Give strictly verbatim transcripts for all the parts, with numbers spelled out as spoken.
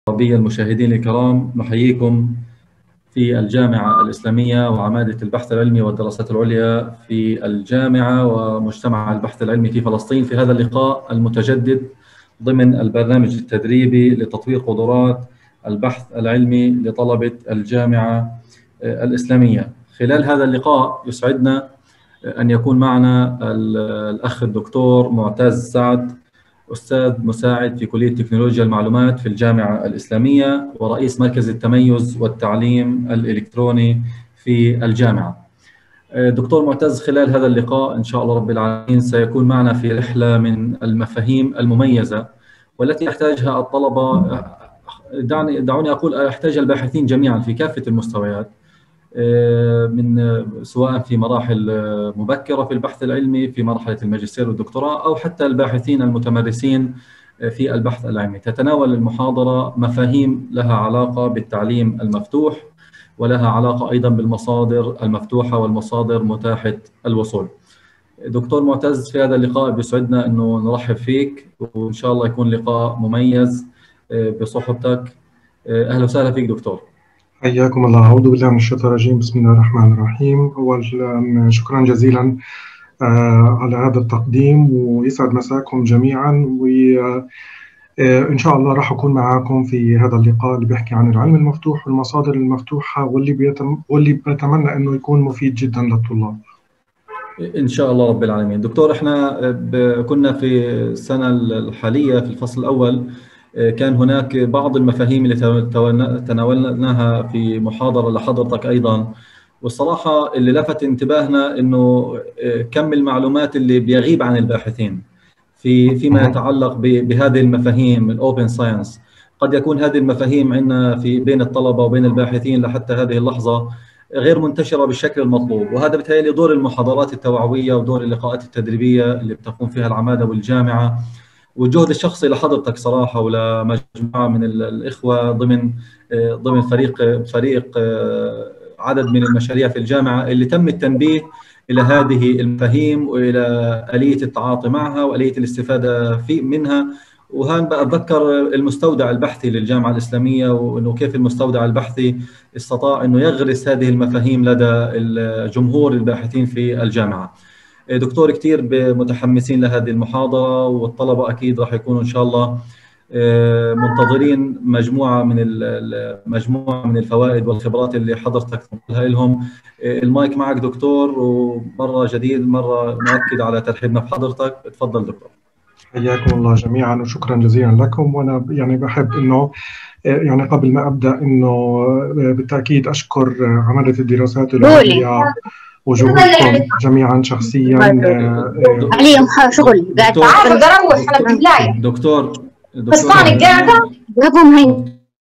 العربية. المشاهدين الكرام، نحييكم في الجامعة الإسلامية وعمادة البحث العلمي والدراسات العليا في الجامعة ومجتمع البحث العلمي في فلسطين في هذا اللقاء المتجدد ضمن البرنامج التدريبي لتطوير قدرات البحث العلمي لطلبة الجامعة الإسلامية. خلال هذا اللقاء يسعدنا أن يكون معنا الأخ الدكتور معتز سعد، أستاذ مساعد في كلية تكنولوجيا المعلومات في الجامعة الإسلامية ورئيس مركز التميز والتعليم الإلكتروني في الجامعة. دكتور معتز، خلال هذا اللقاء إن شاء الله رب العالمين سيكون معنا في رحلة من المفاهيم المميزة والتي يحتاجها الطلبة، دعني دعوني أقول يحتاجها الباحثين جميعا في كافة المستويات، من سواء في مراحل مبكرة في البحث العلمي في مرحلة الماجستير والدكتوراه أو حتى الباحثين المتمرسين في البحث العلمي. تتناول المحاضرة مفاهيم لها علاقة بالتعليم المفتوح ولها علاقة أيضا بالمصادر المفتوحة والمصادر متاحة الوصول. دكتور معتز، في هذا اللقاء بيسعدنا أنه نرحب فيك وإن شاء الله يكون لقاء مميز بصحبتك. أهلا وسهلا فيك دكتور. حياكم الله. أعوذ بالله من الشيطان الرجيم. بسم الله الرحمن الرحيم. أولا شكرا جزيلا على هذا التقديم ويسعد مساكم جميعا، وإن شاء الله راح أكون معكم في هذا اللقاء اللي بيحكي عن العلم المفتوح والمصادر المفتوحة واللي بيتم واللي بتمنى أنه يكون مفيد جدا للطلاب إن شاء الله رب العالمين. دكتور، إحنا كنا في السنة الحالية في الفصل الأول كان هناك بعض المفاهيم اللي تناولناها في محاضرة لحضرتك أيضا، والصراحة اللي لفت انتباهنا إنه كم المعلومات اللي بيغيب عن الباحثين في فيما يتعلق بهذه المفاهيم الأوبن ساينس. قد يكون هذه المفاهيم عندنا في بين الطلبة وبين الباحثين لحتى هذه اللحظة غير منتشرة بالشكل المطلوب، وهذا بالتالي دور المحاضرات التوعوية ودور اللقاءات التدريبية اللي بتقوم فيها العمادة والجامعة، والجهد الشخصي لحضرتك صراحة ولمجموعة من الإخوة ضمن ضمن فريق فريق عدد من المشاريع في الجامعة اللي تم التنبيه إلى هذه المفاهيم وإلى آلية التعاطي معها وآلية الاستفادة في منها. وهان بأتذكر المستودع البحثي للجامعة الإسلامية وإنه كيف المستودع البحثي استطاع إنه يغرس هذه المفاهيم لدى جمهور الباحثين في الجامعة. دكتور، كثير متحمسين لهذه المحاضرة والطلبة أكيد راح يكونوا إن شاء الله منتظرين مجموعة من مجموعة من الفوائد والخبرات اللي حضرتك تنقلها لهم. المايك معك دكتور، ومرة جديد مرة نؤكد على ترحيبنا بحضرتك. تفضل دكتور. حياكم الله جميعا وشكرا جزيلا لكم. وأنا يعني بحب إنه يعني قبل ما أبدأ إنه بالتأكيد أشكر عمادة الدراسات العليا وجهودكم جميعا شخصيا. عليهم شغل قاعد اقدر اروح انا بلاي دكتور بس انا قاعده جابهم هين.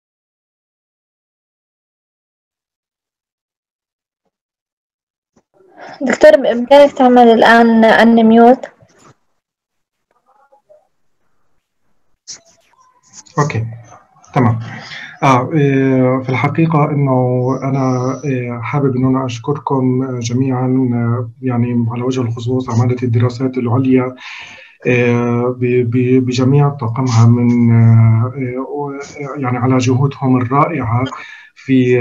دكتور، بإمكانك تعمل الآن أن ميوت؟ اوكي تمام. آه في الحقيقة إنه أنا حابب إنه أنا أشكركم جميعا يعني على وجه الخصوص عمادة الدراسات العليا بجميع طاقمها من يعني على جهودهم الرائعة في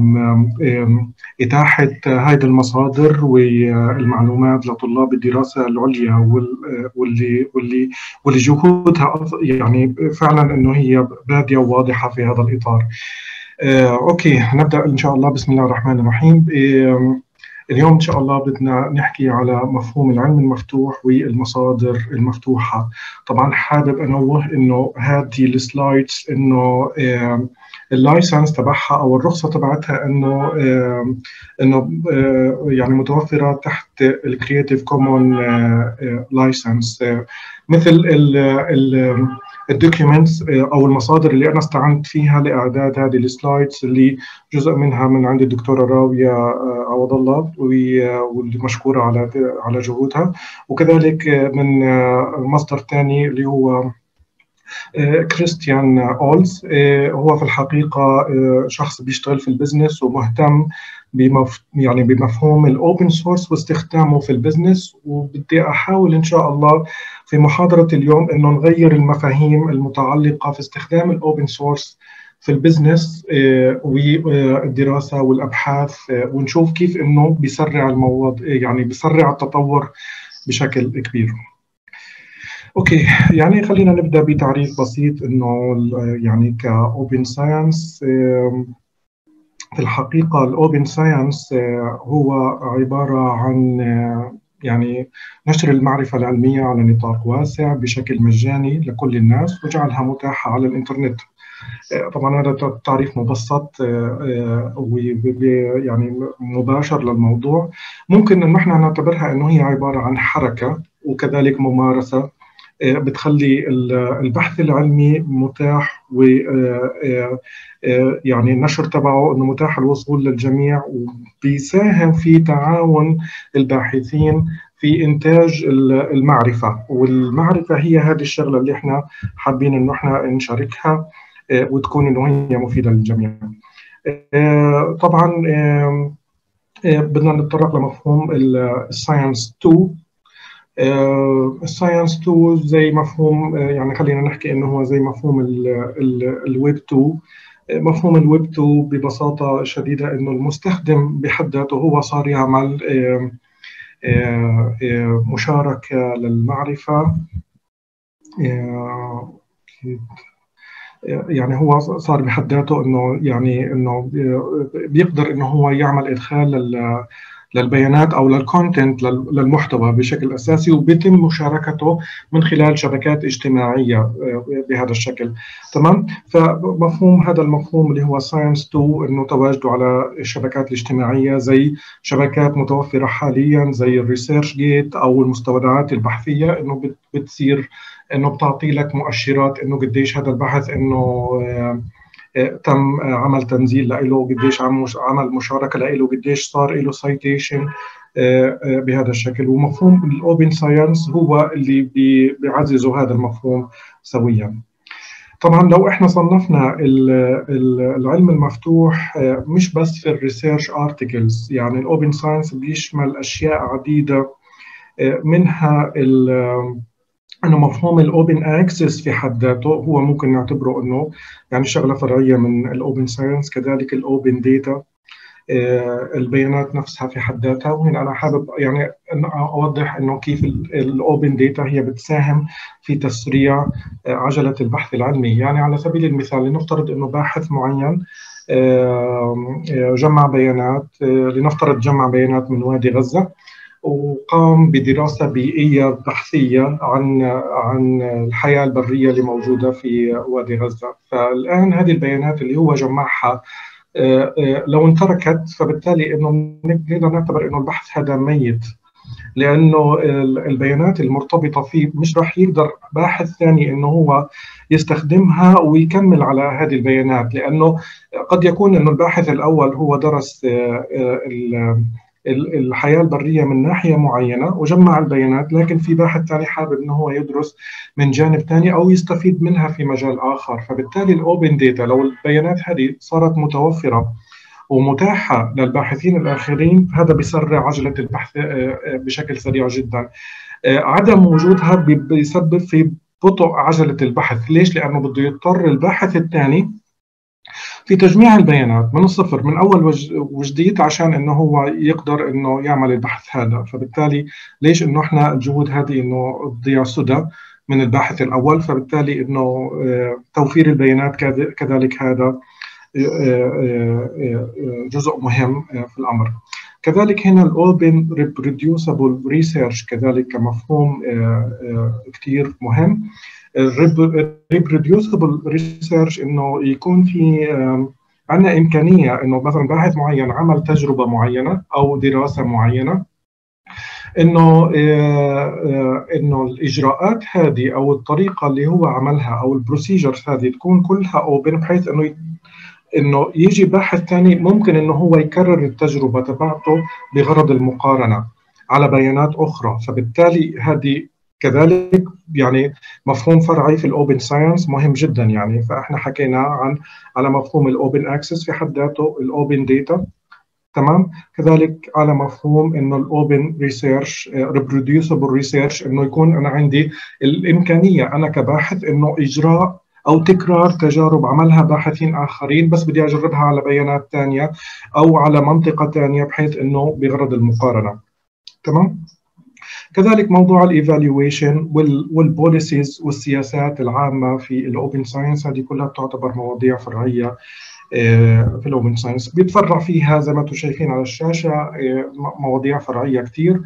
إتاحة هذه المصادر والمعلومات لطلاب الدراسة العليا واللي واللي واللي جهودها يعني فعلا إنه هي بادية وواضحة في هذا الإطار. أوكي، نبدأ إن شاء الله. بسم الله الرحمن الرحيم. اليوم إن شاء الله بدنا نحكي على مفهوم العلم المفتوح والمصادر المفتوحة. طبعا حابب أنوه إنه هذه السلايدز إنه اللايسنس تبعها أو الرخصة تبعتها إنه إنه يعني متوفرة تحت الكرياتيف كومون لايسنس، مثل ال ال الدوكيومنتس او المصادر اللي انا استعنت فيها لاعداد هذه السلايدز، اللي جزء منها من عند الدكتوره راويه عوض الله واللي مشكوره على على جهودها، وكذلك من مصدر ثاني اللي هو كريستيان أولز. هو في الحقيقة شخص بيشتغل في البزنس ومهتم بمف... يعني بمفهوم الأوبن سورس واستخدامه في البزنس، وبدي أحاول إن شاء الله في محاضرة اليوم إنه نغير المفاهيم المتعلقة في استخدام الأوبن سورس في البزنس والدراسة والأبحاث، ونشوف كيف إنه بيسرع الموضوع، يعني بيسرع التطور بشكل كبير. اوكي، يعني خلينا نبدا بتعريف بسيط انه يعني كاوبن ساينس. في الحقيقه الاوبن ساينس هو عباره عن يعني نشر المعرفه العلميه على نطاق واسع بشكل مجاني لكل الناس وجعلها متاحه على الانترنت. طبعا هذا تعريف مبسط ويعني مباشر للموضوع. ممكن ان احنا نعتبرها انه هي عباره عن حركه وكذلك ممارسه بتخلي البحث العلمي متاح، و يعني النشر تبعه انه متاح الوصول للجميع، وبيساهم في تعاون الباحثين في انتاج المعرفه. والمعرفه هي هذه الشغله اللي احنا حابين انه احنا نشاركها وتكون انه هي مفيده للجميع. طبعا بدنا نتطرق لمفهوم الساينس تو. الساينس تو زي مفهوم، يعني خلينا نحكي انه هو زي مفهوم الويب تو. مفهوم الويب تو ببساطه شديده انه المستخدم بحد ذاته هو صار يعمل مشاركه للمعرفه، يعني هو صار بحد ذاته انه يعني انه بيقدر انه هو يعمل ادخال للبيانات او للكونتنت للمحتوى بشكل اساسي، وبيتم مشاركته من خلال شبكات اجتماعيه بهذا الشكل. تمام. فمفهوم هذا المفهوم اللي هو ساينس تو انه تواجده على الشبكات الاجتماعيه زي شبكات متوفره حاليا زي الريسيرش جيت او المستودعات البحثيه، انه بتصير انه بتعطي لك مؤشرات انه قديش هذا البحث انه تم عمل تنزيل له، قديش عمل مشاركه له، قديش صار له سايتيشن بهذا الشكل. ومفهوم الاوبن ساينس هو اللي بيعززوا هذا المفهوم سويا. طبعا لو احنا صنفنا العلم المفتوح مش بس في الريسيرش ارتكلز، يعني الاوبن ساينس بيشمل اشياء عديده، منها انه مفهوم الاوبن اكسس في حد ذاته هو ممكن نعتبره انه يعني شغله فرعيه من الاوبن ساينس. كذلك الاوبن داتا، البيانات نفسها في حد ذاتها. وهنا انا حابب يعني اوضح انه كيف الاوبن داتا هي بتساهم في تسريع عجله البحث العلمي. يعني على سبيل المثال لنفترض انه باحث معين جمع بيانات، لنفترض جمع بيانات من وادي غزه، وقام بدراسة بيئية بحثية عن عن الحياة البرية اللي موجودة في وادي غزة. فالآن هذه البيانات اللي هو جمعها لو انتركت، فبالتالي إنه نقدر نعتبر إنه البحث هذا ميت، لأنه البيانات المرتبطة فيه مش راح يقدر باحث ثاني إنه هو يستخدمها ويكمل على هذه البيانات، لأنه قد يكون إنه الباحث الأول هو درس الحياة البرية من ناحية معينة وجمع البيانات، لكن في باحث ثاني حابب انه هو يدرس من جانب ثاني او يستفيد منها في مجال اخر. فبالتالي الاوبن داتا لو البيانات هذه صارت متوفرة ومتاحة للباحثين الاخرين، هذا بيسرع عجلة البحث بشكل سريع جدا. عدم وجودها بيسبب في بطء عجلة البحث. ليش؟ لانه بده يضطر الباحث الثاني في تجميع البيانات من الصفر من اول وجديد عشان انه هو يقدر انه يعمل البحث هذا. فبالتالي ليش انه احنا الجهود هذه انه تضيع سدى من الباحث الاول؟ فبالتالي انه توفير البيانات كذلك هذا جزء مهم في الامر. كذلك هنا الاوبن ريبروديوسبل ريسيرش كذلك كمفهوم كثير مهم. الريبروديوسبل ريسيرش انه يكون في عندنا امكانيه انه مثلا باحث معين عمل تجربه معينه او دراسه معينه، انه انه الاجراءات هذه او الطريقه اللي هو عملها او البروسيجرز هذه تكون كلها اوبن، بحيث انه انه يجي باحث ثاني ممكن انه هو يكرر التجربه تبعته بغرض المقارنه على بيانات اخرى. فبالتالي هذه كذلك يعني مفهوم فرعي في الاوبن ساينس مهم جدا يعني. فاحنا حكينا عن على مفهوم الاوبن اكسس في حد ذاته، الاوبن داتا، تمام. كذلك على مفهوم انه الاوبن ريسيرش، ريبروديوسبل ريسيرش، انه يكون انا عندي الامكانيه انا كباحث انه اجراء او تكرار تجارب عملها باحثين اخرين، بس بدي اجربها على بيانات ثانيه او على منطقه ثانيه بحيث انه بغرض المقارنه، تمام. كذلك موضوع الايفالويشن والبوليسيز والسياسات العامه في الاوبن ساينس، هذه كلها تعتبر مواضيع فرعيه في الاوبن ساينس. بيتفرع فيها زي ما انتم شايفين على الشاشه مواضيع فرعيه كثير.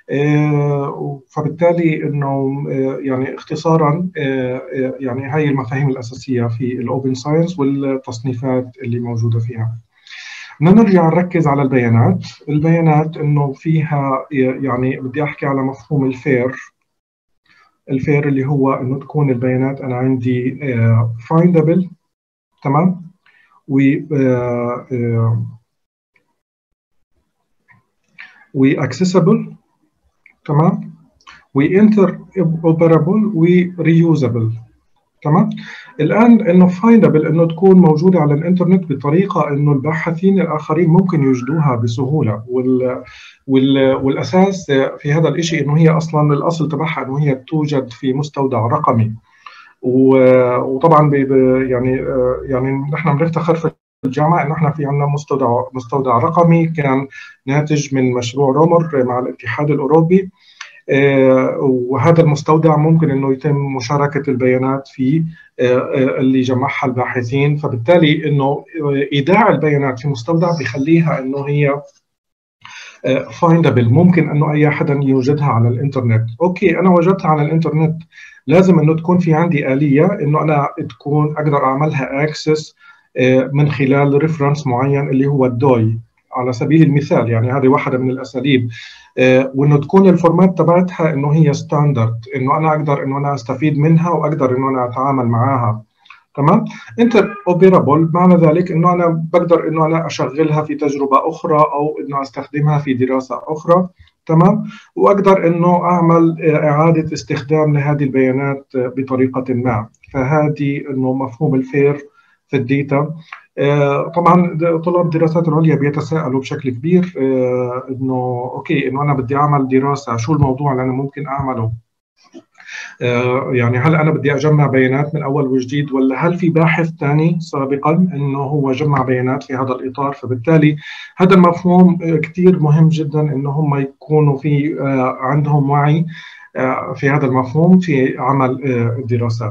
فبالتالي انه يعني اختصارا يعني هاي المفاهيم الاساسيه في الاوبن ساينس والتصنيفات اللي موجوده فيها. بدنا نرجع نركز على البيانات. البيانات انه فيها يعني بدي احكي على مفهوم الفير. الفير اللي هو انه تكون البيانات انا عندي فايندبل، تمام، و واكسسبل، تمام، وانتر اوبرابل وريوزابل، تمام. الان انه فايندبل انه تكون موجوده على الانترنت بطريقه انه الباحثين الاخرين ممكن يجدوها بسهوله، وال وال والاساس في هذا الشيء انه هي اصلا الاصل تبعها انه هي توجد في مستودع رقمي. وطبعا يعني يعني نحن بنفتخر في الجامعه انه احنا في عندنا مستودع مستودع رقمي كان ناتج من مشروع رومر مع الاتحاد الاوروبي، وهذا المستودع ممكن انه يتم مشاركه البيانات فيه اللي جمعها الباحثين. فبالتالي انه ايداع البيانات في مستودع بيخليها انه هي فايندبل، ممكن انه اي حدا يوجدها على الانترنت. اوكي انا وجدتها على الانترنت، لازم انه تكون في عندي آلية انه انا تكون اقدر اعملها اكسس من خلال ريفرنس معين اللي هو الدوي على سبيل المثال، يعني هذه واحدة من الاساليب. وانه تكون الفورمات تبعتها انه هي ستاندرد، انه انا اقدر انه انا استفيد منها واقدر انه انا اتعامل معها، تمام. انتر اوبرابل معنى ذلك انه انا بقدر انه انا اشغلها في تجربه اخرى او انه استخدمها في دراسه اخرى، تمام، واقدر انه اعمل اعاده استخدام لهذه البيانات بطريقه ما. فهذه انه مفهوم الفير في الداتا. طبعا طلاب الدراسات العليا بيتساءلوا بشكل كبير انه اوكي انه انا بدي اعمل دراسه، شو الموضوع اللي انا ممكن اعمله؟ يعني هل أنا بدي أجمع بيانات من أول وجديد، ولا هل في باحث ثاني سابقا أنه هو جمع بيانات في هذا الإطار؟ فبالتالي هذا المفهوم كثير مهم جدا أنه هم يكونوا في عندهم وعي في هذا المفهوم في عمل الدراسات.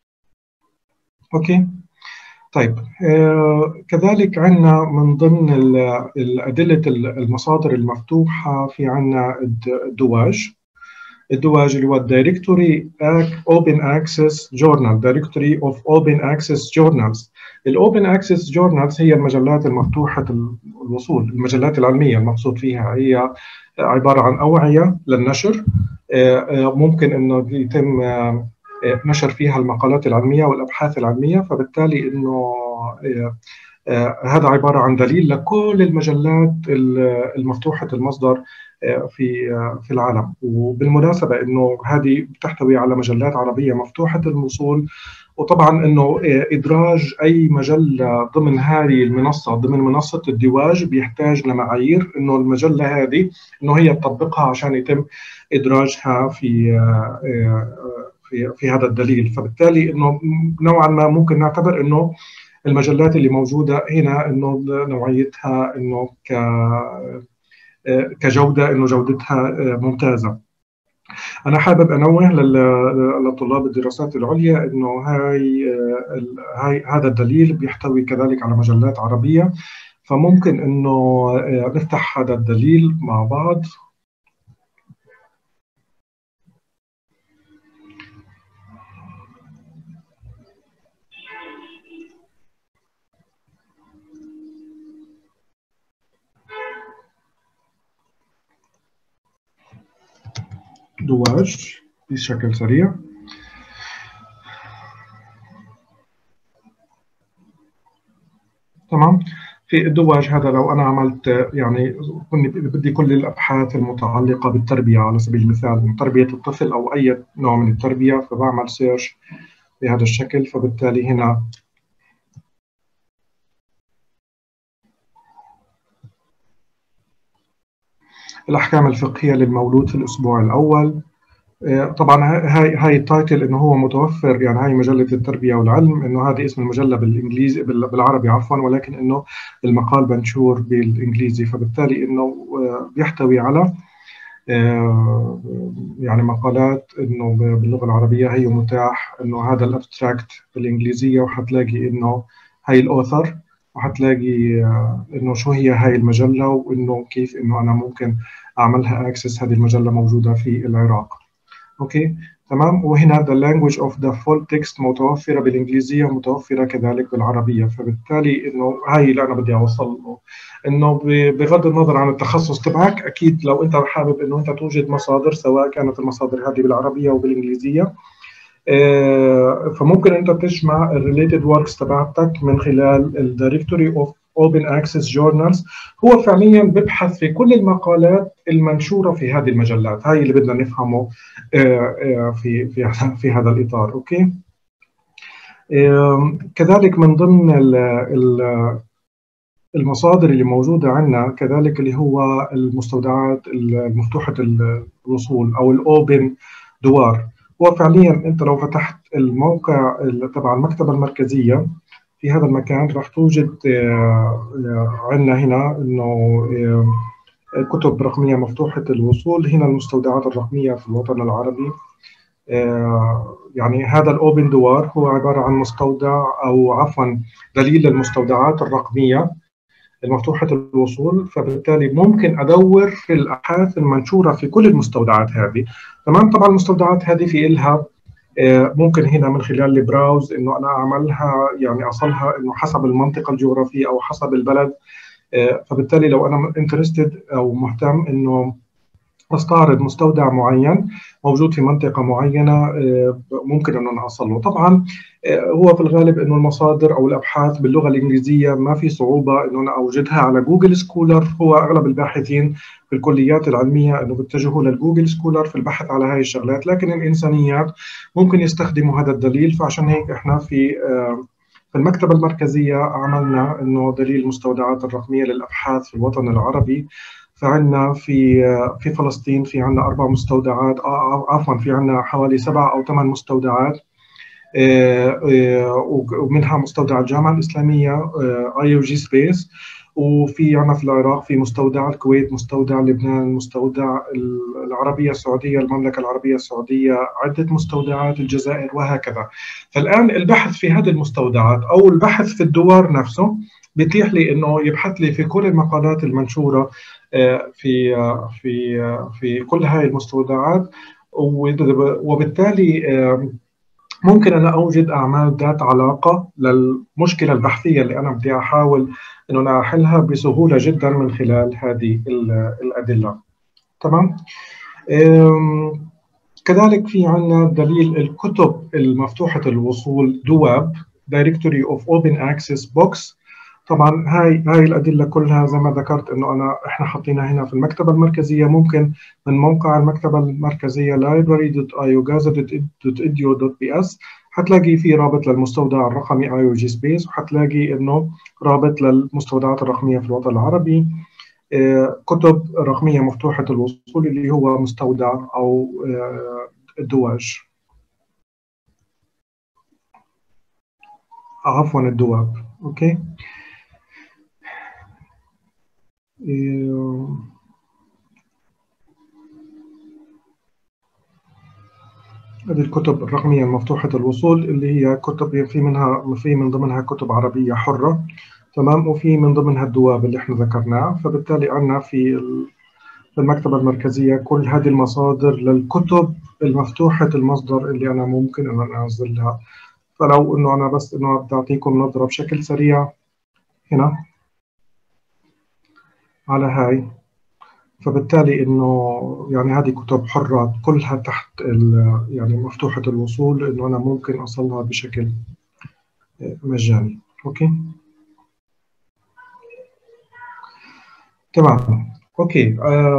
أوكي طيب. كذلك عندنا من ضمن الأدلة المصادر المفتوحة في عندنا الدواج. الدواج اللي هو الدايركتوري اوبن اكسس جورنال، دايركتوري اوف اوبن اكسس جورنالز. الاوبن اكسس جورنالز هي المجلات المفتوحه الوصول، المجلات العلميه المقصود فيها هي عباره عن اوعيه للنشر، ممكن انه يتم نشر فيها المقالات العلميه والابحاث العلميه. فبالتالي انه هذا عباره عن دليل لكل المجلات المفتوحه المصدر في في العالم. وبالمناسبه انه هذه بتحتوي على مجلات عربيه مفتوحه الوصول. وطبعا انه ادراج اي مجله ضمن هذه المنصه ضمن منصه الدواج بيحتاج لمعايير انه المجله هذه انه هي تطبقها عشان يتم ادراجها في في في هذا الدليل. فبالتالي انه نوعا ما ممكن نعتبر انه المجلات اللي موجوده هنا انه نوعيتها انه ك كجودة إنه جودتها ممتازة. أنا حابب أنوه لطلاب الدراسات العليا إنه هاي هاي هذا الدليل بيحتوي كذلك على مجلات عربية، فممكن إنه نفتح هذا الدليل مع بعض. دواج بشكل سريع. تمام. في الدواج هذا لو أنا عملت يعني بدي كل الأبحاث المتعلقة بالتربية على سبيل المثال تربية الطفل أو أي نوع من التربية، فبعمل سيرش بهذا الشكل. فبالتالي هنا الأحكام الفقهية للمولود في الأسبوع الأول. طبعا هاي هاي التايتل انه هو متوفر، يعني هاي مجله التربيه والعلم، انه هذه اسم المجله بالانجليزي بالعربي عفوا، ولكن انه المقال منشور بالانجليزي، فبالتالي انه بيحتوي على يعني مقالات انه باللغه العربيه هي متاح، انه هذا الابستراكت بالانجليزيه، وحتلاقي انه هاي الاوثر، وحتلاقي انه شو هي هاي المجله، وانه كيف انه انا ممكن اعملها اكسس. هذه المجله موجوده في العراق. اوكي تمام. وهنا the language of the full text متوفرة بالإنجليزية ومتوفرة كذلك بالعربية. فبالتالي إنه هاي اللي أنا بدي أوصل له، إنه بغض النظر عن التخصص تبعك، أكيد لو أنت حابب إنه أنت توجد مصادر، سواء كانت المصادر هذه بالعربية وبالإنجليزية، فممكن أنت تجمع الريليتد وركس تبعتك من خلال الدايركتوري اوف Open Access Journals. هو فعليا ببحث في كل المقالات المنشورة في هذه المجلات. هاي اللي بدنا نفهمه في في في هذا الإطار. أوكي. كذلك من ضمن المصادر اللي موجودة عندنا كذلك اللي هو المستودعات المفتوحة الوصول أو الأوبن دوار. هو فعليا أنت لو فتحت الموقع تبع المكتبة المركزية في هذا المكان راح توجد عندنا هنا إنه كتب رقمية مفتوحة الوصول. هنا المستودعات الرقمية في الوطن العربي. يعني هذا الأوبن دوار هو عبارة عن مستودع أو عفوا دليل المستودعات الرقمية المفتوحة الوصول. فبالتالي ممكن أدور في الأبحاث المنشورة في كل المستودعات هذه. تمام. طبعا المستودعات هذه في إلها ممكن هنا من خلال البراوز انه انا اعملها يعني اصلها انه حسب المنطقه الجغرافيه او حسب البلد. فبالتالي لو انا انترستد او مهتم انه استعرض مستودع معين موجود في منطقه معينه، ممكن انه انا اصل له. طبعا هو في الغالب انه المصادر او الابحاث باللغه الانجليزيه ما في صعوبه انه انا اوجدها على جوجل سكولر. هو اغلب الباحثين في الكليات العلميه انه بيتجهوا للجوجل سكولر في البحث على هاي الشغلات، لكن الانسانيات ممكن يستخدموا هذا الدليل. فعشان هيك احنا في في المكتبه المركزيه عملنا انه دليل المستودعات الرقميه للابحاث في الوطن العربي. فعندنا في في فلسطين في عندنا اربع مستودعات، عفوا في عندنا حوالي سبع او ثمان مستودعات، ومنها مستودع الجامعه الاسلاميه اي او جي سبيس، وفي عندنا في العراق في مستودع الكويت، مستودع لبنان، مستودع العربيه السعوديه، المملكه العربيه السعوديه، عده مستودعات الجزائر وهكذا. فالان البحث في هذه المستودعات او البحث في الدوار نفسه بيتيح لي انه يبحث لي في كل المقالات المنشوره في في في كل هاي المستودعات، وبالتالي ممكن أنا أوجد أعمال ذات علاقة للمشكلة البحثية اللي أنا بدي أحاول إنه أنا أحلها بسهولة جدا من خلال هذه الأدلة. تمام. كذلك في عندنا دليل الكتب المفتوحة الوصول دواب Directory of Open Access Books. طبعا هاي هاي الادله كلها زي ما ذكرت انه انا احنا حاطينها هنا في المكتبه المركزيه. ممكن من موقع المكتبه المركزيه library دوت ايوغازا دوت ايديو دوت بي اس حتلاقي في رابط للمستودع الرقمي اي او جي سبيس، وحتلاقي انه رابط للمستودعات الرقميه في الوطن العربي. كتب رقميه مفتوحه الوصول اللي هو مستودع او الدواج، عفوا الدواب. اوكي. هذه الكتب الرقمية المفتوحة الوصول اللي هي كتب في منها في من ضمنها كتب عربية حرة. تمام. وفي من ضمنها الدواب اللي احنا ذكرناه. فبالتالي عندنا في المكتبة المركزية كل هذه المصادر للكتب المفتوحة المصدر اللي أنا ممكن أن أنا أنزلها. فلو إنه أنا بس إنه بدي أعطيكم نظرة بشكل سريع هنا على هاي. فبالتالي انه يعني هذه كتب حرة كلها تحت يعني مفتوحة الوصول، انه انا ممكن اصلها بشكل مجاني. اوكي. تمام. اوكي.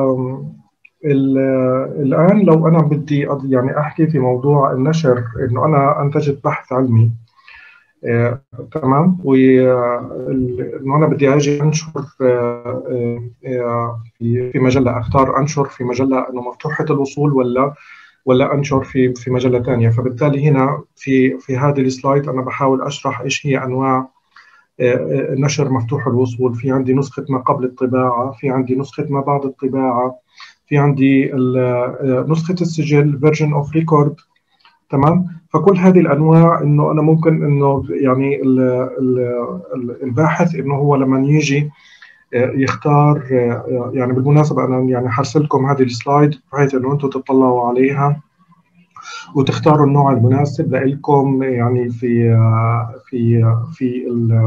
الآن لو أنا بدي يعني أحكي في موضوع النشر، إنه أنا أنتجت بحث علمي، آه، تمام، وإنه أنا بدي أجي أنشر آه، آه، في في مجلة، أختار أنشر في مجلة إنه مفتوحة الوصول ولا ولا أنشر في في مجلة ثانية. فبالتالي هنا في في هذه السلايد أنا بحاول أشرح إيش هي أنواع النشر مفتوح الوصول. في عندي نسخة ما قبل الطباعة، في عندي نسخة ما بعد الطباعة، في عندي نسخة السجل version of record، تمام. فكل هذه الأنواع إنه أنا ممكن إنه يعني الباحث إنه هو لما يجي يختار، يعني بالمناسبة أنا يعني حرسلكم هذه السلايد بحيث إنه أنتم تطلعوا عليها وتختاروا النوع المناسب لكم، يعني في في في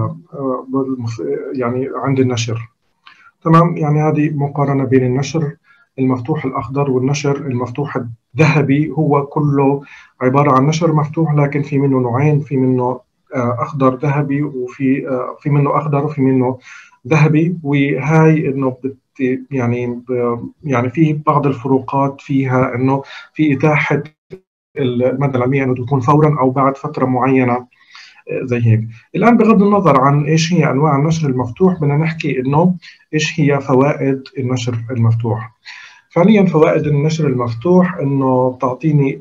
يعني عند النشر، تمام. يعني هذه مقارنة بين النشر المفتوح الأخضر والنشر المفتوح الذهبي. هو كله عبارة عن نشر مفتوح، لكن في منه نوعين، في منه أخضر ذهبي، وفي في منه أخضر وفي منه ذهبي. وهاي إنه يعني يعني في بعض الفروقات فيها، إنه في إتاحة المادة العلمية أنه تكون فورا أو بعد فترة معينة زي هيك. الآن بغض النظر عن إيش هي أنواع النشر المفتوح، بدنا نحكي إنه إيش هي فوائد النشر المفتوح. فعليا فوائد النشر المفتوح إنه بتعطيني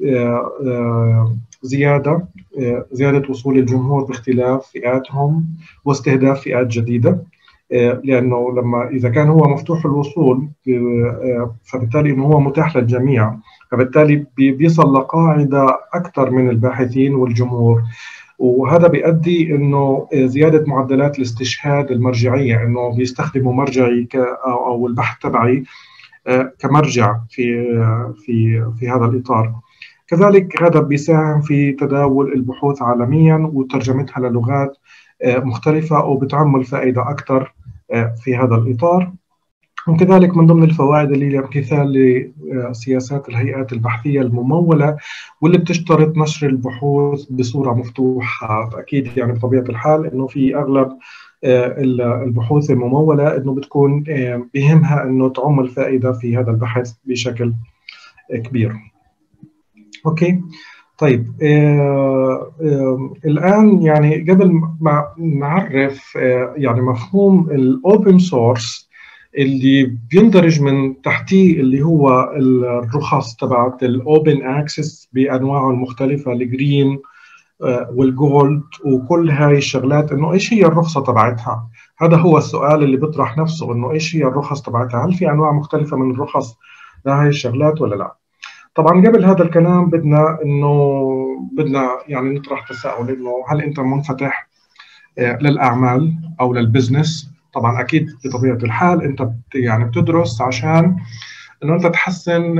زيادة زيادة وصول الجمهور باختلاف فئاتهم واستهداف فئات جديدة، لأنه لما إذا كان هو مفتوح الوصول فبالتالي إنه هو متاح للجميع، فبالتالي بيصل لقاعدة أكثر من الباحثين والجمهور، وهذا بيؤدي إنه زيادة معدلات الاستشهاد المرجعية، إنه بيستخدموا مرجعي أو البحث تبعي كمرجع في في في هذا الإطار. كذلك هذا بيساهم في تداول البحوث عالميا وترجمتها للغات مختلفة، وبتعمل فائدة أكثر في هذا الإطار. وكذلك من ضمن الفوائد اللي هي امتثال لسياسات الهيئات البحثية الممولة، واللي بتشترط نشر البحوث بصورة مفتوحة. أكيد يعني بطبيعة الحال إنه في أغلب البحوث الممولة إنه بتكون بهمها إنه تعم الفائدة في هذا البحث بشكل كبير. أوكي. طيب آه آه الآن يعني قبل ما نعرف آه يعني مفهوم الأوبن سورس اللي بيندرج من تحتيه اللي هو الرخص تبعت الأوبن أكسس بأنواعه المختلفة، الجرين آه والجولد وكل هاي الشغلات، إنه إيش هي الرخصة تبعتها؟ هذا هو السؤال اللي بيطرح نفسه، إنه إيش هي الرخص تبعتها؟ هل في أنواع مختلفة من الرخص لهاي الشغلات ولا لا؟ طبعا قبل هذا الكلام بدنا انه بدنا يعني نطرح تساؤل، انه هل انت منفتح للاعمال او للبزنس؟ طبعا اكيد بطبيعه الحال انت يعني بتدرس عشان انه انت تحسن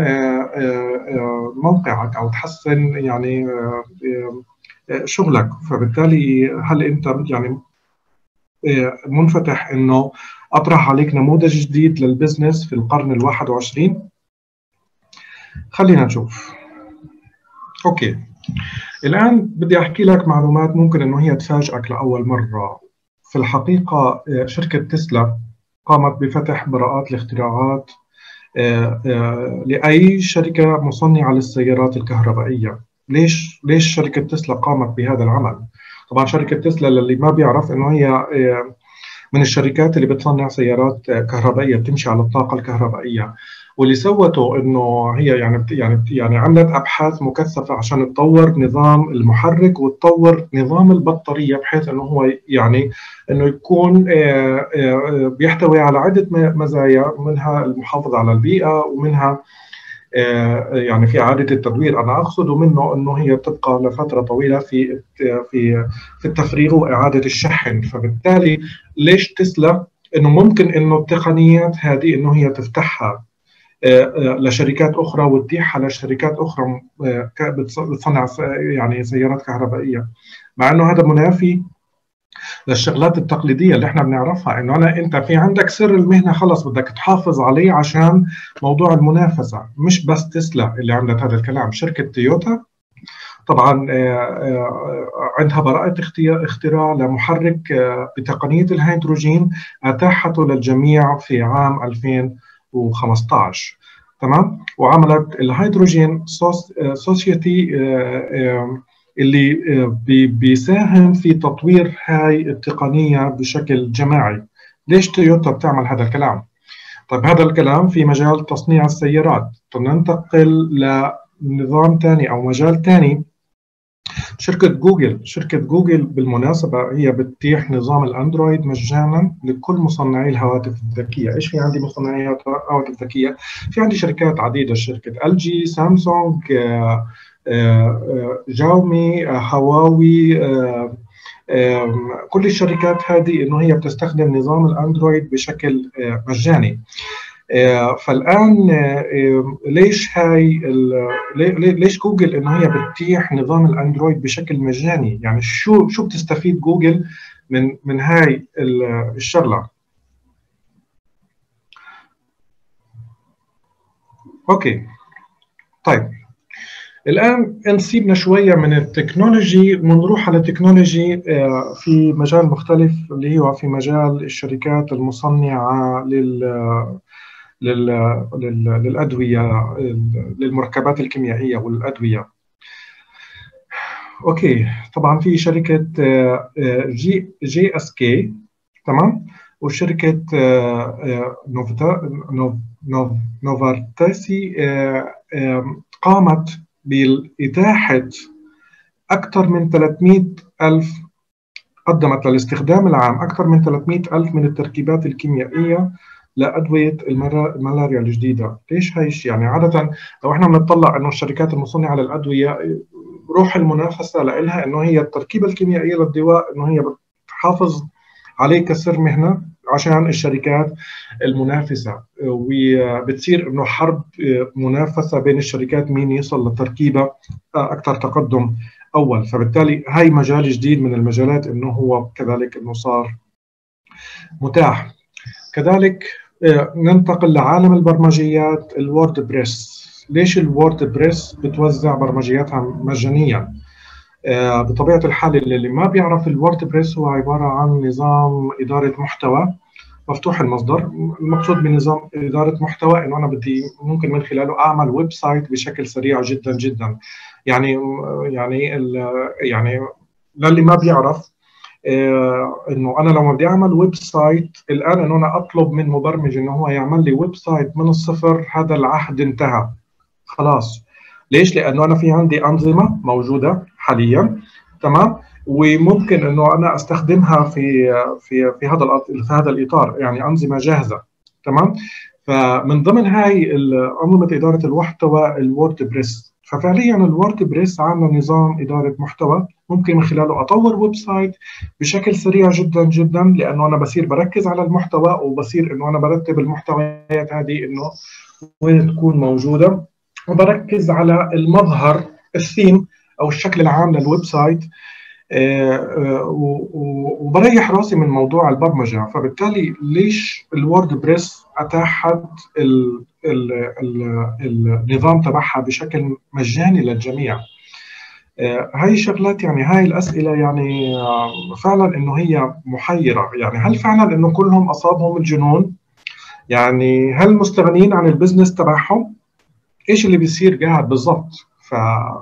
موقعك او تحسن يعني شغلك. فبالتالي هل انت يعني منفتح انه اطرح عليك نموذج جديد للبزنس في القرن الواحد وعشرين؟ خلينا نشوف. اوكي. الان بدي احكي لك معلومات ممكن انه هي تفاجئك لاول مره. في الحقيقه شركه تسلا قامت بفتح براءات الاختراعات لاي شركه مصنعه للسيارات الكهربائيه. ليش ليش شركه تسلا قامت بهذا العمل؟ طبعا شركه تسلا للي ما بيعرف انه هي من الشركات اللي بتصنع سيارات كهربائيه بتمشي على الطاقه الكهربائيه، واللي سوته انه هي يعني يعني يعني عملت ابحاث مكثفه عشان تطور نظام المحرك وتطور نظام البطاريه، بحيث انه هو يعني انه يكون بيحتوي على عده مزايا، منها المحافظه على البيئه، ومنها يعني في اعاده التدوير. انا اقصد منه انه هي تبقى لفتره طويله في في في التفريغ واعاده الشحن. فبالتالي ليش تسلا انه ممكن انه التقنيات هذه انه هي تفتحها لشركات اخرى وتتيحها لشركات اخرى بتصنع يعني سيارات كهربائيه، مع انه هذا منافي للشغلات التقليديه اللي احنا بنعرفها، انه انا انت في عندك سر المهنه خلص بدك تحافظ عليه عشان موضوع المنافسه. مش بس تسلا اللي عملت هذا الكلام، شركه تويوتا طبعا عندها براءة اختراع لمحرك بتقنية الهيدروجين أتاحته للجميع في عام ألفين وخمسة عشر. تمام. وعملت الهيدروجين سوسيتي اللي بيساهم في تطوير هاي التقنية بشكل جماعي. ليش تويوتا بتعمل هذا الكلام؟ طيب هذا الكلام في مجال تصنيع السيارات. ننتقل لنظام ثاني أو مجال ثاني. شركة جوجل شركة جوجل بالمناسبة هي بتتيح نظام الأندرويد مجانا لكل مصنعي الهواتف الذكية. إيش في عندي مصنعي هواتف ذكية؟ في عندي شركات عديدة، شركة إل جي، سامسونج، جاومي، هواوي، كل الشركات هذه إنه هي بتستخدم نظام الأندرويد بشكل مجاني. فالآن ليش هاي ليش جوجل إنه هي بتتيح نظام الأندرويد بشكل مجاني؟ يعني شو شو بتستفيد جوجل من من هاي الشغلة؟ أوكي طيب الآن نسيبنا شوية من التكنولوجي ونروح على التكنولوجي في مجال مختلف اللي هو في مجال الشركات المصنعة لل لل للأدوية، للمركبات الكيميائية والأدوية. أوكي طبعا في شركة جي جي اس كي، تمام، وشركة نوفتا نوفارتسي قامت بإتاحة أكثر من ثلاثمئة ألف، قدمت للاستخدام العام أكثر من ثلاثمئة ألف من التركيبات الكيميائية لأدوية الملاريا الجديدة. ليش هيش؟ يعني عادة لو احنا بنطلع انه الشركات المصنعة للأدوية روح المنافسة لها انه هي التركيبة الكيميائية للدواء انه هي بتحافظ عليه كسر مهنة عشان الشركات المنافسة، وبتصير انه حرب منافسة بين الشركات مين يصل للتركيبة أكثر تقدم أول. فبالتالي هاي مجال جديد من المجالات انه هو كذلك انه صار متاح. كذلك ننتقل لعالم البرمجيات، الوورد بريس. ليش الوورد بريس بتوزع برمجياتها مجانيا؟ بطبيعة الحال اللي ما بيعرف، الوورد بريس هو عبارة عن نظام إدارة محتوى مفتوح المصدر. المقصود بنظام إدارة محتوى إنه أنا بدي ممكن من خلاله أعمل ويب سايت بشكل سريع جدا جدا. يعني يعني يعني للي ما بيعرف انه انا لو بدي اعمل ويب سايت الان انه انا اطلب من مبرمج انه هو يعمل لي ويب سايت من الصفر، هذا العهد انتهى خلاص. ليش؟ لانه انا في عندي انظمه موجوده حاليا، تمام، وممكن انه انا استخدمها في في في هذا في هذا الاطار، يعني انظمه جاهزه، تمام. فمن ضمن هاي انظمه اداره المحتوى الوورد بريس. ففعليا الوورد بريس عامله نظام اداره محتوى ممكن من خلاله اطور ويب سايت بشكل سريع جدا جدا، لانه انا بصير بركز على المحتوى وبصير انه انا برتب المحتويات هذه انه وين تكون موجوده، وبركز على المظهر الثيم او الشكل العام للويب سايت، وبريح راسي من موضوع البرمجه. فبالتالي ليش الوورد بريس اتاحت ال ال ال النظام تبعها بشكل مجاني للجميع؟ هاي الشغلات، يعني هاي الأسئلة يعني فعلا إنه هي محيرة. يعني هل فعلا إنه كلهم أصابهم الجنون؟ يعني هل مستغنين عن البزنس تبعهم؟ إيش اللي بيصير قاعد بالضبط؟ ف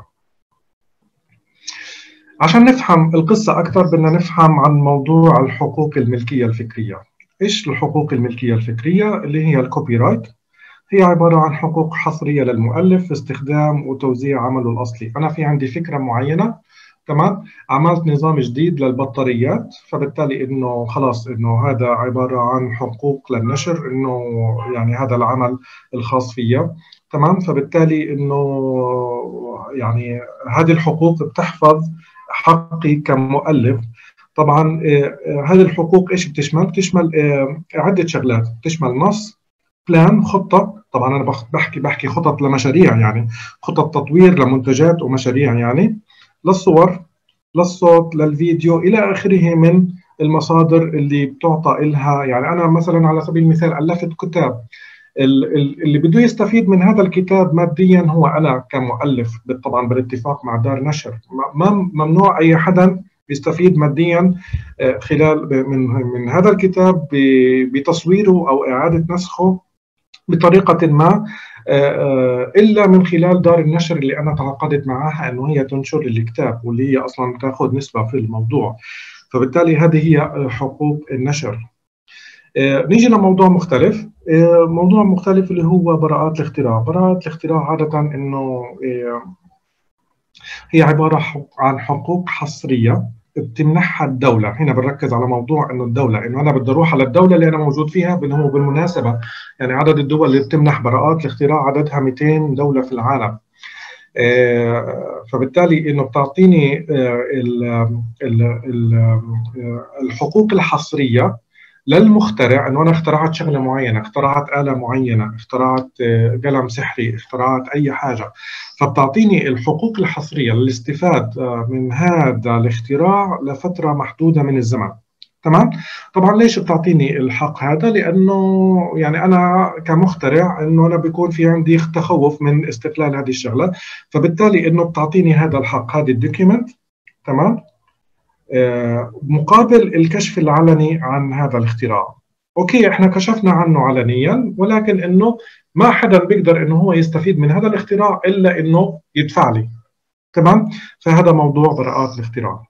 عشان نفهم القصة أكثر بدنا نفهم عن موضوع الحقوق الملكية الفكرية. إيش الحقوق الملكية الفكرية؟ اللي هي الكوبي رايت. هي عبارة عن حقوق حصرية للمؤلف في استخدام وتوزيع عمله الأصلي. أنا في عندي فكرة معينة، تمام، عملت نظام جديد للبطاريات، فبالتالي إنه خلاص إنه هذا عبارة عن حقوق للنشر، إنه يعني هذا العمل الخاص فيا، تمام. فبالتالي إنه يعني هذه الحقوق بتحفظ حقي كمؤلف. طبعا هذه الحقوق إيش بتشمل؟ بتشمل عدة شغلات، بتشمل نص، بلان، خطة. طبعا أنا بحكي بحكي خطط لمشاريع، يعني خطط تطوير لمنتجات ومشاريع، يعني للصور، للصوت، للفيديو، إلى آخره من المصادر اللي بتعطى إلها. يعني أنا مثلا على سبيل المثال ألفت كتاب، اللي بده يستفيد من هذا الكتاب ماديا هو أنا كمؤلف، طبعا بالاتفاق مع دار نشر. ممنوع أي حدا يستفيد ماديا خلال من من هذا الكتاب بتصويره أو إعادة نسخه بطريقة ما، إلا من خلال دار النشر اللي أنا تعاقدت معها أنه هي تنشر الكتاب، واللي هي أصلا تأخذ نسبة في الموضوع. فبالتالي هذه هي حقوق النشر. نيجي لموضوع مختلف، موضوع مختلف اللي هو براءات الاختراع. براءات الاختراع عادة أنه هي عبارة عن حقوق حصرية بتمنحها الدولة. هنا بنركز على موضوع انه الدولة، انه انا بدي اروح على الدولة اللي انا موجود فيها. هو بالمناسبة يعني عدد الدول اللي بتمنح براءات الاختراع عددها مئتين دولة في العالم. فبالتالي انه بتعطيني الحقوق الحصرية للمخترع، انه انا اخترعت شغله معينه، اخترعت آلة معينه، اخترعت قلم سحري، اخترعت اي حاجه، فبتعطيني الحقوق الحصريه للاستفاد من هذا الاختراع لفتره محدوده من الزمن. تمام؟ طبعا ليش بتعطيني الحق هذا؟ لانه يعني انا كمخترع انه انا بيكون في عندي تخوف من استقلال هذه الشغله، فبالتالي انه بتعطيني هذا الحق، هذه الدوكيمنت. تمام؟ مقابل الكشف العلني عن هذا الاختراع. اوكي احنا كشفنا عنه علنيا، ولكن انه ما حدا بيقدر انه هو يستفيد من هذا الاختراع الا انه يدفع لي. تمام؟ فهذا موضوع براءات الاختراع.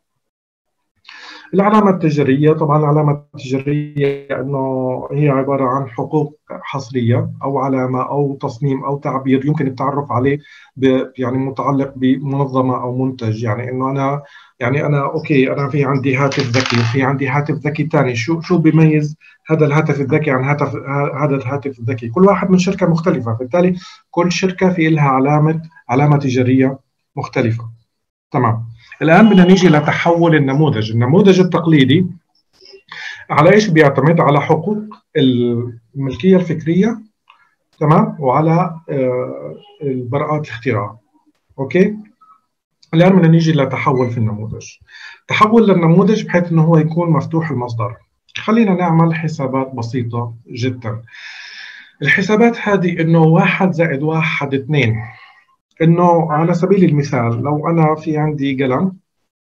العلامة التجارية، طبعا العلامة التجارية انه هي عبارة عن حقوق حصرية او علامة او تصميم او تعبير يمكن التعرف عليه يعني متعلق بمنظمة او منتج. يعني انه انا يعني انا اوكي انا في عندي هاتف ذكي وفي عندي هاتف ذكي ثاني، شو شو بيميز هذا الهاتف الذكي عن هاتف هذا الهاتف الذكي؟ كل واحد من شركة مختلفة، بالتالي كل شركة في لها علامة علامة تجارية مختلفة. تمام. الآن بدنا نيجي لتحول النموذج. النموذج التقليدي على إيش بيعتمد؟ على حقوق الملكية الفكرية، تمام، وعلى براءات الاختراع. أوكي؟ الآن بدنا نيجي لتحول في النموذج. تحول للنموذج بحيث إنه هو يكون مفتوح المصدر. خلينا نعمل حسابات بسيطة جدا. الحسابات هذه إنه واحد زائد واحد اثنين. إنه على سبيل المثال لو أنا في عندي قلم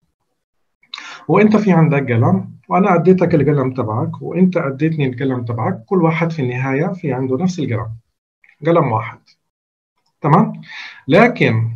وأنت في عندك قلم وأنا أديتك القلم تبعك وأنت أديتني القلم تبعك، كل واحد في النهاية في عنده نفس القلم، قلم واحد. تمام؟ لكن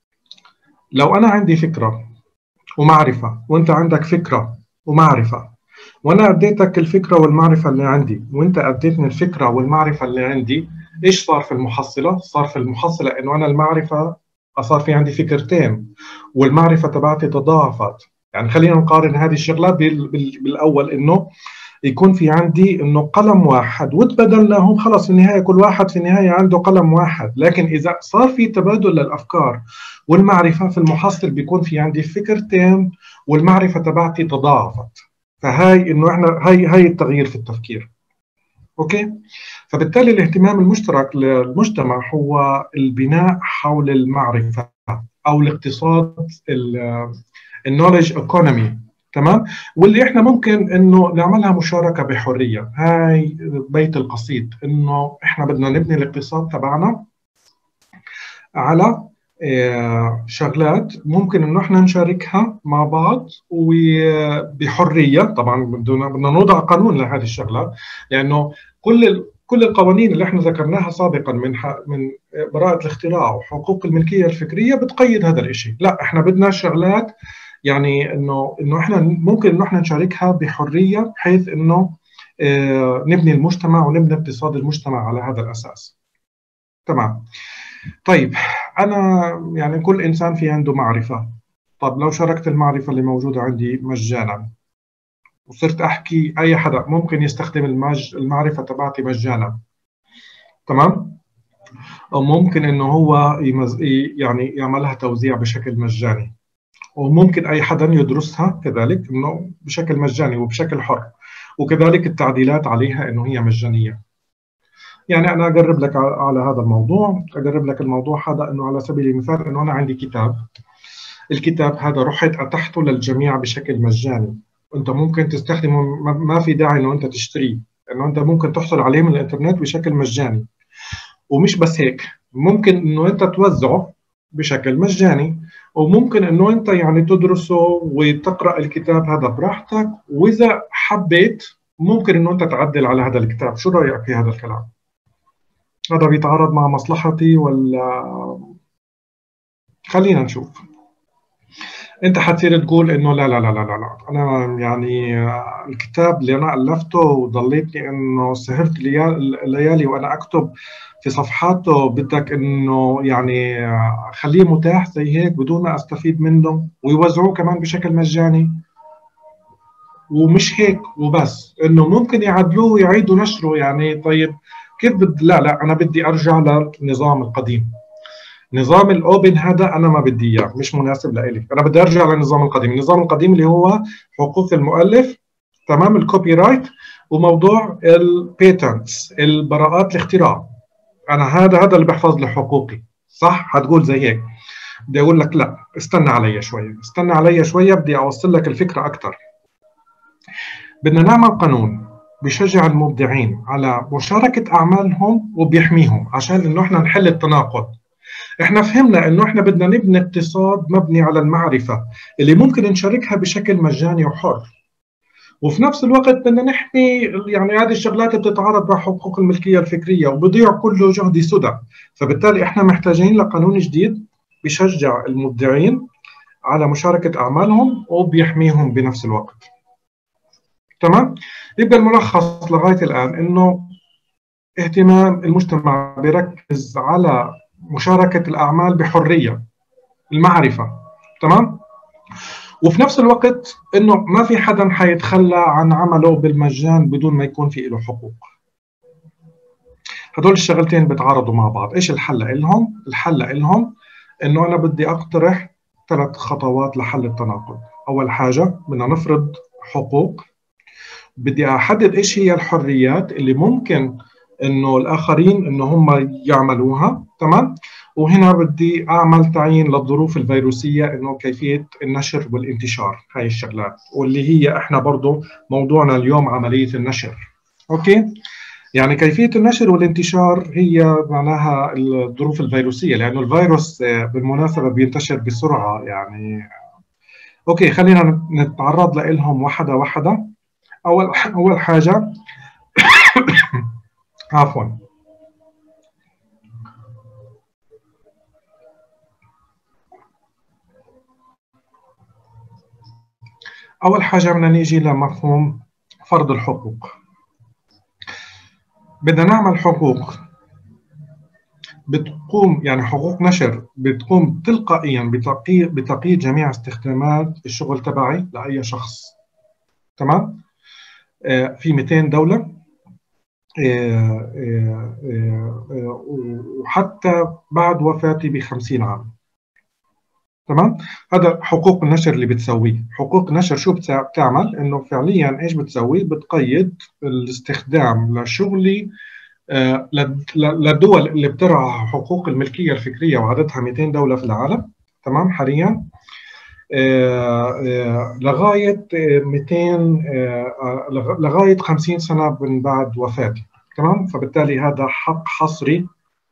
لو أنا عندي فكرة ومعرفة وأنت عندك فكرة ومعرفة، وأنا أديتك الفكرة والمعرفة اللي عندي وأنت أديتني الفكرة والمعرفة اللي عندي، إيش صار في المحصلة؟ صار في المحصلة إنه أنا المعرفة صار في عندي فكرتين والمعرفة تبعتي تضاعفت. يعني خلينا نقارن هذه الشغلات بالأول، إنه يكون في عندي إنه قلم واحد وتبادلناهم، خلص في النهاية كل واحد في النهاية عنده قلم واحد. لكن إذا صار في تبادل للأفكار والمعرفة في المحصل بيكون في عندي فكرتين والمعرفة تبعتي تضاعفت. فهاي إنه إحنا هاي هاي التغيير في التفكير. أوكي؟ فبالتالي الاهتمام المشترك للمجتمع هو البناء حول المعرفة أو الاقتصاد النوليدج ايكونومي. تمام؟ واللي احنا ممكن انه نعملها مشاركة بحرية. هاي بيت القصيد، انه احنا بدنا نبني الاقتصاد تبعنا على شغلات ممكن انه احنا نشاركها مع بعض وبحرية. طبعا بدنا بدنا نوضع قانون لهذه الشغلات، لانه كل كل القوانين اللي احنا ذكرناها سابقا من من براءة الاختراع وحقوق الملكية الفكرية بتقيد هذا الشيء. لا، احنا بدنا شغلات يعني انه انه احنا ممكن انه احنا نشاركها بحرية، بحيث انه اه نبني المجتمع ونبني اقتصاد المجتمع على هذا الاساس. تمام. طيب انا يعني كل انسان في عنده معرفة. طب لو شاركت المعرفة اللي موجودة عندي مجانا وصرت احكي اي حدا ممكن يستخدم المج... المعرفة تبعتي مجانا، تمام، او ممكن انه هو يمز... يعني يعملها توزيع بشكل مجاني، وممكن اي حدا يدرسها كذلك انه بشكل مجاني وبشكل حر، وكذلك التعديلات عليها انه هي مجانيه. يعني انا اقرب لك على هذا الموضوع، اقرب لك الموضوع هذا انه على سبيل المثال انه انا عندي كتاب، الكتاب هذا رحت اتحته للجميع بشكل مجاني، انت ممكن تستخدمه، ما في داعي انه انت تشتريه، انه انت ممكن تحصل عليه من الانترنت بشكل مجاني. ومش بس هيك، ممكن انه انت توزعه بشكل مجاني، وممكن انه انت يعني تدرسه وتقرا الكتاب هذا براحتك، واذا حبيت ممكن انه انت تعدل على هذا الكتاب. شو رايك في هذا الكلام؟ هذا بيتعارض مع مصلحتي ولا؟ خلينا نشوف. انت حتصير تقول انه لا لا لا لا لا انا يعني الكتاب اللي انا الفته وضليتني انه سهرت الليالي وانا اكتب في صفحاته، بدك انه يعني خليه متاح زي هيك بدون ما استفيد منه، ويوزعوه كمان بشكل مجاني. ومش هيك وبس، انه ممكن يعدلوه ويعيدوا نشره. يعني طيب كيف بد... لا لا انا بدي ارجع للنظام القديم. نظام الاوبن هذا انا ما بدي اياه، مش مناسب لإلي. انا بدي ارجع للنظام القديم. النظام القديم اللي هو حقوق المؤلف، تمام، الكوبي رايت، وموضوع البيتنتس، البراءات الاختراع. انا هذا هذا اللي بحفظ لي حقوقي، صح؟ حتقول زي هيك. بدي اقول لك لا، استنى علي شويه، استنى علي شويه، بدي اوصل لك الفكره اكثر. بدنا نعمل قانون بيشجع المبدعين على مشاركه اعمالهم وبيحميهم، عشان انه احنا نحل التناقض. احنا فهمنا انه احنا بدنا نبني اقتصاد مبني على المعرفة اللي ممكن نشاركها بشكل مجاني وحر، وفي نفس الوقت بدنا نحمي يعني هذه الشغلات بتتعارض مع حقوق الملكية الفكرية وبضيع كله جهدي سدى. فبالتالي احنا محتاجين لقانون جديد بيشجع المبدعين على مشاركة اعمالهم وبيحميهم بنفس الوقت. تمام؟ يبقى الملخص لغاية الآن انه اهتمام المجتمع بيركز على مشاركة الأعمال بحرية المعرفة، تمام؟ وفي نفس الوقت إنه ما في حدا حيتخلى عن عمله بالمجان بدون ما يكون في له حقوق. هدول الشغلتين بيتعارضوا مع بعض. إيش الحل لهم؟ الحل لهم إنه أنا بدي أقترح ثلاث خطوات لحل التناقض. أول حاجة بدنا نفرض حقوق، بدي أحدد إيش هي الحريات اللي ممكن انه الاخرين انه هم يعملوها، تمام؟ وهنا بدي اعمل تعيين للظروف الفيروسيه، انه كيفيه النشر والانتشار، هاي الشغلات، واللي هي احنا برضه موضوعنا اليوم عمليه النشر. اوكي؟ يعني كيفيه النشر والانتشار هي معناها الظروف الفيروسيه، لانه الفيروس بالمناسبه بينتشر بسرعه يعني. اوكي، خلينا نتعرض لهم واحده واحده. اول اول حاجه عفوا أول حاجة بدنا نيجي لمفهوم فرض الحقوق. بدنا نعمل حقوق بتقوم يعني حقوق نشر بتقوم تلقائيا بتقييد بتقييد جميع استخدامات الشغل تبعي لأي شخص، تمام؟ آه في مئتين دولة، آه آه آه وحتى بعد وفاتي بخمسين عام، تمام؟ هذا حقوق النشر اللي بتسويه. حقوق النشر شو بتعمل؟ انه فعليا ايش بتسوي؟ بتقيد الاستخدام لشغلي آه للدول اللي بترعى حقوق الملكيه الفكريه، وعددها مئتين دوله في العالم، تمام؟ حاليا آه آه لغايه مئتين آه لغايه خمسين سنه من بعد وفاتي، تمام؟ فبالتالي هذا حق حصري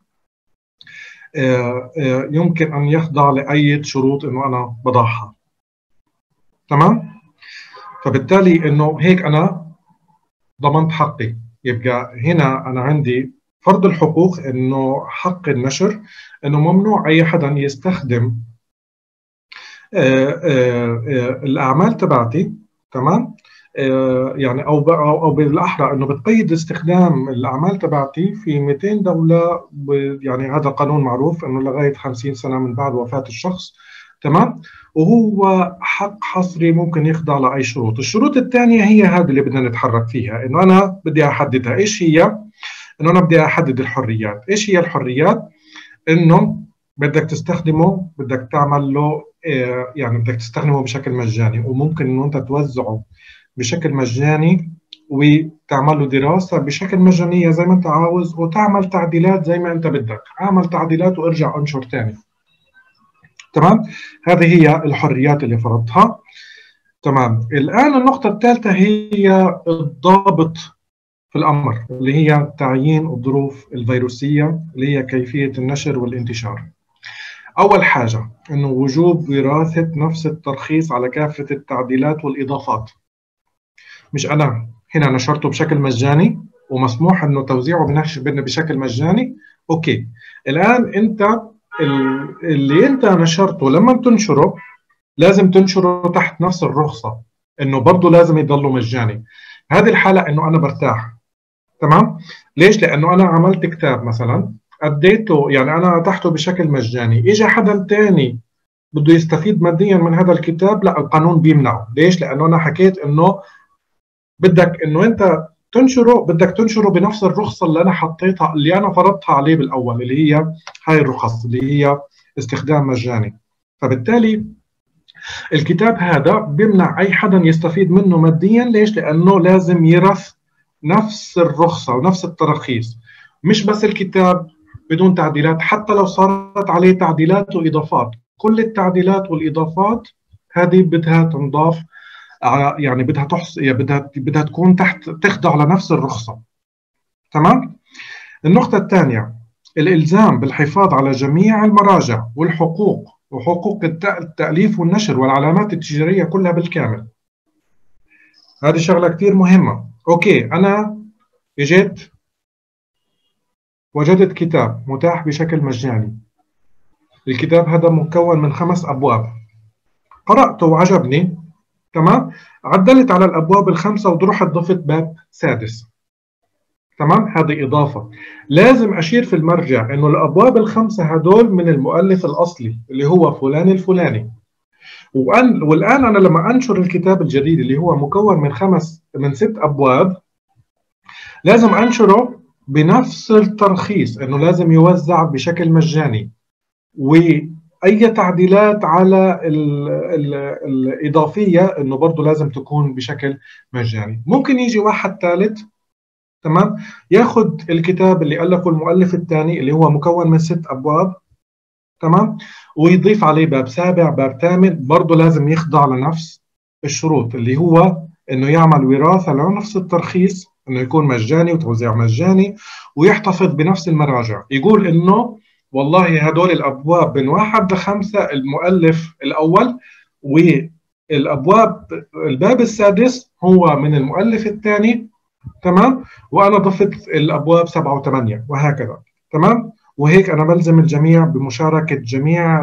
يمكن أن يخضع لأي شروط إنه أنا بضعها، تمام؟ فبالتالي إنه هيك أنا ضمنت حقي. يبقى هنا أنا عندي فرض الحقوق، إنه حق النشر، إنه ممنوع أي حدا يستخدم الأعمال تبعتي، تمام؟ يعني او او بالاحرى انه بتقيد استخدام الاعمال تبعتي في مئتين دوله، يعني هذا قانون معروف انه لغايه خمسين سنه من بعد وفاه الشخص، تمام؟ وهو حق حصري ممكن يخضع لاي شروط. الشروط الثانيه هي هذه اللي بدنا نتحرك فيها، انه انا بدي احددها. ايش هي؟ انه انا بدي احدد الحريات. ايش هي الحريات؟ انه بدك تستخدمه، بدك تعمل له يعني بدك تستخدمه بشكل مجاني، وممكن انه انت توزعه بشكل مجاني وتعمل له دراسة بشكل مجانية زي ما انت عاوز، وتعمل تعديلات زي ما انت بدك. اعمل تعديلات وارجع انشر تاني، تمام؟ هذه هي الحريات اللي فرضتها، تمام؟ الآن النقطة الثالثة هي الضابط في في الأمر، اللي هي تعيين الظروف الفيروسية اللي هي كيفية النشر والانتشار. أول حاجة إنه وجوب وراثة نفس الترخيص على كافة التعديلات والإضافات. مش أنا هنا نشرته بشكل مجاني ومسموح إنه توزيعه بشكل مجاني، أوكي. الآن أنت اللي أنت نشرته لما تنشره لازم تنشره تحت نفس الرخصة، إنه برضه لازم يضله مجاني. هذه الحالة إنه أنا برتاح، تمام؟ ليش؟ لأنه أنا عملت كتاب مثلا أديته، يعني أنا تحته بشكل مجاني، إجا حدا تاني بده يستفيد ماديا من هذا الكتاب، لا القانون بيمنعه. ليش؟ لأنه أنا حكيت إنه بدك إنه أنت تنشره، بدك تنشره بنفس الرخصة اللي أنا حطيتها، اللي أنا فرضتها عليه بالأول، اللي هي هاي الرخص اللي هي استخدام مجاني. فبالتالي الكتاب هذا بيمنع أي حدا يستفيد منه ماديا. ليش؟ لأنه لازم يرث نفس الرخصة ونفس التراخيص. مش بس الكتاب بدون تعديلات، حتى لو صارت عليه تعديلات وإضافات، كل التعديلات والإضافات هذه بدها تنضاف، يعني بدها تحص يعني بدها بدها تكون تحت، تخضع لنفس الرخصة. تمام؟ النقطة الثانية، الإلزام بالحفاظ على جميع المراجع والحقوق وحقوق التأليف والنشر والعلامات التجارية كلها بالكامل. هذه شغلة كتير مهمة. أوكي، أنا اجيت وجدت كتاب متاح بشكل مجاني، الكتاب هذا مكون من خمس أبواب، قرأته وعجبني، تمام؟ عدلت على الأبواب الخمسة ورحت ضفت باب سادس، تمام؟ هذه إضافة. لازم أشير في المرجع إنه الأبواب الخمسة هدول من المؤلف الأصلي اللي هو فلان الفلاني. وأن والآن أنا لما أنشر الكتاب الجديد اللي هو مكون من خمس من ست أبواب، لازم أنشره بنفس الترخيص، إنه لازم يوزع بشكل مجاني، وأي تعديلات على ال ال الإضافية إنه برضو لازم تكون بشكل مجاني. ممكن يجي واحد ثالث، تمام، ياخد الكتاب اللي ألفه المؤلف الثاني اللي هو مكون من ست أبواب، تمام، ويضيف عليه باب سابع باب ثامن، برضه لازم يخضع لنفس الشروط اللي هو انه يعمل وراثة لنفس الترخيص، انه يكون مجاني وتوزيع مجاني، ويحتفظ بنفس المراجع. يقول انه والله هدول الابواب من واحد لخمسة المؤلف الاول، والابواب الباب السادس هو من المؤلف الثاني، تمام، وانا ضفت الابواب سبعة وثمانية وهكذا، تمام. وهيك أنا بلزم الجميع بمشاركة جميع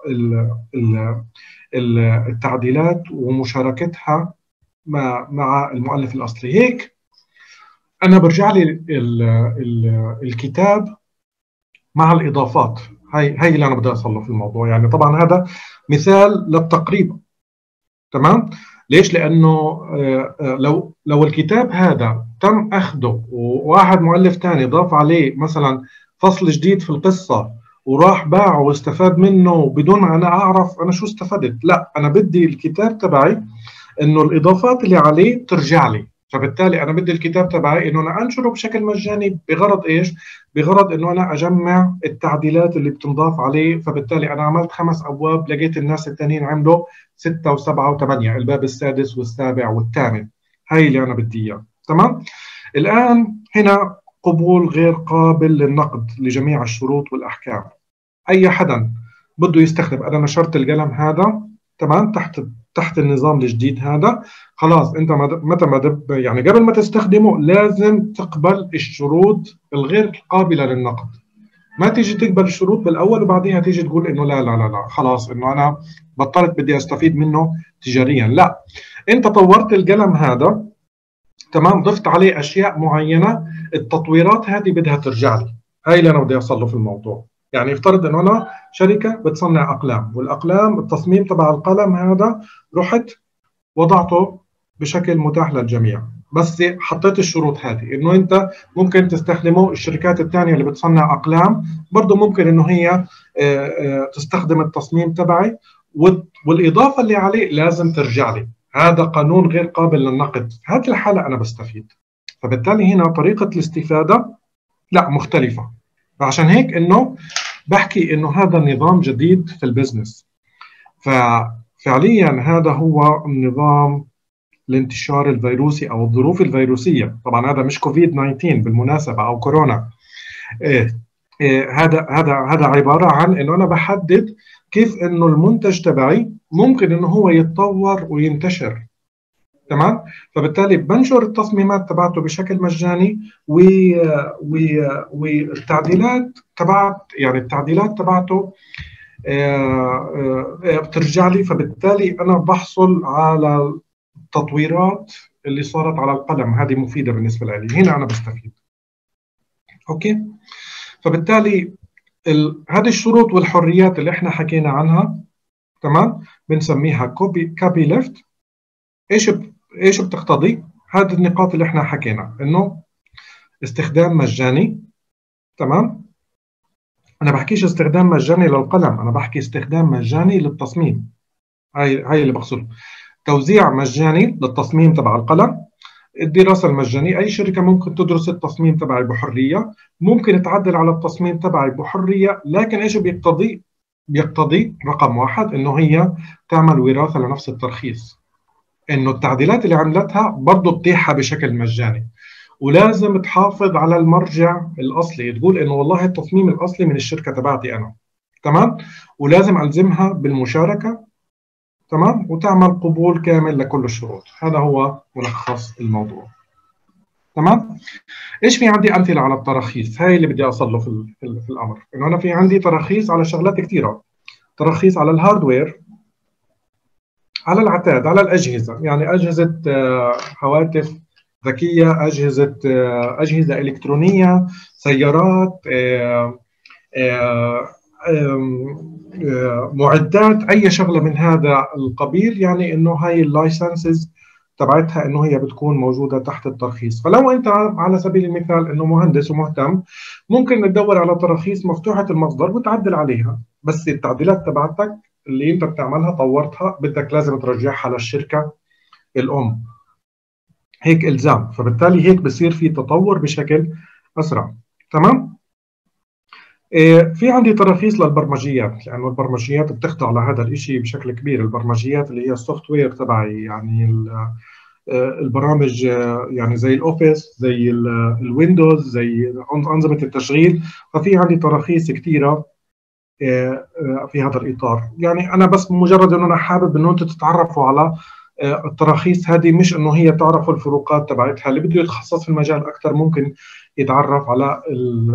التعديلات ومشاركتها مع المؤلف الأصلي. هيك أنا برجع لي الكتاب مع الإضافات. هاي هاي اللي أنا بدي أصله في الموضوع. يعني طبعا هذا مثال للتقريب، تمام. ليش؟ لأنه لو لو الكتاب هذا تم أخذه وواحد مؤلف ثاني ضاف عليه مثلا فصل جديد في القصة وراح باعه واستفاد منه بدون ما أنا أعرف أنا شو استفدت، لا، أنا بدي الكتاب تبعي إنه الإضافات اللي عليه ترجع لي. فبالتالي أنا بدي الكتاب تبعي إنه أنا أنشره بشكل مجاني بغرض إيش؟ بغرض إنه أنا أجمع التعديلات اللي بتنضاف عليه. فبالتالي أنا عملت خمس أبواب، لقيت الناس التانيين عملوا ستة وسبعة وثمانية، الباب السادس والسابع والثامن. هاي اللي أنا بدي إياه، تمام. الآن هنا قبول غير قابل للنقد لجميع الشروط والأحكام. أي حدا بده يستخدم، أنا نشرت القلم هذا، تمام، تحت تحت النظام الجديد هذا، خلاص أنت متى ما دب يعني قبل ما تستخدمه لازم تقبل الشروط الغير قابلة للنقد. ما تيجي تقبل الشروط بالأول وبعديها تيجي تقول إنه لا لا لا لا خلاص إنه أنا بطلت بدي أستفيد منه تجاريا. لا، أنت طورت القلم هذا، تمام، ضفت عليه أشياء معينة، التطويرات هذه بدها ترجع لي. هاي اللي أنا بدي أوصله في الموضوع. يعني افترض إنه أنا شركة بتصنع أقلام، والأقلام التصميم تبع القلم هذا رحت وضعته بشكل متاح للجميع، بس حطيت الشروط هذه إنه أنت ممكن تستخدمه. الشركات الثانية اللي بتصنع أقلام برضو ممكن إنه هي تستخدم التصميم تبعي، والإضافة اللي عليه لازم ترجع لي. هذا قانون غير قابل للنقد. في هذه الحالة أنا بستفيد. فبالتالي هنا طريقة الاستفادة لا مختلفة. فعشان هيك إنه بحكي إنه هذا نظام جديد في البزنس. ففعليا هذا هو النظام الانتشار الفيروسي او الظروف الفيروسيه. طبعا هذا مش كوفيد تسعة عشر بالمناسبه او كورونا. إيه إيه هذا هذا هذا عباره عن انه انا بحدد كيف انه المنتج تبعي ممكن انه هو يتطور وينتشر. تمام. فبالتالي بنشر التصميمات تبعته بشكل مجاني، و والتعديلات تبعت يعني التعديلات تبعته بترجع لي. فبالتالي انا بحصل على التطويرات اللي صارت على القلم، هذه مفيده بالنسبه لي، هنا انا بستفيد. اوكي. فبالتالي ال... هذه الشروط والحريات اللي احنا حكينا عنها، تمام، بنسميها كوبي كابي ليفت. ايش ب... ايش بتقتضي؟ هذه النقاط اللي احنا حكينا، انه استخدام مجاني. تمام. انا بحكيش استخدام مجاني للقلم، انا بحكي استخدام مجاني للتصميم. هاي هاي اللي بقصده. توزيع مجاني للتصميم تبع القلم. الدراسة المجانية، أي شركة ممكن تدرس التصميم تبعي بحرية، ممكن تعدل على التصميم تبعي بحرية، لكن إيش بيقتضي؟ بيقتضي رقم واحد إنه هي تعمل وراثة لنفس الترخيص، إنه التعديلات اللي عملتها برضه تتيحها بشكل مجاني، ولازم تحافظ على المرجع الأصلي، تقول إنه والله التصميم الأصلي من الشركة تبعتي أنا. تمام. ولازم ألزمها بالمشاركة. تمام. وتعمل قبول كامل لكل الشروط. هذا هو ملخص الموضوع. تمام. ايش في عندي امثله على التراخيص؟ هاي اللي بدي اوصل له في, في, في الامر، انه انا في عندي تراخيص على شغلات كثيره. تراخيص على الهاردوير، على العتاد، على الاجهزه، يعني اجهزه هواتف ذكيه، اجهزه اجهزه الكترونيه، سيارات، معدات، اي شغله من هذا القبيل، يعني انه هاي اللايسنسز تبعتها انه هي بتكون موجوده تحت الترخيص. فلو انت على سبيل المثال انه مهندس ومهتم، ممكن تدور على تراخيص مفتوحه المصدر وتعدل عليها، بس التعديلات تبعتك اللي انت بتعملها طورتها بدك لازم ترجعها للشركه الام، هيك الزام. فبالتالي هيك بصير في تطور بشكل اسرع. تمام. في عندي تراخيص للبرمجيات، لانه البرمجيات بتخضع لهذا الشيء بشكل كبير. البرمجيات اللي هي السوفت وير تبعي، يعني البرامج، يعني زي الاوفيس، زي الويندوز، زي انظمه التشغيل. ففي عندي تراخيص كثيره في هذا الاطار. يعني انا بس مجرد انه انا حابب انه انتم تتعرفوا على التراخيص هذه، مش انه هي تعرفوا الفروقات تبعتها. اللي بده يتخصص في المجال اكثر ممكن يتعرف على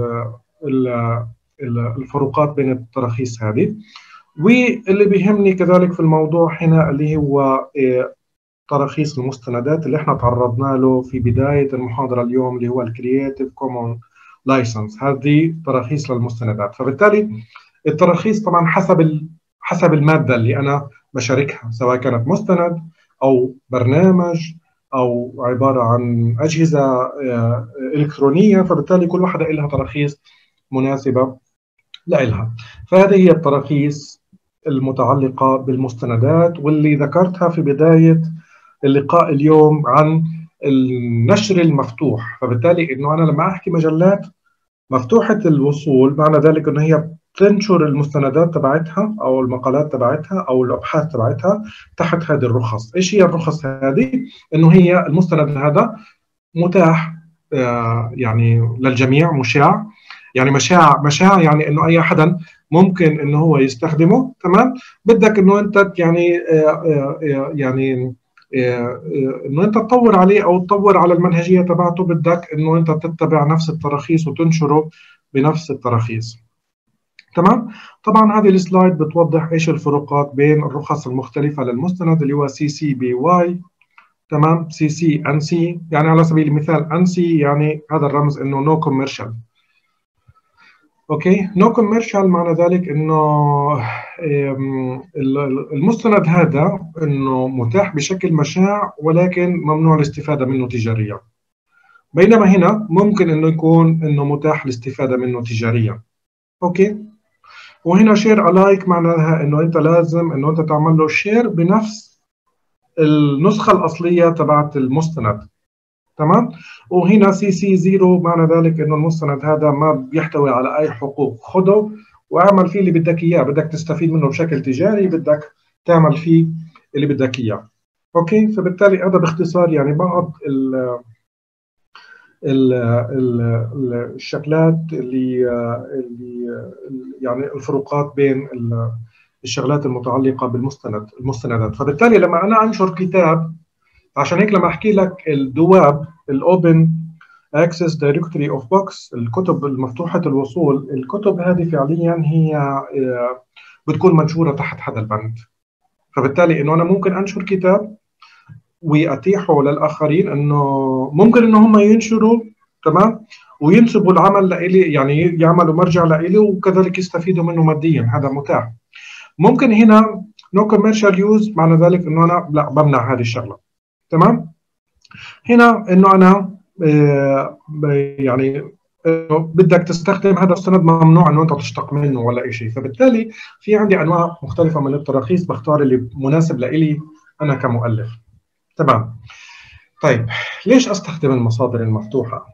الفروقات بين التراخيص هذه. واللي بيهمني كذلك في الموضوع هنا اللي هو تراخيص المستندات اللي احنا تعرضنا له في بداية المحاضرة اليوم، اللي هو الكرياتيف كومون لايسنس. هذه تراخيص للمستندات. فبالتالي التراخيص طبعا حسب حسب المادة اللي أنا بشاركها، سواء كانت مستند أو برنامج أو عبارة عن أجهزة إلكترونية. فبالتالي كل واحدة لها تراخيص مناسبة لها. فهذه هي التراخيص المتعلقة بالمستندات، واللي ذكرتها في بداية اللقاء اليوم عن النشر المفتوح. فبالتالي انه انا لما احكي مجلات مفتوحة الوصول، معنى ذلك انه هي تنشر المستندات تبعتها او المقالات تبعتها او الابحاث تبعتها تحت هذه الرخص. ايش هي الرخص هذه؟ انه هي المستند هذا متاح آه يعني للجميع، مشاع. يعني مشاع مشاع يعني انه اي حدا ممكن انه هو يستخدمه. تمام. بدك انه انت يعني آه آه يعني انه انت تطور عليه او تطور على المنهجيه تبعته، بدك انه انت تتبع نفس التراخيص وتنشره بنفس التراخيص. تمام. طبعا هذه السلايد بتوضح ايش الفروقات بين الرخص المختلفه للمستند اللي هو سي سي بي واي. تمام. سي سي ان سي، يعني على سبيل المثال ان سي يعني هذا الرمز انه نو كوميرشال. اوكي. نو كوميرشال معنى ذلك انه المستند هذا انه متاح بشكل مشاع، ولكن ممنوع الاستفاده منه تجاريا. بينما هنا ممكن انه يكون انه متاح الاستفاده منه تجاريا. اوكي. وهنا شير الايك معناها انه انت لازم انه انت تعمل له شير بنفس النسخه الاصليه تبعت المستند. تمام. وهنا سي سي زيرو معنى ذلك انه المستند هذا ما بيحتوي على اي حقوق. خده واعمل فيه اللي بدك اياه، بدك تستفيد منه بشكل تجاري، بدك تعمل فيه اللي بدك اياه. اوكي، فبالتالي هذا باختصار يعني بعض ال ال ال الشغلات اللي اللي يعني الفروقات بين الشغلات المتعلقه بالمستند المستندات. فبالتالي لما انا انشر كتاب، عشان هيك لما احكي لك الدواب الاوبن اكسس دايركتوري اوف بوكس، الكتب المفتوحه الوصول، الكتب هذه فعليا هي بتكون منشوره تحت هذا البند. فبالتالي انه انا ممكن انشر كتاب واتيحه للاخرين، انه ممكن انه هم ينشروا تمام وينسبوا العمل لإلي، يعني يعملوا مرجع لإلي وكذلك يستفيدوا منه ماديا، هذا متاح. ممكن هنا نو كوميرشال يوز، معنى ذلك انه انا لا بمنع هذه الشغله. تمام. هنا انه انا آه يعني انه بدك تستخدم هذا السند، ممنوع انه انت تشتق منه ولا شيء. فبالتالي في عندي انواع مختلفه من التراخيص، بختار اللي مناسب لإلي انا كمؤلف. تمام. طيب ليش استخدم المصادر المفتوحه؟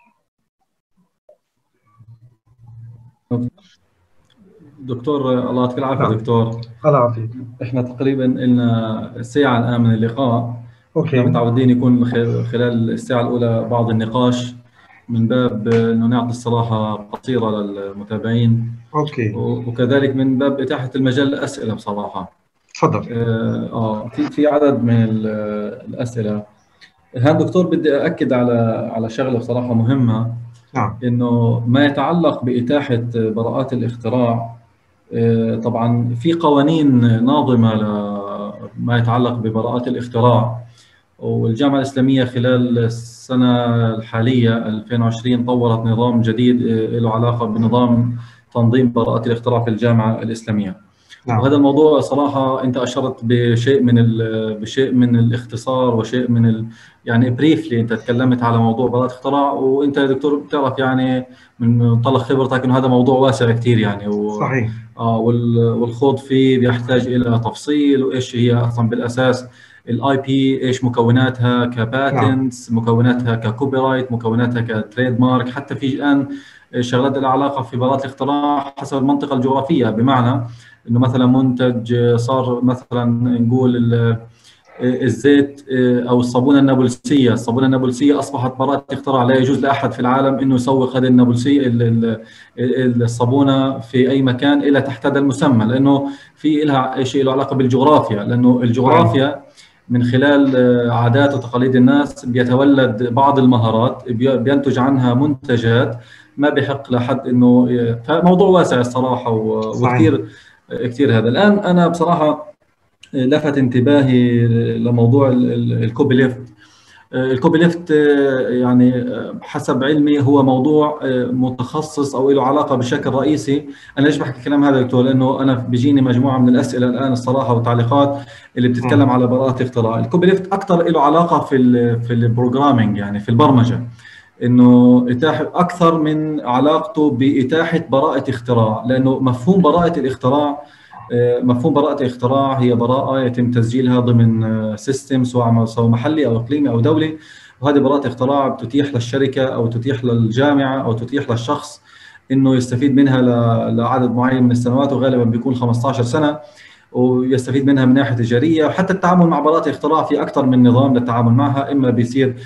دكتور الله يعطيك العافيه. دكتور الله يعافيك. احنا تقريبا لنا ساعه الان من اللقاء. اوكي. احنا متعودين يكون خلال الساعه الاولى بعض النقاش من باب انه نعطي الصراحه قصيره للمتابعين. اوكي. وكذلك من باب اتاحه المجال للاسئله بصراحه. تفضل. اه في في عدد من الاسئله. هذا دكتور بدي اكد على على شغله بصراحه مهمه. نعم. انه ما يتعلق باتاحه براءات الاختراع، طبعا في قوانين ناظمه لما يتعلق ببراءات الاختراع، والجامعه الاسلاميه خلال السنه الحاليه ألفين وعشرين طورت نظام جديد له علاقه بنظام تنظيم براءات الاختراع في الجامعه الاسلاميه. نعم. وهذا الموضوع صراحه انت اشرت بشيء من بشيء من الاختصار وشيء من ال يعني بريفلي انت تكلمت على موضوع براءة الاختراع، وانت يا دكتور بتعرف يعني من منطلق خبرتك انه هذا موضوع واسع كثير يعني و... صحيح. اه والخوض فيه بيحتاج الى تفصيل، وايش هي اصلا بالاساس الاي بي، ايش مكوناتها كباتنتس، نعم. مكوناتها ككوبي رايت، مكوناتها كتريد مارك، حتى في الان شغلات لها علاقه في براءة الاختراع حسب المنطقه الجغرافيه، بمعنى انه مثلا منتج صار مثلا نقول الزيت او الصابونه النابلسيه، الصابونه النابلسيه اصبحت براءة اختراع، لا يجوز لاحد في العالم انه يسوق هذه النابلسيه الصابونه في اي مكان الا تحت هذا المسمى، لانه في لها شيء له علاقه بالجغرافيا، لانه الجغرافيا من خلال عادات وتقاليد الناس بيتولد بعض المهارات بينتج عنها منتجات ما بيحق لحد انه، فموضوع واسع الصراحه وكثير كثير. هذا الان انا بصراحه لفت انتباهي لموضوع الكوبي ليفت. الكوبي ليفت يعني حسب علمي هو موضوع متخصص او له علاقه بشكل رئيسي. انا ليش بحكي الكلام هذا دكتور؟ لانه انا بيجيني مجموعه من الاسئله الان الصراحه والتعليقات اللي بتتكلم م. على براءة اختراع. الكوبي ليفت اكثر له علاقه في ال في البروجرامينج، يعني في البرمجه، انه اتاح اكثر من علاقته باتاحه براءه اختراع، لانه مفهوم براءه الاختراع مفهوم براءة الاختراع هي براءة يتم تسجيلها ضمن سيستم سواء محلي أو إقليمي أو دولي، وهذه براءة اختراع بتتيح للشركة أو تتيح للجامعة أو تتيح للشخص إنه يستفيد منها لعدد معين من السنوات، وغالبا بيكون خمسة عشر سنة، ويستفيد منها من ناحيه تجاريه. وحتى التعامل مع براءة الاختراع في اكثر من نظام للتعامل معها، اما بيصير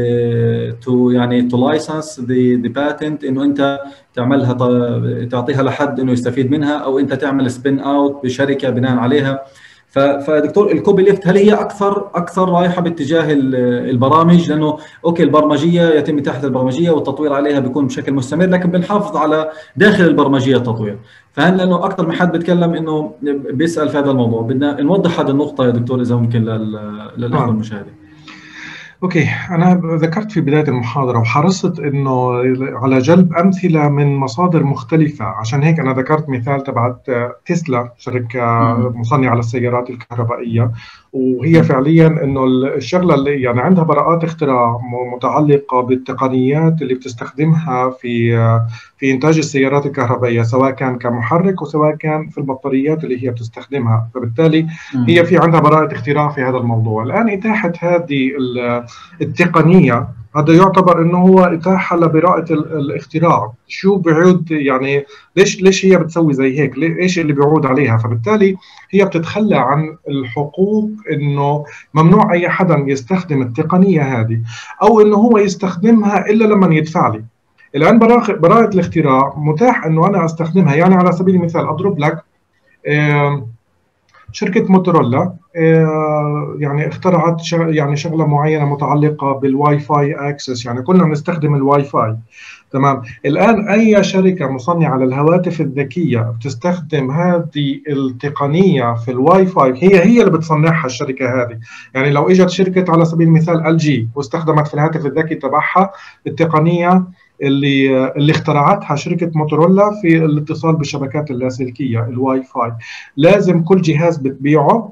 تو يعني تو لايسنس ذا باتنت، انه انت تعملها تعطيها لحد انه يستفيد منها، او انت تعمل سبين اوت بشركه بناء عليها. فدكتور الكوبي ليفت هل هي اكثر اكثر رايحه باتجاه البرامج؟ لانه اوكي البرمجيه يتم اتاحه البرمجيه والتطوير عليها بيكون بشكل مستمر، لكن بنحافظ على داخل البرمجيه التطوير. فهل لانه اكثر من حد بيتكلم انه بيسال في هذا الموضوع، بدنا نوضح هذه النقطه يا دكتور اذا ممكن للاخوه المشاهدين. اوكي، انا ذكرت في بدايه المحاضره وحرصت انه على جلب امثله من مصادر مختلفه، عشان هيك انا ذكرت مثال تبعت تسلا، شركه مصنعه للسيارات الكهربائيه، وهي فعليا انه الشغله اللي يعني عندها براءات اختراع متعلقه بالتقنيات اللي بتستخدمها في في انتاج السيارات الكهربائيه، سواء كان كمحرك وسواء كان في البطاريات اللي هي بتستخدمها، فبالتالي هي في عندها براءه اختراع في هذا الموضوع. الان اتاحه هذه التقنيه هذا يعتبر انه هو اتاحه لبراءه الاختراع. شو بيعود يعني ليش ليش هي بتسوي زي هيك؟ ايش اللي بيعود عليها؟ فبالتالي هي بتتخلى عن الحقوق، انه ممنوع اي حدا يستخدم التقنيه هذه او انه هو يستخدمها الا لما يدفع لي. الان براءه الاختراع متاح انه انا استخدمها. يعني على سبيل المثال اضرب لك شركة موتورولا يعني اخترعت يعني شغلة معينة متعلقة بالواي فاي اكسس، يعني كنا بنستخدم الواي فاي. تمام. الآن أي شركة مصنعة للهواتف الذكية بتستخدم هذه التقنية في الواي فاي، هي هي اللي بتصنعها الشركة هذه. يعني لو اجت شركة على سبيل المثال ال جي واستخدمت في الهاتف الذكي تبعها التقنية اللي اللي اخترعتها شركة موتورولا في الاتصال بالشبكات اللاسلكية الواي فاي، لازم كل جهاز بتبيعه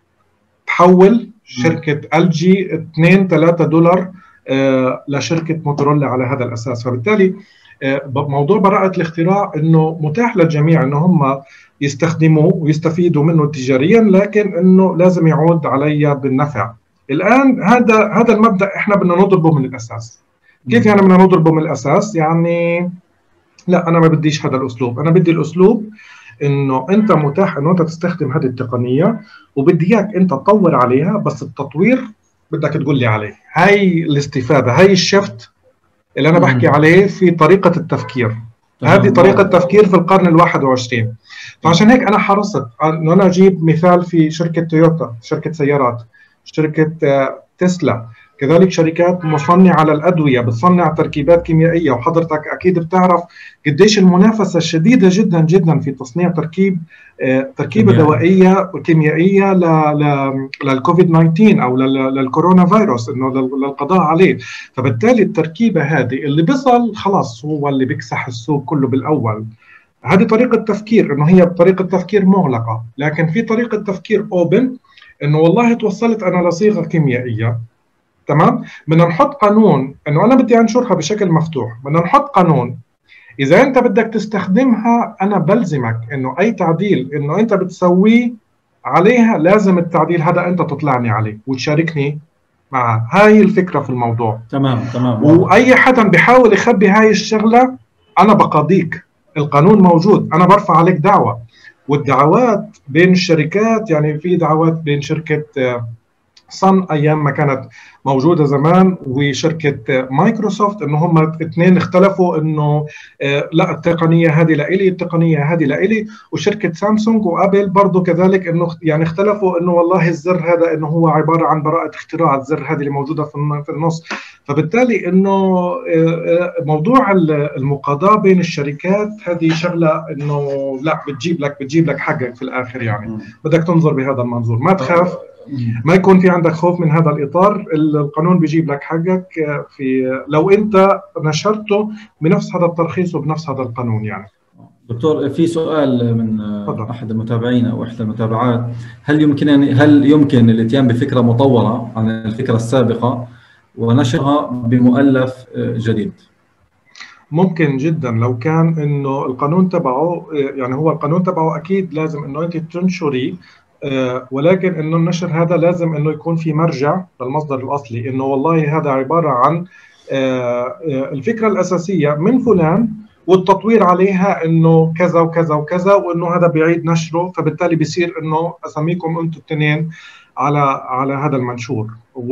تحول شركة ال جي اثنين ثلاثة دولار آه لشركة موتورولا على هذا الأساس. فبالتالي آه موضوع براءة الاختراع انه متاح للجميع انه هم يستخدموه ويستفيدوا منه تجاريا، لكن انه لازم يعود علي بالنفع. الآن هذا هذا المبدأ احنا بدنا نضربه من الأساس. كيف يعني بدنا نضربه من الأساس؟ يعني لا، أنا ما بديش هذا الأسلوب. أنا بدي الأسلوب إنه أنت متاح إنه أنت تستخدم هذه التقنية، وبدي إياك أنت تطور عليها، بس التطوير بدك تقول لي عليه. هاي الاستفادة، هاي الشفت اللي أنا بحكي عليه في طريقة التفكير. هذه طريقة تفكير في القرن الواحد وعشرين. فعشان هيك أنا حرصت إنه أنا أجيب مثال في شركة تويوتا، شركة سيارات، شركة تسلا، كذلك شركات مصنعة للأدوية بتصنع تركيبات كيميائية. وحضرتك أكيد بتعرف قديش المنافسة شديدة جدا جدا في تصنيع تركيب تركيبة دوائية وكيميائية للكوفيد تسعة عشر أو للكورونا فيروس، إنه للقضاء عليه. فبالتالي التركيبة هذه اللي بيصل خلاص هو اللي بيكسح السوق كله بالأول. هذه طريقة تفكير، إنه هي طريقة تفكير مغلقة. لكن في طريقة تفكير أوبن، إنه والله توصلت أنا لصيغة كيميائية، تمام، بدنا نحط قانون انه انا بدي انشرها بشكل مفتوح. بدنا نحط قانون اذا انت بدك تستخدمها انا بلزمك انه اي تعديل انه انت بتسويه عليها لازم التعديل هذا انت تطلعني عليه وتشاركني معه. هاي الفكرة في الموضوع. تمام تمام. واي حدا بيحاول يخبي هاي الشغلة انا بقاضيك. القانون موجود، انا برفع عليك دعوة. والدعوات بين الشركات، يعني في دعوات بين شركة صن ايام ما كانت موجوده زمان وشركه مايكروسوفت، انه هم اثنين اختلفوا انه آه لا التقنيه هذه لإلي، التقنيه هذه لإلي. وشركه سامسونج وابل برضه كذلك، انه يعني اختلفوا انه والله الزر هذا انه هو عباره عن براءه اختراع، الزر هذه اللي موجوده في النص. فبالتالي انه آه موضوع المقاضاه بين الشركات هذه شغله انه لا بتجيب لك بتجيب لك حقك في الاخر. يعني بدك تنظر بهذا المنظور، ما تخاف، ما يكون في عندك خوف من هذا الإطار. القانون بيجيب لك حقك في لو أنت نشرته بنفس هذا الترخيص وبنفس هذا القانون. يعني دكتور، في سؤال من فضل. أحد المتابعين أو إحدى المتابعات: هل يمكن هل يمكن الاتيان بفكرة مطورة عن الفكرة السابقة ونشرها بمؤلف جديد؟ ممكن جدا، لو كان إنه القانون تبعه، يعني هو القانون تبعه أكيد لازم إنه أنت تنشري، ولكن انه النشر هذا لازم انه يكون في مرجع للمصدر الاصلي، انه والله هذا عباره عن الفكره الاساسيه من فلان والتطوير عليها انه كذا وكذا وكذا، وانه هذا بيعيد نشره. فبالتالي بيصير انه اسميكم انتم الاثنين على على هذا المنشور.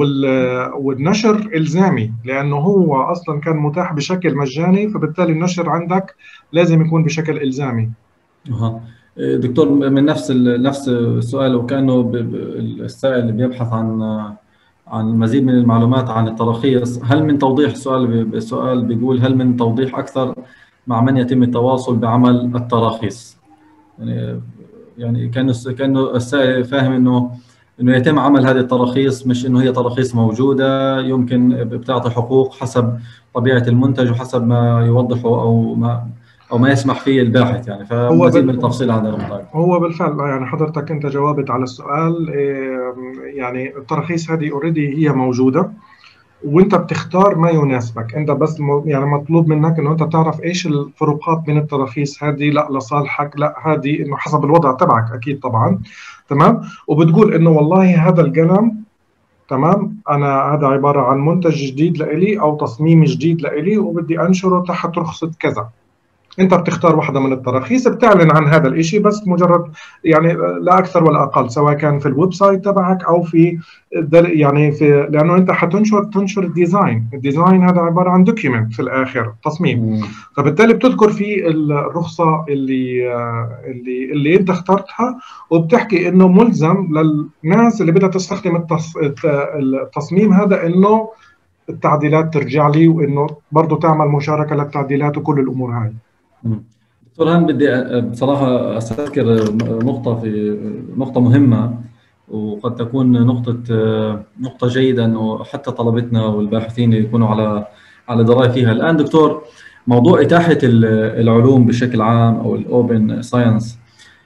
والنشر الزامي لانه هو اصلا كان متاح بشكل مجاني، فبالتالي النشر عندك لازم يكون بشكل الزامي. أه. دكتور، من نفس نفس السؤال، وكأنه السائل اللي بيبحث عن عن المزيد من المعلومات عن التراخيص، هل من توضيح السؤال السؤال بيقول هل من توضيح أكثر مع من يتم التواصل بعمل التراخيص؟ يعني يعني كأنه كأنه السائل فاهم إنه إنه يتم عمل هذه التراخيص، مش إنه هي تراخيص موجودة يمكن بتعطي حقوق حسب طبيعة المنتج وحسب ما يوضحه أو ما أو ما يسمح فيه الباحث. يعني فمزيد من التفصيل عن النقطة. هو بالفعل يعني حضرتك أنت جاوبت على السؤال. يعني التراخيص هذه اوريدي هي موجودة، وأنت بتختار ما يناسبك. أنت بس يعني مطلوب منك إنه أنت تعرف إيش الفروقات بين التراخيص هذه، لا لصالحك، لا هذه إنه حسب الوضع تبعك أكيد طبعا. تمام. وبتقول إنه والله هذا القلم تمام، انا هذا عباره عن منتج جديد لإلي او تصميم جديد لإلي وبدي انشره تحت رخصه كذا. انت بتختار واحدة من التراخيص، بتعلن عن هذا الاشي بس مجرد يعني لا اكثر ولا اقل، سواء كان في الويب سايت تبعك او في يعني في، لانه انت حتنشر تنشر الديزاين، الديزاين هذا عبارة عن دوكيمنت في الاخر، تصميم. فبالتالي بتذكر في الرخصة اللي اللي اللي انت اخترتها، وبتحكي انه ملزم للناس اللي بدها تستخدم التصميم هذا انه التعديلات ترجع لي، وانه برضه تعمل مشاركة للتعديلات وكل الامور هاي. دكتور هان، بدي بصراحة أستذكر نقطة في نقطة مهمة، وقد تكون نقطة نقطة جيدة إنه حتى طلبتنا والباحثين يكونوا على على دراية فيها. الآن دكتور، موضوع إتاحة العلوم بشكل عام أو الأوبن ساينس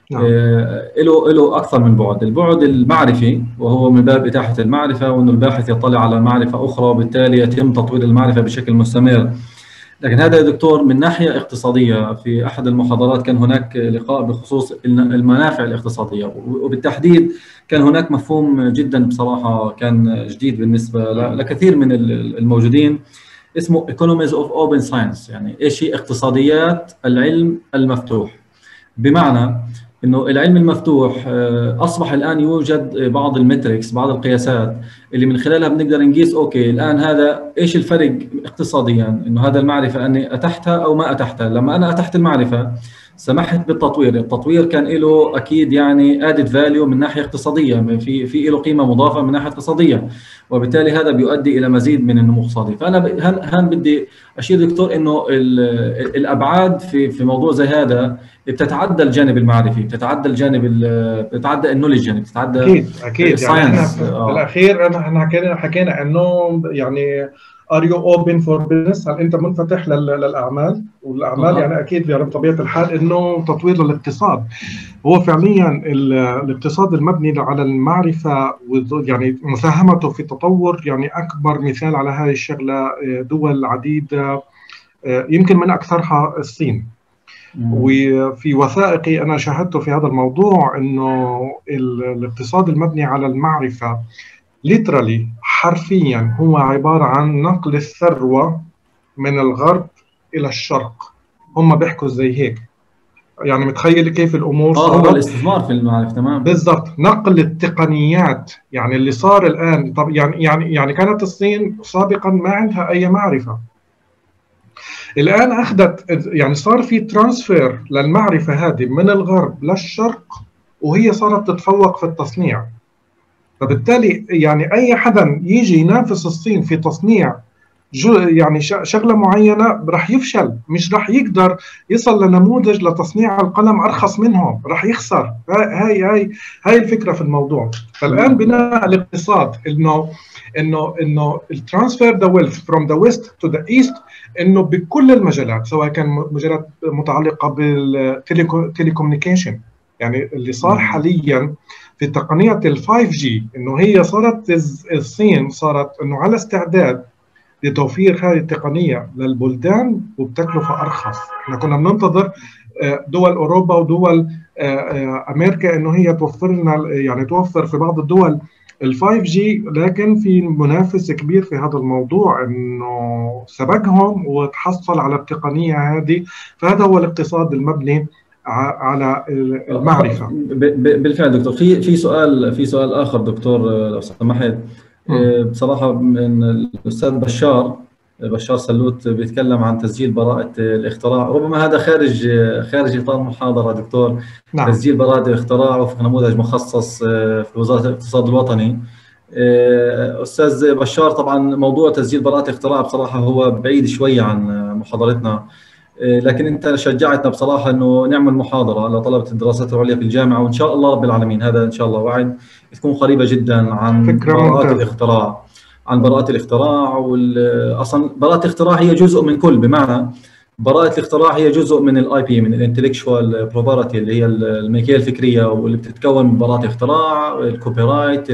له له أكثر من بعد. البعد المعرفي، وهو من باب إتاحة المعرفة، وإنه الباحث يطلع على معرفة أخرى، وبالتالي يتم تطوير المعرفة بشكل مستمر. لكن هذا يا دكتور من ناحية اقتصادية، في أحد المحاضرات كان هناك لقاء بخصوص المنافع الاقتصادية، وبالتحديد كان هناك مفهوم جدا بصراحة كان جديد بالنسبة لكثير من الموجودين، اسمه Economies of Open Science. يعني إيش هي اقتصاديات العلم المفتوح؟ بمعنى إنه العلم المفتوح أصبح الآن يوجد بعض المتركس، بعض القياسات اللي من خلالها بنقدر نقيس أوكي الآن هذا إيش الفرق اقتصاديا، إنه هذا المعرفة أني أتحتها أو ما أتحتها. لما أنا أتحت المعرفة سمحت بالتطوير، التطوير كان له أكيد يعني added value من ناحية اقتصادية، في في له قيمة مضافة من ناحية اقتصادية، وبالتالي هذا بيؤدي إلى مزيد من النمو الاقتصادي. فأنا هان بدي أشير دكتور إنه الأبعاد في في موضوع زي هذا بتتعدى الجانب المعرفي، بتتعدى الجانب بتتعدى النوليدج، يعني بتتعدى اكيد اكيد. يعني احنا آه. بالاخير احنا حكينا حكينا انه يعني ار يو اوبن فور بزنس، هل انت منفتح للاعمال؟ والاعمال آه. يعني اكيد يعني بطبيعه الحال انه تطوير الاقتصاد. هو فعليا الاقتصاد المبني على المعرفه، يعني مساهمته في التطور، يعني اكبر مثال على هذه الشغله دول عديده، يمكن من اكثرها الصين. وفي وثائقي أنا شاهدته في هذا الموضوع إنه الاقتصاد المبني على المعرفة literally حرفيا هو عبارة عن نقل الثروة من الغرب إلى الشرق. هم بيحكوا زي هيك، يعني متخيل كيف الأمور صارت؟ هو الاستثمار في المعرفة. تمام، بالضبط، نقل التقنيات. يعني اللي صار الآن، طب يعني يعني يعني كانت الصين سابقا ما عندها أي معرفة، الآن أخذت، يعني صار في ترانسفير للمعرفة هذه من الغرب للشرق، وهي صارت تتفوق في التصنيع. فبالتالي يعني أي حدا يجي ينافس الصين في تصنيع يعني شغلة معينة راح يفشل، مش راح يقدر يصل لنموذج لتصنيع القلم أرخص منهم، راح يخسر. هاي هاي هاي الفكرة في الموضوع. فالآن بناء الاقتصاد إنه إنه إنه الترانسفير ذا ويلث فروم ذا ويست تو ذا ايست، إنه بكل المجالات، سواء كان مجالات متعلقة بالتليكومنيكيشن. يعني اللي صار حاليا في تقنية ال فايف جي، إنه هي صارت الصين صارت إنه على استعداد لتوفير هذه التقنية للبلدان وبتكلفة أرخص. احنا كنا بننتظر دول أوروبا ودول أمريكا إنه هي توفر لنا، يعني توفر في بعض الدول ال فايف جي، لكن في منافس كبير في هذا الموضوع إنه سبقهم وتحصل على التقنية هذه. فهذا هو الاقتصاد المبني على المعرفة. بالفعل دكتور، في في سؤال في سؤال آخر دكتور لو سمحت. بصراحة من الأستاذ بشار بشار سلوت بيتكلم عن تسجيل براءة الاختراع، ربما هذا خارج خارج إطار محاضرة دكتور. نعم. تسجيل براءة الاختراع وفق نموذج مخصص في وزارة الاقتصاد الوطني. أستاذ بشار، طبعا موضوع تسجيل براءة الاختراع بصراحة هو بعيد شوية عن محاضرتنا، لكن أنت شجعتنا بصراحة إنه نعمل محاضرة لطلبة الدراسات العليا في الجامعة، وإن شاء الله رب العالمين هذا إن شاء الله وعد تكون قريبة جدا عن براءة الاختراع، عن براءة الاختراع. وأصلا براءة الاختراع هي جزء من كل، بمعنى براءة الاختراع هي جزء من الاي بي، من الانتلكشوال بروبرتي اللي هي الملكية الفكرية، واللي بتتكون من براءة الاختراع، الكوبي رايت،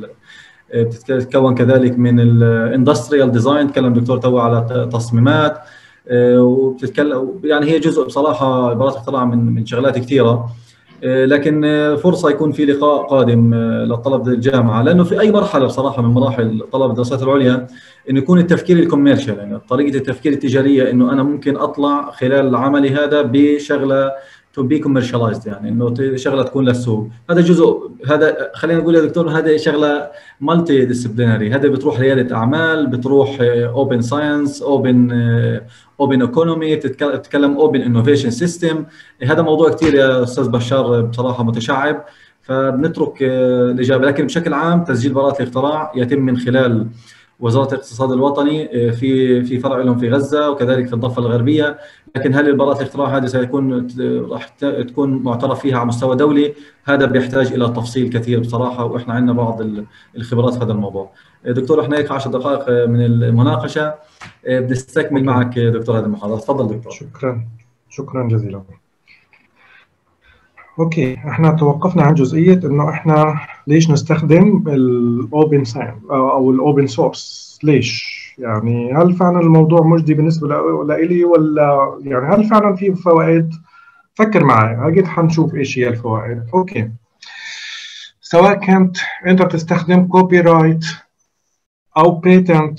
بتتكون كذلك من الاندستريال ديزاين، تكلم دكتور تو على تصميمات، وبتتكلم يعني هي جزء بصراحة براءة الاختراع من من شغلات كثيرة. لكن فرصة يكون في لقاء قادم لطلبة الجامعة، لأنه في أي مرحلة بصراحة من مراحل طلب الدراسات العليا إنه يكون التفكير الكوميرشال، يعني طريقة التفكير التجارية، إنه أنا ممكن أطلع خلال عملي هذا بشغلة to be commercialized، يعني إنه شغلة تكون للسوق. هذا جزء، هذا خلينا نقول يا دكتور هذا شغلة مالتي ديسيبلينري، هذا بتروح ريادة أعمال، بتروح اوبن ساينس، اوبن اوبن ايكونومي، بتتكلم اوبن انوفيشن سيستم. هذا موضوع كثير يا استاذ بشار بصراحه متشعب، فبنترك الاجابه. لكن بشكل عام تسجيل براءه الاختراع يتم من خلال وزاره الاقتصاد الوطني في في فرع لهم في غزه وكذلك في الضفه الغربيه. لكن هل البراءه الاختراع هذه سيكون راح تكون معترف فيها على مستوى دولي؟ هذا بيحتاج الى تفصيل كثير بصراحه، واحنا عندنا بعض الخبرات في هذا الموضوع. دكتور احنا هيك عشر دقائق من المناقشه، بنستكمل معك دكتور هذه المحاضره. تفضل دكتور. شكرا شكرا جزيلا. اوكي، احنا توقفنا عن جزئيه انه احنا ليش نستخدم الاوبن ساين او الاوبن سورس. ليش؟ يعني هل فعلا الموضوع مجدي بالنسبه لي، ولا يعني هل فعلا في فوائد؟ فكر معي، اكيد حنشوف ايش هي الفوائد. اوكي، سواء كانت انت بتستخدم كوبي رايت او بيتنت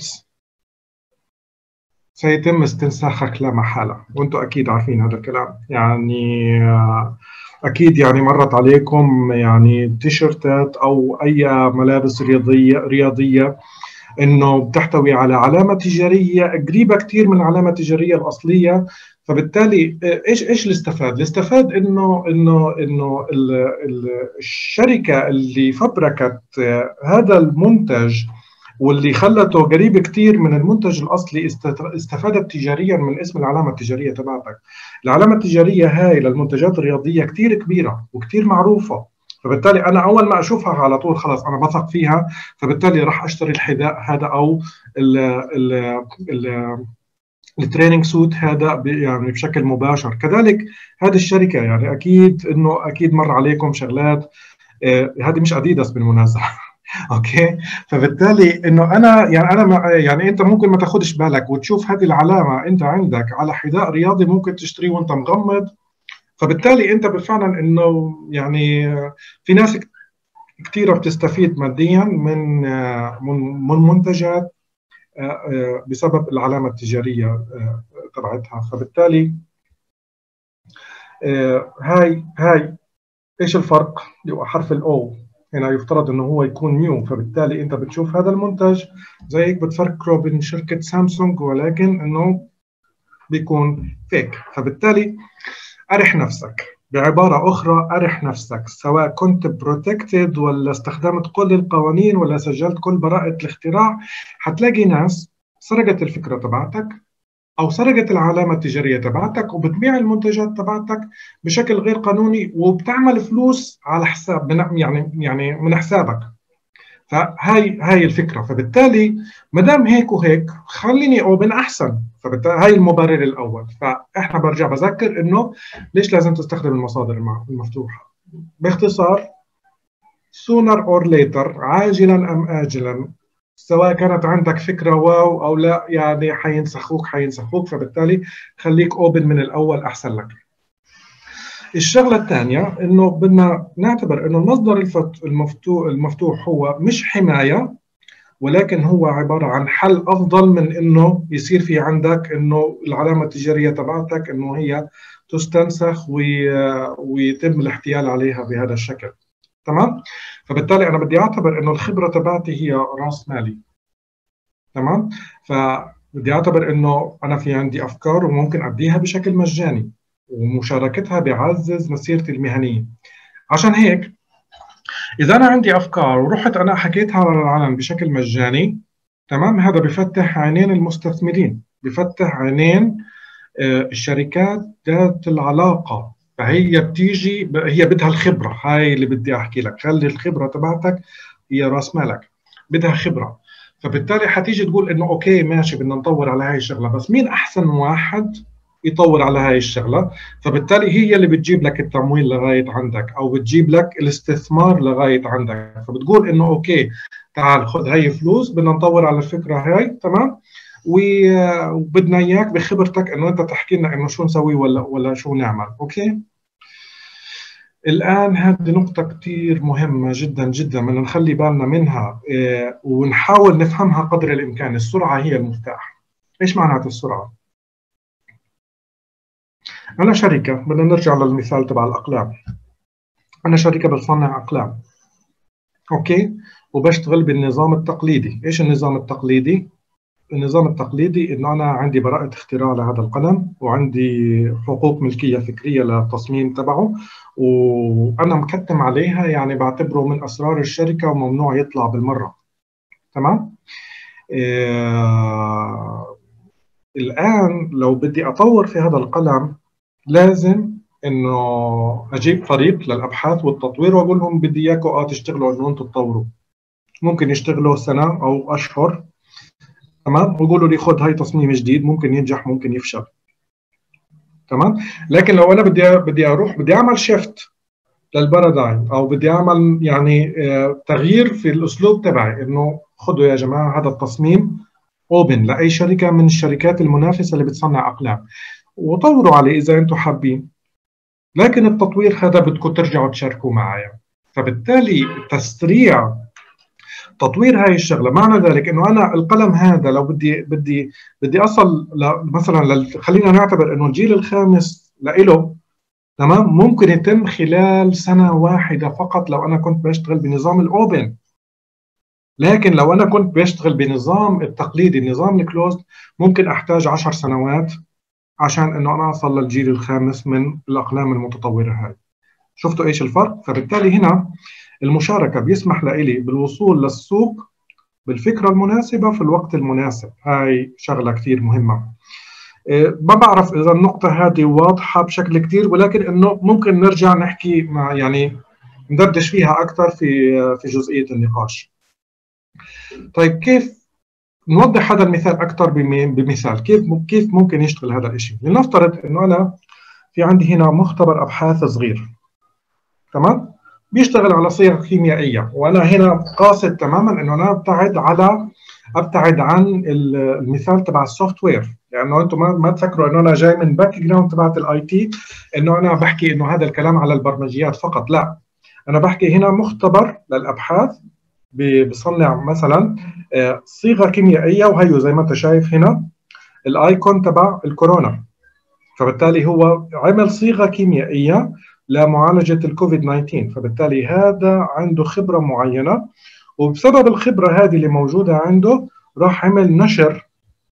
سيتم استنساخك لا محاله، وانتم اكيد عارفين هذا الكلام. يعني اكيد يعني مرت عليكم يعني تيشرتات او اي ملابس رياضيه رياضيه انه بتحتوي على علامه تجاريه قريبه كثير من العلامه التجاريه الاصليه. فبالتالي ايش ايش اللي استفاد؟ اللي استفاد انه انه انه الشركه اللي فبركت هذا المنتج واللي خلته قريب كثير من المنتج الاصلي استفادت تجاريا من اسم العلامه التجاريه تبعتك. العلامه التجاريه هاي للمنتجات الرياضيه كثير كبيره وكثير معروفه، فبالتالي انا اول ما اشوفها على طول خلاص انا بثق فيها، فبالتالي راح اشتري الحذاء هذا او ال ال ال التريننج سوت هذا يعني بشكل مباشر. كذلك هذه الشركه يعني اكيد انه اكيد مر عليكم شغلات، آه هذه مش اديداس بالمناسبه اوكي. فبالتالي انه انا يعني انا يعني انت ممكن ما تاخذش بالك وتشوف هذه العلامه انت عندك على حذاء رياضي ممكن تشتريه وانت مغمض، فبالتالي انت فعلا انه يعني في ناس كثيره بتستفيد ماديا من من منتجات بسبب العلامه التجاريه تبعتها. فبالتالي هاي هاي ايش الفرق؟ اللي هو حرف الاو هنا يفترض انه هو يكون نيو، فبالتالي انت بتشوف هذا المنتج زي هيك بتفكره بين شركه سامسونج ولكن انه بيكون فيك. فبالتالي ارح نفسك، بعباره اخرى ارح نفسك، سواء كنت بروتكتد ولا استخدمت كل القوانين ولا سجلت كل براءه الاختراع، حتلاقي ناس سرقت الفكره تبعتك او سرقت العلامه التجاريه تبعتك وبتبيع المنتجات تبعتك بشكل غير قانوني وبتعمل فلوس على حساب من يعني يعني من حسابك. فهاي هاي الفكره. فبالتالي ما دام هيك وهيك خليني اوبن احسن. فبالتالي هاي المبرر الاول. فاحنا برجع بذكر انه ليش لازم تستخدم المصادر المفتوحه. باختصار sooner or later عاجلا ام اجلا سواء كانت عندك فكرة واو أو لا يعني حينسخوك حينسخوك فبالتالي خليك أوبن من الأول أحسن لك. الشغلة الثانية إنه بدنا نعتبر إنه المصدر المفتوح المفتوح هو مش حماية، ولكن هو عبارة عن حل أفضل من إنه يصير في عندك إنه العلامة التجارية تبعتك إنه هي تستنسخ ويتم الاحتيال عليها بهذا الشكل. تمام؟ فبالتالي أنا بدي أعتبر إنه الخبرة تبعتي هي رأس مالي. تمام؟ فبدي أعتبر إنه أنا في عندي أفكار وممكن أديها بشكل مجاني ومشاركتها بيعزز مسيرتي المهنية. عشان هيك إذا أنا عندي أفكار ورحت أنا حكيتها على العلن بشكل مجاني، تمام، هذا بفتح عينين المستثمرين، بفتح عينين الشركات ذات العلاقة. فهي بتيجي هي بدها الخبرة، هاي اللي بدي أحكي لك، خلي الخبرة تبعتك هي رأس مالك، بدها خبرة. فبالتالي حتيجي تقول إنه أوكي ماشي بدنا نطور على هاي الشغلة، بس مين أحسن واحد يطور على هاي الشغلة؟ فبالتالي هي اللي بتجيب لك التمويل لغاية عندك أو بتجيب لك الاستثمار لغاية عندك. فبتقول إنه أوكي تعال خذ هاي فلوس بدنا نطور على الفكرة هاي، تمام، وبدنا اياك بخبرتك انه انت تحكي لنا انه شو نسوي ولا ولا شو نعمل. اوكي. الآن هذه نقطة كتير مهمة جدا جدا، بدنا نخلي بالنا منها إيه ونحاول نفهمها قدر الإمكان. السرعة هي المفتاح. إيش معنات السرعة؟ أنا شركة، بدنا نرجع للمثال تبع الأقلام. أنا شركة بتصنع أقلام، أوكي، وبشتغل بالنظام التقليدي. إيش النظام التقليدي؟ النظام التقليدي إنه أنا عندي براءة اختراع لهذا القلم، وعندي حقوق ملكية فكرية للتصميم تبعه، وأنا مكتم عليها، يعني بعتبره من أسرار الشركة وممنوع يطلع بالمرة. تمام؟ إيه... الآن لو بدي أطور في هذا القلم لازم إنه أجيب فريق للأبحاث والتطوير وأقول لهم بدي إياكم آه تشتغلوا إنه أنتم تطوروا. ممكن يشتغلوا سنة أو أشهر، تمام، ويقولوا لي خذ هاي تصميم جديد، ممكن ينجح ممكن يفشل. تمام. لكن لو انا بدي بدي اروح بدي اعمل شيفت للبارادايم، او بدي اعمل يعني تغيير في الاسلوب تبعي، انه خذوا يا جماعه هذا التصميم اوبن لاي شركه من الشركات المنافسه اللي بتصنع اقلام، وطوروا عليه اذا انتم حابين، لكن التطوير هذا بدكم ترجعوا تشاركوا معي. فبالتالي تسريع تطوير هاي الشغله معنى ذلك انه انا القلم هذا لو بدي بدي بدي اصل مثلا خلينا نعتبر انه الجيل الخامس لإله، تمام، ممكن يتم خلال سنه واحده فقط لو انا كنت بشتغل بنظام الاوبن. لكن لو انا كنت بشتغل بنظام التقليدي، النظام الكلوزد، ممكن احتاج عشر سنوات عشان انه انا اصل للجيل الخامس من الاقلام المتطوره هاي. شفتوا ايش الفرق؟ فبالتالي هنا المشاركه بيسمح لي بالوصول للسوق بالفكرة المناسبة في الوقت المناسب. هاي شغلة كتير مهمة. إيه ما بعرف إذا النقطة هذه واضحة بشكل كتير، ولكن إنه ممكن نرجع نحكي مع يعني ندردش فيها أكثر في في جزئية النقاش. طيب كيف نوضح هذا المثال أكثر بمثال؟ كيف كيف ممكن يشتغل هذا الشيء؟ لنفترض إنه أنا في عندي هنا مختبر أبحاث صغير، تمام؟ بيشتغل على صيغ كيميائيه، وانا هنا قاصد تماما انه انا ابتعد على ابتعد عن المثال تبع السوفت وير، لانه يعني انتم ما تفكروا انه انا جاي من باك جراوند تبعت الاي تي انه انا بحكي انه هذا الكلام على البرمجيات فقط، لا، انا بحكي هنا مختبر للابحاث بصنع مثلا صيغه كيميائيه، وهي زي ما انت شايف هنا الايكون تبع الكورونا. فبالتالي هو عمل صيغه كيميائيه لمعالجة الكوفيد تسعة عشر، فبالتالي هذا عنده خبرة معينة، وبسبب الخبرة هذه اللي موجودة عنده راح عمل نشر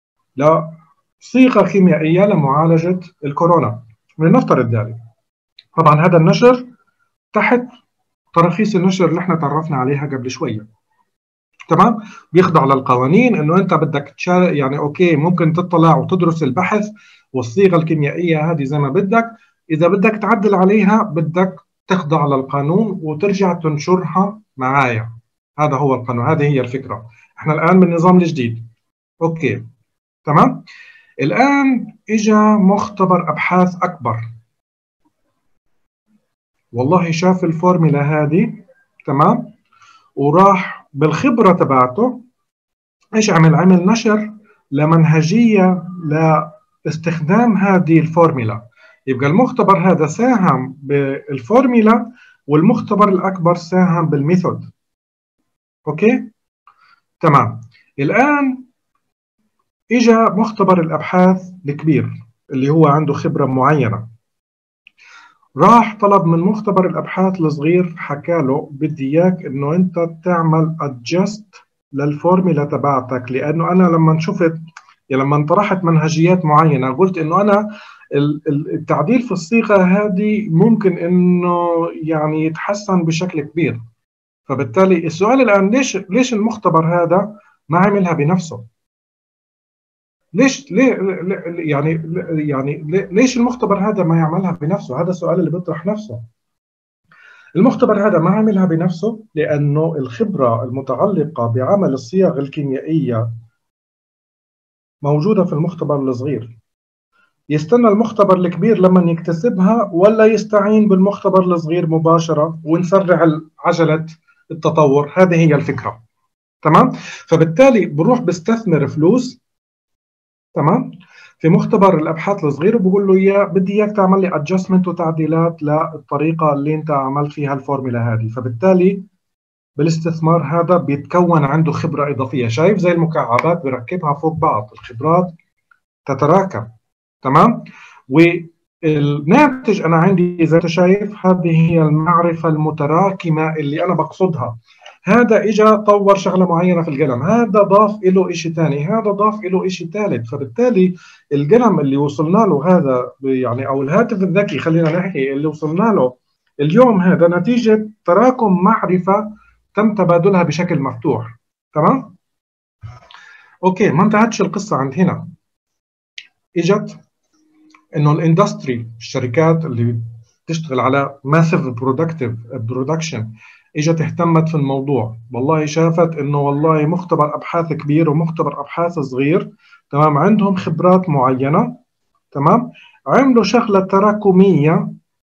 لصيغة كيميائية لمعالجة الكورونا. لنفترض ذلك. طبعا هذا النشر تحت تراخيص النشر اللي احنا تعرفنا عليها قبل شوية، تمام، بيخضع للقوانين انه انت بدك تشارك، يعني اوكي ممكن تطلع وتدرس البحث والصيغة الكيميائية هذه زي ما بدك، إذا بدك تعدل عليها بدك تخضع للقانون وترجع تنشرها معايا. هذا هو القانون، هذه هي الفكرة. احنا الآن بالنظام الجديد، أوكي، تمام. الآن إجا مختبر أبحاث أكبر، والله شاف الفورميلا هذه، تمام، وراح بالخبرة تبعته إيش عمل؟ عمل نشر لمنهجية لاستخدام هذه الفورميلا. يبقى المختبر هذا ساهم بالفورميلا، والمختبر الأكبر ساهم بالميثود. أوكي؟ تمام. الآن إجا مختبر الأبحاث الكبير اللي هو عنده خبرة معينة، راح طلب من مختبر الأبحاث الصغير، حكى له بدي إياك إنه أنت تعمل أدجست للفورميلا تبعتك، لأنه أنا لما شفت يعني لما طرحت منهجيات معينة قلت إنه أنا التعديل في الصيغة هذه ممكن إنه يعني يتحسن بشكل كبير. فبالتالي السؤال الآن ليش ليش المختبر هذا ما عملها بنفسه؟ ليش ليه يعني يعني ليش المختبر هذا ما يعملها بنفسه؟ هذا السؤال اللي بيطرح نفسه. المختبر هذا ما عملها بنفسه لأنه الخبرة المتعلقة بعمل الصيغ الكيميائية موجودة في المختبر الصغير. يستنى المختبر الكبير لما يكتسبها، ولا يستعين بالمختبر الصغير مباشرة ونسرع عجلة التطور؟ هذه هي الفكرة، تمام؟ فبالتالي بروح بستثمر فلوس، تمام، في مختبر الابحاث الصغير وبقول له يا بدي اياك تعمل لي ادجستمنت وتعديلات للطريقه اللي انت عملت فيها الفورمولا هذه. فبالتالي بالاستثمار هذا بيتكون عنده خبره اضافيه. شايف زي المكعبات بركبها فوق بعض، الخبرات تتراكم. تمام. والناتج انا عندي زي ما انت شايف هذه هي المعرفه المتراكمه اللي انا بقصدها. هذا اجى طور شغله معينه في القلم، هذا ضاف له شيء ثاني، هذا ضاف له شيء ثالث. فبالتالي القلم اللي وصلنا له هذا يعني، او الهاتف الذكي خلينا نحكي اللي وصلنا له اليوم، هذا نتيجه تراكم معرفه تم تبادلها بشكل مفتوح. تمام. اوكي، ما انتهتش القصه عند هنا. اجت انه الاندستري، الشركات اللي بتشتغل على ماسيف برودكتيف برودكشن، اجت اهتمت في الموضوع. والله شافت انه والله مختبر ابحاث كبير ومختبر ابحاث صغير، تمام، عندهم خبرات معينه، تمام، عملوا شغله تراكميه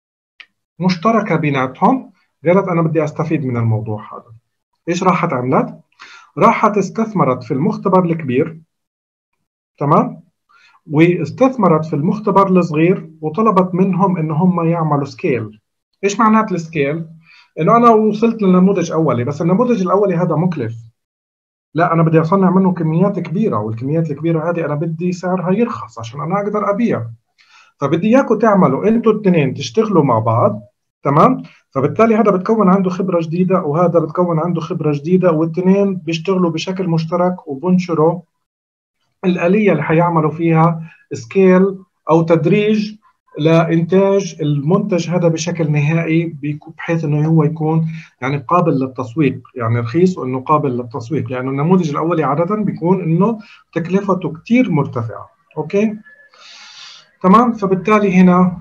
مشتركه بيناتهم. قالت انا بدي استفيد من الموضوع هذا. ايش راحت عملت؟ راحت استثمرت في المختبر الكبير، تمام، واستثمرت في المختبر الصغير وطلبت منهم ان هم يعملوا سكيل. ايش معنات السكيل؟ انه انا وصلت لنموذج اولي، بس النموذج الاولي هذا مكلف، لا انا بدي اصنع منه كميات كبيره، والكميات الكبيره هذه انا بدي سعرها يرخص عشان انا اقدر ابيع. فبدي اياكم تعملوا انتوا الاثنين تشتغلوا مع بعض، تمام. فبالتالي هذا بتكون عنده خبره جديده وهذا بتكون عنده خبره جديده، والاثنين بيشتغلوا بشكل مشترك وبنشروا الآلية اللي حيعملوا فيها سكيل أو تدريج لإنتاج المنتج هذا بشكل نهائي، بحيث أنه هو يكون يعني قابل للتسويق، يعني رخيص وأنه قابل للتسويق. لأنه يعني النموذج الأولي عادة بيكون أنه تكلفته كتير مرتفعة. أوكي، تمام. فبالتالي هنا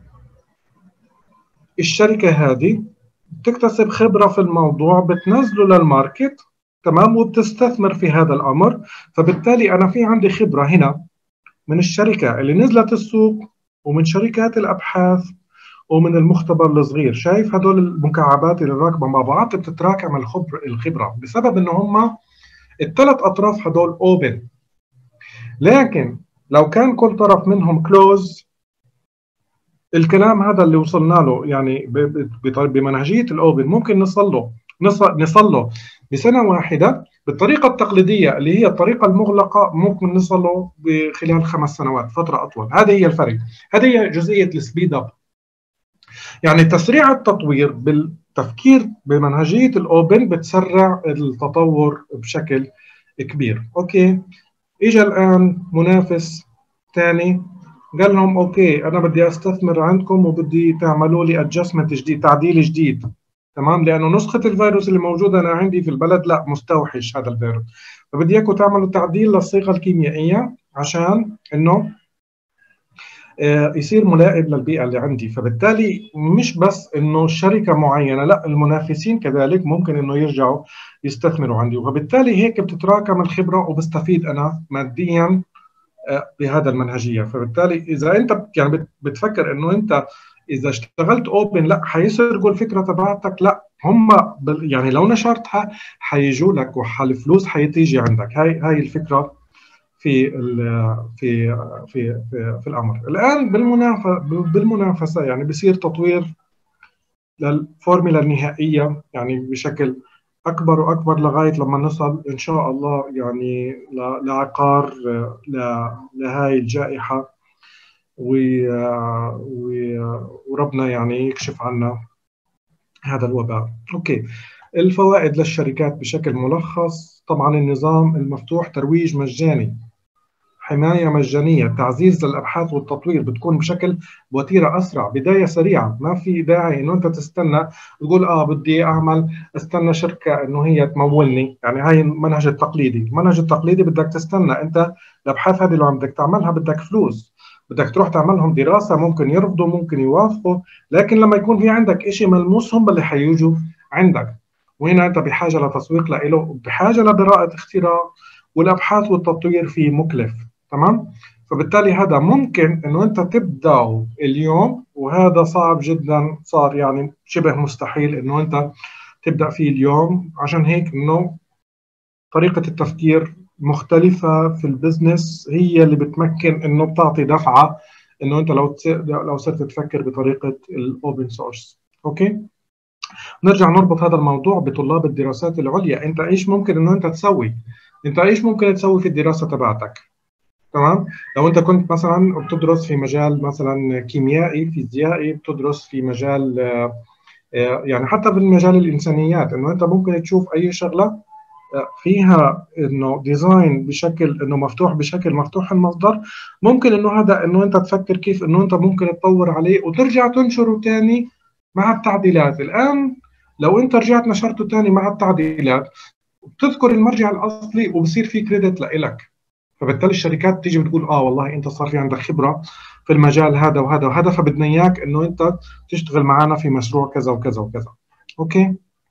الشركة هذه بتكتسب خبرة في الموضوع، بتنزله للماركت، تمام، وبتستثمر في هذا الأمر. فبالتالي أنا في عندي خبرة هنا من الشركة اللي نزلت السوق، ومن شركات الأبحاث، ومن المختبر الصغير. شايف هدول المكعبات اللي راكبة مع بعض بتتراكم الخبرة الخبرة بسبب إنه هم الثلاث أطراف هدول أوبن. لكن لو كان كل طرف منهم كلوز، الكلام هذا اللي وصلنا له يعني بمنهجية الأوبن ممكن نصل له نصل له بسنة واحدة. بالطريقة التقليدية اللي هي الطريقة المغلقة ممكن نصله بخلال خمس سنوات، فترة أطول. هذه هي الفرق، هذه هي جزئية السبيد أب. يعني تسريع التطوير بالتفكير بمنهجية الأوبن بتسرع التطور بشكل كبير. أوكي، إجا الآن منافس ثاني قال لهم أوكي أنا بدي أستثمر عندكم وبدي تعملوا لي أدجستمنت جديد، تعديل جديد، تمام، لأنه نسخة الفيروس اللي موجودة أنا عندي في البلد لا مستوحش هذا الفيروس، فبدي إياكم تعملوا تعديل للصيغة الكيميائية عشان إنه يصير ملائم للبيئة اللي عندي. فبالتالي مش بس إنه شركة معينة، لا المنافسين كذلك ممكن إنه يرجعوا يستثمروا عندي، وبالتالي هيك بتتراكم الخبرة وبستفيد أنا ماديا بهذا المنهجية. فبالتالي إذا أنت يعني بتفكر إنه أنت إذا اشتغلت أوبن لا حيسرقوا الفكرة تبعتك، لا هم يعني لو نشرتها حيجوا لك وحالفلوس حيتيجي عندك. هاي هاي الفكرة في في في في, في الأمر. الآن بالمنافسة بالمنافسة يعني بصير تطوير للفورمولا النهائية يعني بشكل أكبر وأكبر لغاية لما نصل إن شاء الله يعني لعقار لهاي الجائحة، وربنا يعني يكشف عنا هذا الوباء. أوكي، الفوائد للشركات بشكل ملخص: طبعا النظام المفتوح، ترويج مجاني، حماية مجانية، تعزيز للأبحاث والتطوير، بتكون بشكل بوتيرة أسرع، بداية سريعة، ما في داعي إنه أنت تستنى تقول آه بدي أعمل استنى شركة إنه هي تمولني. يعني هاي المنهج التقليدي، المنهج التقليدي بدك تستنى أنت الأبحاث هذه لو بدك تعملها بدك فلوس، بدك تروح تعملهم دراسة، ممكن يرفضوا ممكن يوافقوا، لكن لما يكون في عندك إشي ملموس هم اللي حييجوا عندك. وهنا أنت بحاجة لتسويق له، بحاجة لبراءة اختراع، والأبحاث والتطوير فيه مكلف، تمام. فبالتالي هذا ممكن انه انت تبدأه اليوم، وهذا صعب جدا، صار يعني شبه مستحيل انه انت تبدأ فيه اليوم. عشان هيك انه طريقة التفكير مختلفة في البزنس هي اللي بتمكن انه بتعطي دفعة انه انت لو لو صرت تفكر بطريقة الاوبن سورس. اوكي، نرجع نربط هذا الموضوع بطلاب الدراسات العليا. انت ايش ممكن انه انت تسوي؟ انت ايش ممكن تسوي في الدراسة تبعتك؟ تمام؟ لو انت كنت مثلا بتدرس في مجال مثلا كيميائي فيزيائي، بتدرس في مجال يعني حتى في المجال الانسانيات، انه انت ممكن تشوف اي شغله فيها انه ديزاين بشكل انه مفتوح، بشكل مفتوح المصدر، ممكن انه هذا انه انت تفكر كيف انه انت ممكن تطور عليه وترجع تنشره ثاني مع التعديلات. الان لو انت رجعت نشرته ثاني مع التعديلات بتذكر المرجع الاصلي وبصير في كريدت لإلك، فبالتالي الشركات تيجي بتقول اه والله انت صار في عندك خبره في المجال هذا وهذا وهذا، فبدنا اياك انه انت تشتغل معنا في مشروع كذا وكذا وكذا. اوكي،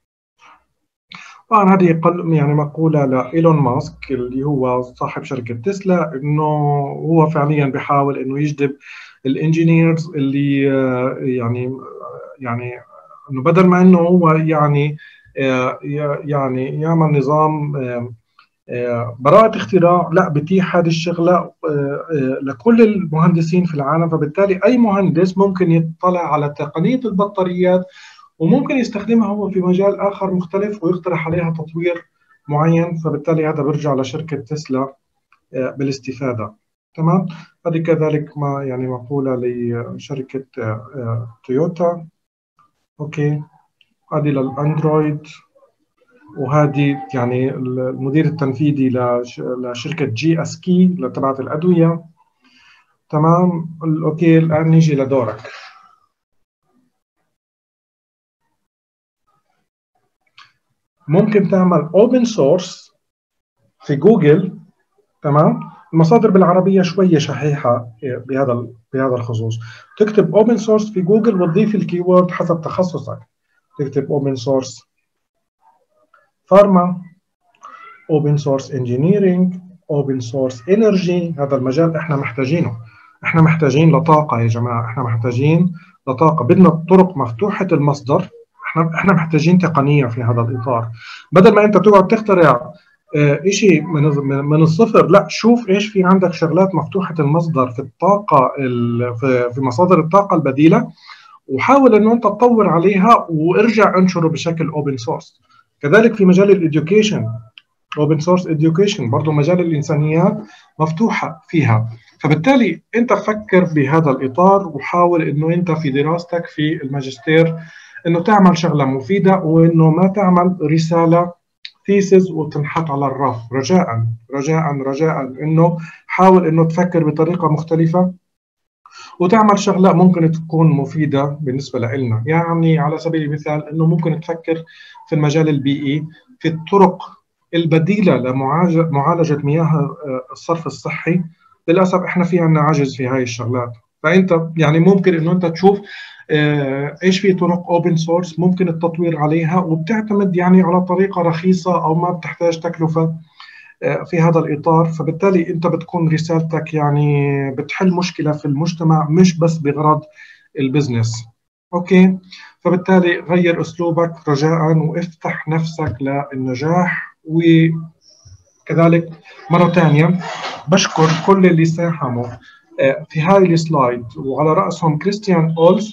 طبعا هذه يعني مقوله لايلون ماسك اللي هو صاحب شركه تسلا، انه هو فعليا بيحاول انه يجذب الانجينيرز اللي يعني يعني انه بدل ما انه هو يعني يعني يعمل نظام براءة اختراع، لا بتيح هذه الشغلة لكل المهندسين في العالم، فبالتالي أي مهندس ممكن يطلع على تقنية البطاريات وممكن يستخدمها هو في مجال آخر مختلف ويقترح عليها تطوير معين، فبالتالي هذا برجع لشركة تسلا بالاستفادة. تمام، هذه كذلك ما يعني مقولة لشركة تويوتا. أوكي، هذه للأندرويد، وهذه يعني المدير التنفيذي لشركة جي اسكي تبعت الأدوية. تمام، اوكي الآن نيجي لدورك. ممكن تعمل اوبن سورس في جوجل. تمام، المصادر بالعربية شوية شحيحة بهذا بهذا الخصوص. تكتب اوبن سورس في جوجل وتضيف الكيورد حسب تخصصك. تكتب اوبن سورس فارما، اوبن سورس انجينيرينج، اوبن سورس انرجي. هذا المجال احنا محتاجينه، احنا محتاجين لطاقه يا جماعه، احنا محتاجين لطاقه، بدنا طرق مفتوحه المصدر، احنا احنا محتاجين تقنيه في هذا الاطار. بدل ما انت تقعد تخترع اه شيء من من الصفر، لا شوف ايش في عندك شغلات مفتوحه المصدر في الطاقه في في مصادر الطاقه البديله، وحاول انه انت تطور عليها وارجع انشره بشكل اوبن سورس. كذلك في مجال الاديوكيشن، اوبن سورس اديوكيشن برضه مجال الانسانيات مفتوحه فيها. فبالتالي انت فكر بهذا الاطار وحاول انه انت في دراستك في الماجستير انه تعمل شغله مفيده، وانه ما تعمل رساله ثيسز وتنحط على الرف. رجاء رجاء رجاء انه حاول انه تفكر بطريقه مختلفه وتعمل شغله ممكن تكون مفيده بالنسبه لنا. يعني على سبيل المثال انه ممكن تفكر في المجال البيئي في الطرق البديله لمعالجه مياه الصرف الصحي. للاسف احنا في عندنا عجز في هاي الشغلات، فانت يعني ممكن انه انت تشوف ايش في طرق اوبن سورس ممكن التطوير عليها، وبتعتمد يعني على طريقه رخيصه او ما بتحتاج تكلفه في هذا الاطار. فبالتالي انت بتكون رسالتك يعني بتحل مشكله في المجتمع مش بس بغرض البزنس. اوكي، فبالتالي غير اسلوبك رجاء وافتح نفسك للنجاح. وكذلك مره ثانيه بشكر كل اللي ساهموا في هاي السلايد، وعلى راسهم كريستيان أولز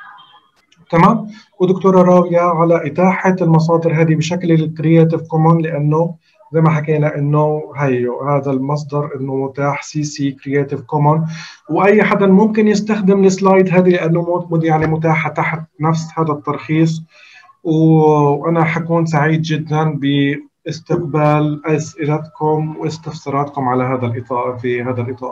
تمام ودكتوره راويه على اتاحه المصادر هذه بشكل الكرياتيف كومون، لانه زي ما حكينا انه هي هذا المصدر انه متاح سي سي كرياتيف كومون، واي حدا ممكن يستخدم السلايد هذه لانه يعني متاحه تحت نفس هذا الترخيص. وانا حكون سعيد جدا باستقبال اسئلتكم واستفساراتكم على هذا الاطار في هذا الاطار.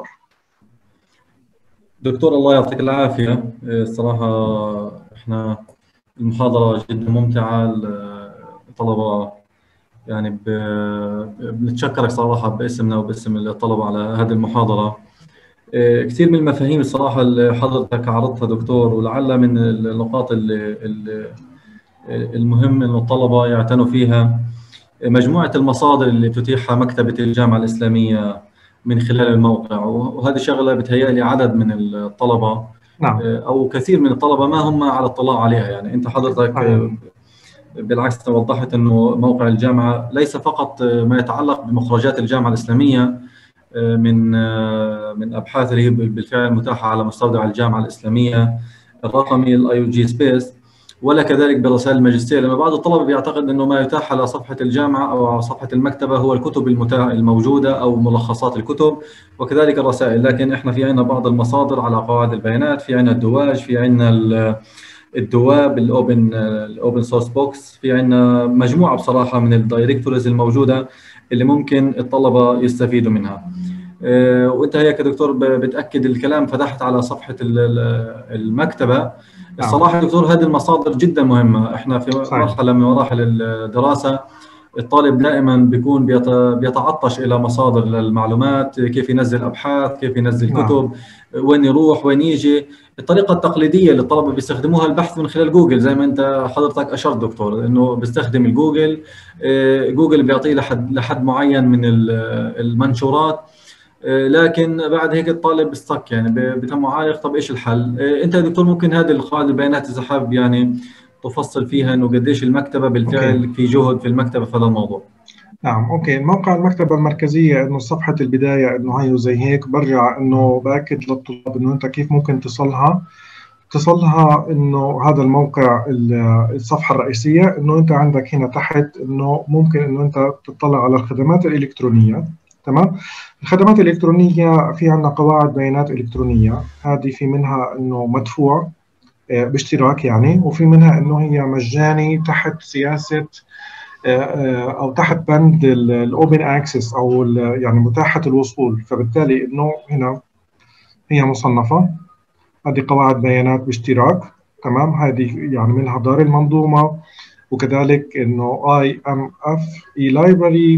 دكتور الله يعطيك العافيه، الصراحه احنا المحاضره جدا ممتعه، الطلبه يعني بنتشكرك صراحه باسمنا وباسم الطلبه على هذه المحاضره. كثير من المفاهيم الصراحه اللي حضرتك عرضتها دكتور، ولعل من النقاط اللي المهم انه الطلبه يعتنوا فيها مجموعه المصادر اللي تتيحها مكتبه الجامعه الاسلاميه من خلال الموقع، وهذه شغله بتهيألي عدد من الطلبه نعم. او كثير من الطلبه ما هم على اطلاع عليها. يعني انت حضرتك بالعكس وضحت أنه موقع الجامعة ليس فقط ما يتعلق بمخرجات الجامعة الإسلامية من من أبحاث اللي هي بالفعل متاحة على مستودع الجامعة الإسلامية الرقمي الاي او جي سبيس، ولا كذلك برسائل الماجستير، لأن بعض الطلبة بيعتقد أنه ما يتاح على صفحة الجامعة أو على صفحة المكتبة هو الكتب الموجودة أو ملخصات الكتب وكذلك الرسائل، لكن إحنا في عندنا بعض المصادر على قواعد البيانات، في عندنا الدواج، في عندنا الدواب الاوبن الاوبن سورس بوكس، في عندنا مجموعة بصراحة من الدايركتوريز الموجودة اللي ممكن الطلبة يستفيدوا منها. وانت هيك دكتور بتاكد الكلام، فتحت على صفحه المكتبه. الصراحه دكتور هذه المصادر جدا مهمه، احنا في مرحله من مراحل الدراسه الطالب دائما بيكون بيتعطش الى مصادر للمعلومات، كيف ينزل ابحاث، كيف ينزل كتب، وين يروح وين يجي. الطريقه التقليديه اللي الطلبه بيستخدموها البحث من خلال جوجل، زي ما انت حضرتك اشرت دكتور، انه بيستخدم الجوجل، جوجل بيعطيه لحد لحد معين من المنشورات، لكن بعد هيك الطالب بيستك يعني بتم عايق. طب ايش الحل؟ انت يا دكتور ممكن هذه القاعده البيانات اذا حابب يعني تفصل فيها انه قديش المكتبه بالفعل أوكي. في جهد في المكتبه في هذا الموضوع. نعم اوكي. موقع المكتبه المركزيه انه صفحه البدايه انه هي وزي هيك، برجع انه باكد للطلاب انه انت كيف ممكن تصلها تصلها انه هذا الموقع الصفحه الرئيسيه، انه انت عندك هنا تحت انه ممكن انه انت تطلع على الخدمات الالكترونيه. تمام. الخدمات الإلكترونية في عندنا قواعد بيانات إلكترونية، هذه في منها إنه مدفوع باشتراك يعني، وفي منها إنه هي مجاني تحت سياسة أو تحت بند الأوبن أكسس أو يعني متاحة الوصول. فبالتالي إنه هنا هي مصنفة، هذه قواعد بيانات باشتراك. تمام. هذه يعني منها دار المنظومة، وكذلك إنه آي إم إف eLibrary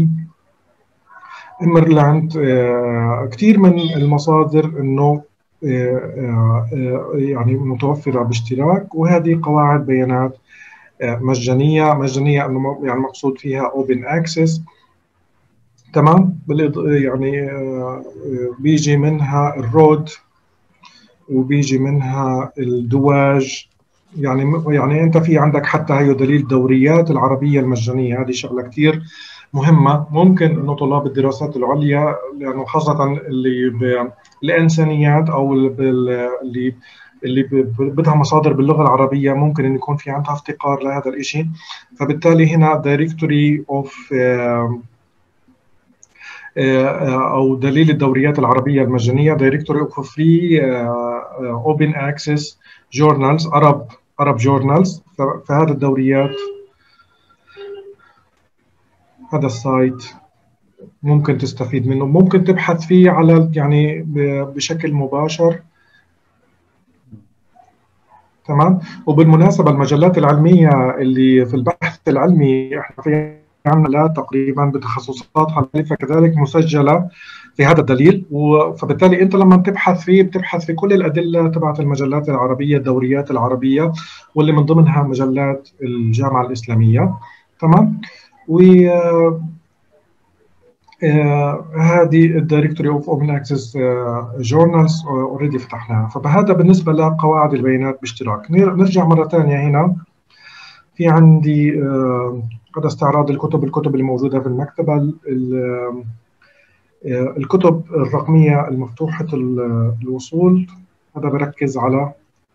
إيميرلاند. كثير من المصادر انه يعني متوفره باشتراك، وهذه قواعد بيانات مجانيه مجانيه انه يعني مقصود فيها اوبن اكسس. تمام. يعني بيجي منها الرود وبيجي منها الدواج، يعني يعني انت في عندك حتى هي دليل دوريات العربيه المجانيه، هذه شغله كثير مهمة. ممكن إنه طلاب الدراسات العليا لأنه خاصة اللي بالإنسانيات أو اللي اللي بدها مصادر باللغة العربية ممكن إن يكون في عندها افتقار لهذا الإشي. فبالتالي هنا Directory of أو دليل الدوريات العربية المجانية Directory of Free Open Access Journals Arab Arab Journals. فهذا الدوريات، هذا السايت ممكن تستفيد منه، ممكن تبحث فيه على يعني بشكل مباشر. تمام. وبالمناسبة المجلات العلمية اللي في البحث العلمي احنا في عندنا تقريبا بتخصصات مختلفة كذلك مسجلة في هذا الدليل، فبالتالي انت لما تبحث فيه بتبحث في كل الأدلة تبعت المجلات العربية، الدوريات العربية، واللي من ضمنها مجلات الجامعة الإسلامية. تمام. و هذه الدايركتوري اوف اوبن اكسس جورنالز اوريدي فتحناها. فهذا بالنسبه لقواعد البيانات باشتراك. نرجع مره ثانيه هنا في عندي هذا استعراض الكتب الكتب اللي موجوده في المكتبه، الكتب الرقميه المفتوحه الوصول. هذا بركز على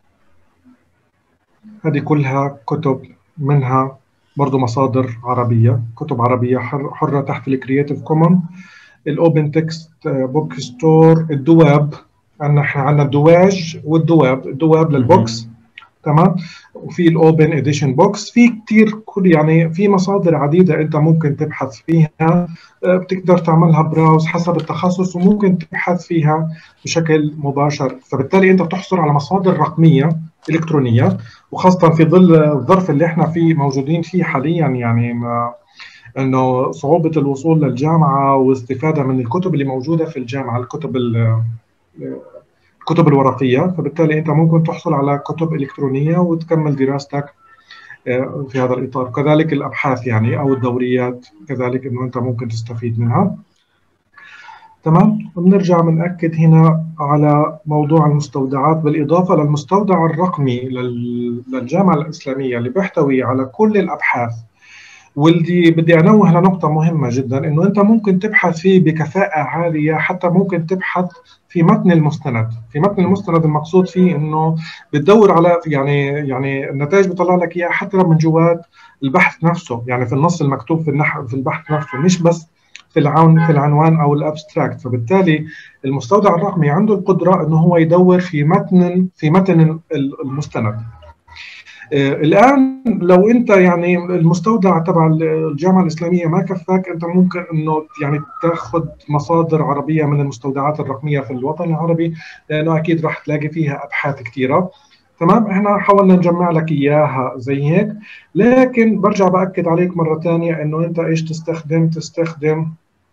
هذه كلها كتب، منها برضو مصادر عربية، كتب عربية حرة تحت الكرياتيف كومن، الأوبن تكست بوك ستور، الدواب. عندنا احنا عندنا الدواج والدواب، الدواب للبوكس. تمام. وفي الأوبن إديشن بوكس. في كتير كل يعني في مصادر عديدة أنت ممكن تبحث فيها، بتقدر تعملها براوز حسب التخصص، وممكن تبحث فيها بشكل مباشر. فبالتالي أنت بتحصل على مصادر رقمية إلكترونية، وخاصة في ظل الظرف اللي احنا فيه موجودين فيه حاليا، يعني ما انه صعوبة الوصول للجامعة واستفادة من الكتب اللي موجودة في الجامعة، الكتب الكتب الورقية. فبالتالي انت ممكن تحصل على كتب إلكترونية وتكمل دراستك في هذا الإطار. كذلك الأبحاث يعني أو الدوريات كذلك انه انت ممكن تستفيد منها. تمام. بنرجع بنأكد هنا على موضوع المستودعات، بالإضافة للمستودع الرقمي للجامعة الإسلامية اللي بيحتوي على كل الأبحاث، واللي بدي أنوه لنقطة مهمة جدا، إنه أنت ممكن تبحث فيه بكفاءة عالية، حتى ممكن تبحث في متن المستند. في متن المستند المقصود فيه إنه بتدور على يعني يعني النتائج بيطلع لك إياها حتى من جوات البحث نفسه، يعني في النص المكتوب في النحو في البحث نفسه، مش بس في العنوان في العنوان او الابستراكت. فبالتالي المستودع الرقمي عنده القدره انه هو يدور في متن في متن المستند. آه الان لو انت يعني المستودع تبع الجامعه الاسلاميه ما كفاك، انت ممكن انه يعني تاخذ مصادر عربيه من المستودعات الرقميه في الوطن العربي، لانه اكيد راح تلاقي فيها ابحاث كثيره. تمام. احنا حاولنا نجمع لك اياها زي هيك، لكن برجع باكد عليك مره ثانيه انه انت ايش تستخدم تستخدم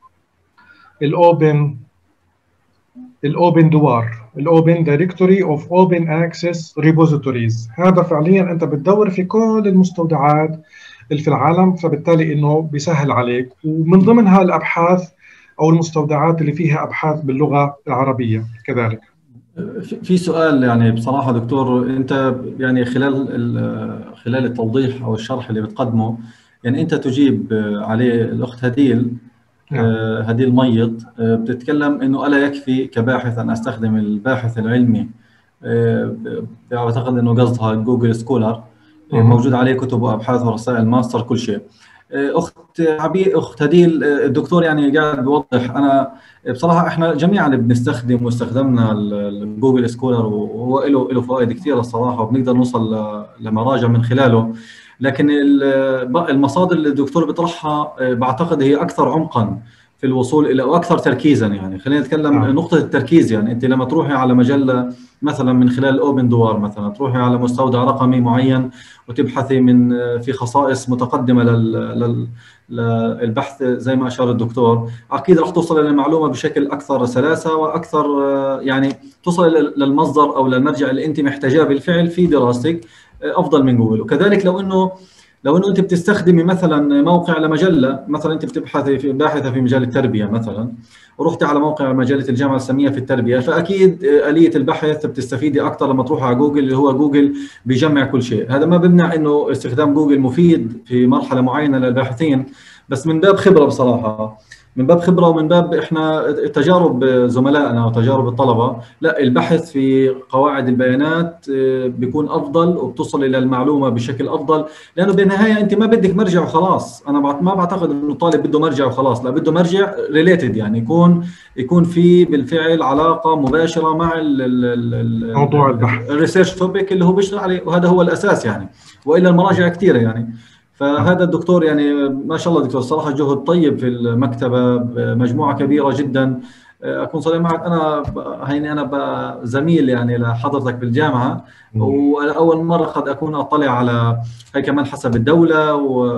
الاوبن الاوبن دوار الاوبن دايركتوري اوف اوبن اكسس ريبوزيتوريز. هذا فعليا انت بتدور في كل المستودعات اللي في العالم، فبالتالي انه بيسهل عليك، ومن ضمنها الابحاث او المستودعات اللي فيها ابحاث باللغه العربيه كذلك. في سؤال يعني بصراحه دكتور، انت يعني خلال خلال التوضيح او الشرح اللي بتقدمه، يعني انت تجيب عليه الاخت هديل نعم. آه هديل ميط آه بتتكلم انه الا يكفي كباحث ان استخدم الباحث العلمي، آه بعتقد انه قصدها جوجل سكولر، آه موجود عليه كتب وابحاث ورسائل ماستر كل شيء. آه اخت عبير اخت هديل آه الدكتور يعني قاعد بيوضح، انا بصراحه احنا جميعا بنستخدم واستخدمنا الجوجل سكولر، وهو له له فوائد كثيره الصراحه، وبنقدر نوصل لمراجع من خلاله. لكن المصادر اللي الدكتور بيطرحها بعتقد هي اكثر عمقا في الوصول الى واكثر تركيزا. يعني خلينا نتكلم آه. نقطه التركيز، يعني انت لما تروحي على مجله مثلا من خلال اوبن دوار، مثلا تروحي على مستودع رقمي معين وتبحثي من في خصائص متقدمه لل للبحث زي ما اشار الدكتور، اكيد راح توصل للمعلومه بشكل اكثر سلاسه واكثر، يعني توصل للمصدر او للمرجع اللي انت محتاجاه بالفعل في دراستك افضل من جوجل. وكذلك لو انه لو انه انت بتستخدمي مثلا موقع لمجله، مثلا انت بتبحثي في باحثه في مجال التربيه مثلا، ورحتي على موقع مجله الجامعه الاسلاميه في التربيه، فاكيد اليه البحث بتستفيدي اكثر لما تروحي على جوجل، اللي هو جوجل بيجمع كل شيء. هذا ما بيمنع انه استخدام جوجل مفيد في مرحله معينه للباحثين، بس من باب خبره بصراحه، من باب خبره ومن باب احنا تجارب زملائنا وتجارب الطلبه، لا البحث في قواعد البيانات بيكون افضل وبتصل الى المعلومه بشكل افضل، لانه بالنهايه انت ما بدك مرجع وخلاص. انا ما بعتقد انه الطالب بده مرجع وخلاص، لا بده مرجع ريليتد، يعني يكون يكون في بالفعل علاقه مباشره مع ال موضوع البحث الريسيرش توبيك اللي هو بيشتغل عليه، وهذا هو الاساس يعني، والا المراجع كثيره يعني. فهذا الدكتور يعني ما شاء الله دكتور صراحه جهد طيب في المكتبه، مجموعه كبيره جدا. اكون صريح معك، انا هيني انا زميل يعني لحضرتك بالجامعه، واول مره قد اكون اطلع على هي كمان حسب الدوله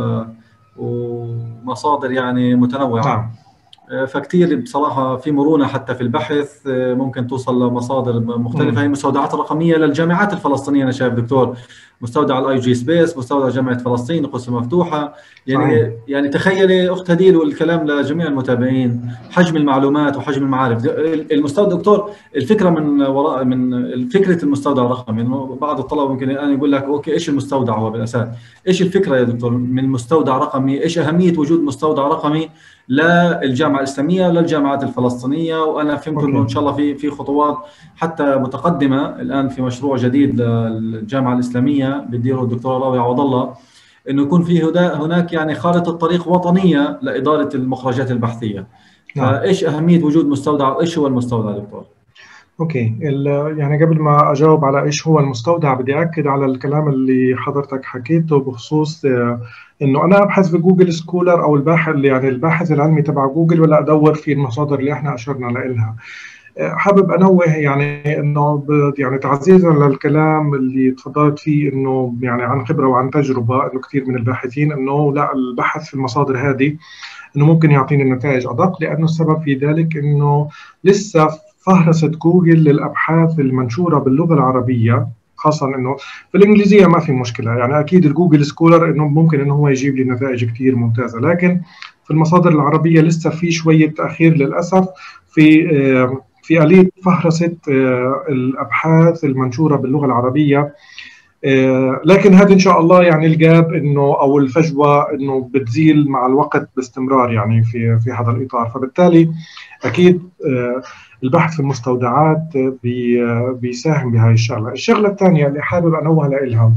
ومصادر يعني متنوعه. فكتير بصراحه في مرونه حتى في البحث، ممكن توصل لمصادر مختلفه. هي المستودعات الرقميه للجامعات الفلسطينيه، انا شايف دكتور مستودع الاي جي سبيس، مستودع جامعه فلسطين القدس المفتوحه، يعني صحيح. يعني تخيلي اخت هديل والكلام لجميع المتابعين، حجم المعلومات وحجم المعارف. المستودع دكتور الفكره من وراء من فكره المستودع الرقمي، انه بعض الطلبه ممكن الان يقول لك اوكي ايش المستودع هو بالاساس؟ ايش الفكره يا دكتور من مستودع رقمي؟ ايش اهميه وجود مستودع رقمي للجامعه الاسلاميه وللجامعات الفلسطينيه؟ وانا فهمت انه ان شاء الله في في خطوات حتى متقدمه الان في مشروع جديد للجامعه الاسلاميه بيديره الدكتور راوي عوض الله، انه يكون في هناك يعني خارطه طريق وطنيه لاداره المخرجات البحثيه. نعم. فايش اهميه وجود مستودع وايش هو المستودع دكتور؟ اوكي، يعني قبل ما اجاوب على ايش هو المستودع بدي اكد على الكلام اللي حضرتك حكيته بخصوص انه انا ابحث في جوجل سكولر او الباحث يعني الباحث العلمي تبع جوجل، ولا ادور في المصادر اللي احنا اشرنا لها. حابب انوه يعني انه يعني تعزيزا للكلام اللي تفضلت فيه، انه يعني عن خبره وعن تجربه، انه كثير من الباحثين انه لا البحث في المصادر هذه انه ممكن يعطيني نتائج ادق، لانه السبب في ذلك انه لسه فهرسة جوجل للابحاث المنشوره باللغه العربيه، خاصه انه في الانجليزيه ما في مشكله، يعني اكيد الجوجل سكولر انه ممكن انه هو يجيب لي نتائج كثير ممتازه، لكن في المصادر العربيه لسه في شويه تاخير للاسف. في في آلية فهرسة الأبحاث المنشورة باللغة العربية. لكن هذا إن شاء الله يعني الجاب إنه أو الفجوة إنه بتزيل مع الوقت باستمرار يعني في في هذا الإطار. فبالتالي أكيد البحث في المستودعات بيساهم بهاي الشغلة. الشغلة الثانية اللي حابب أنوه لها،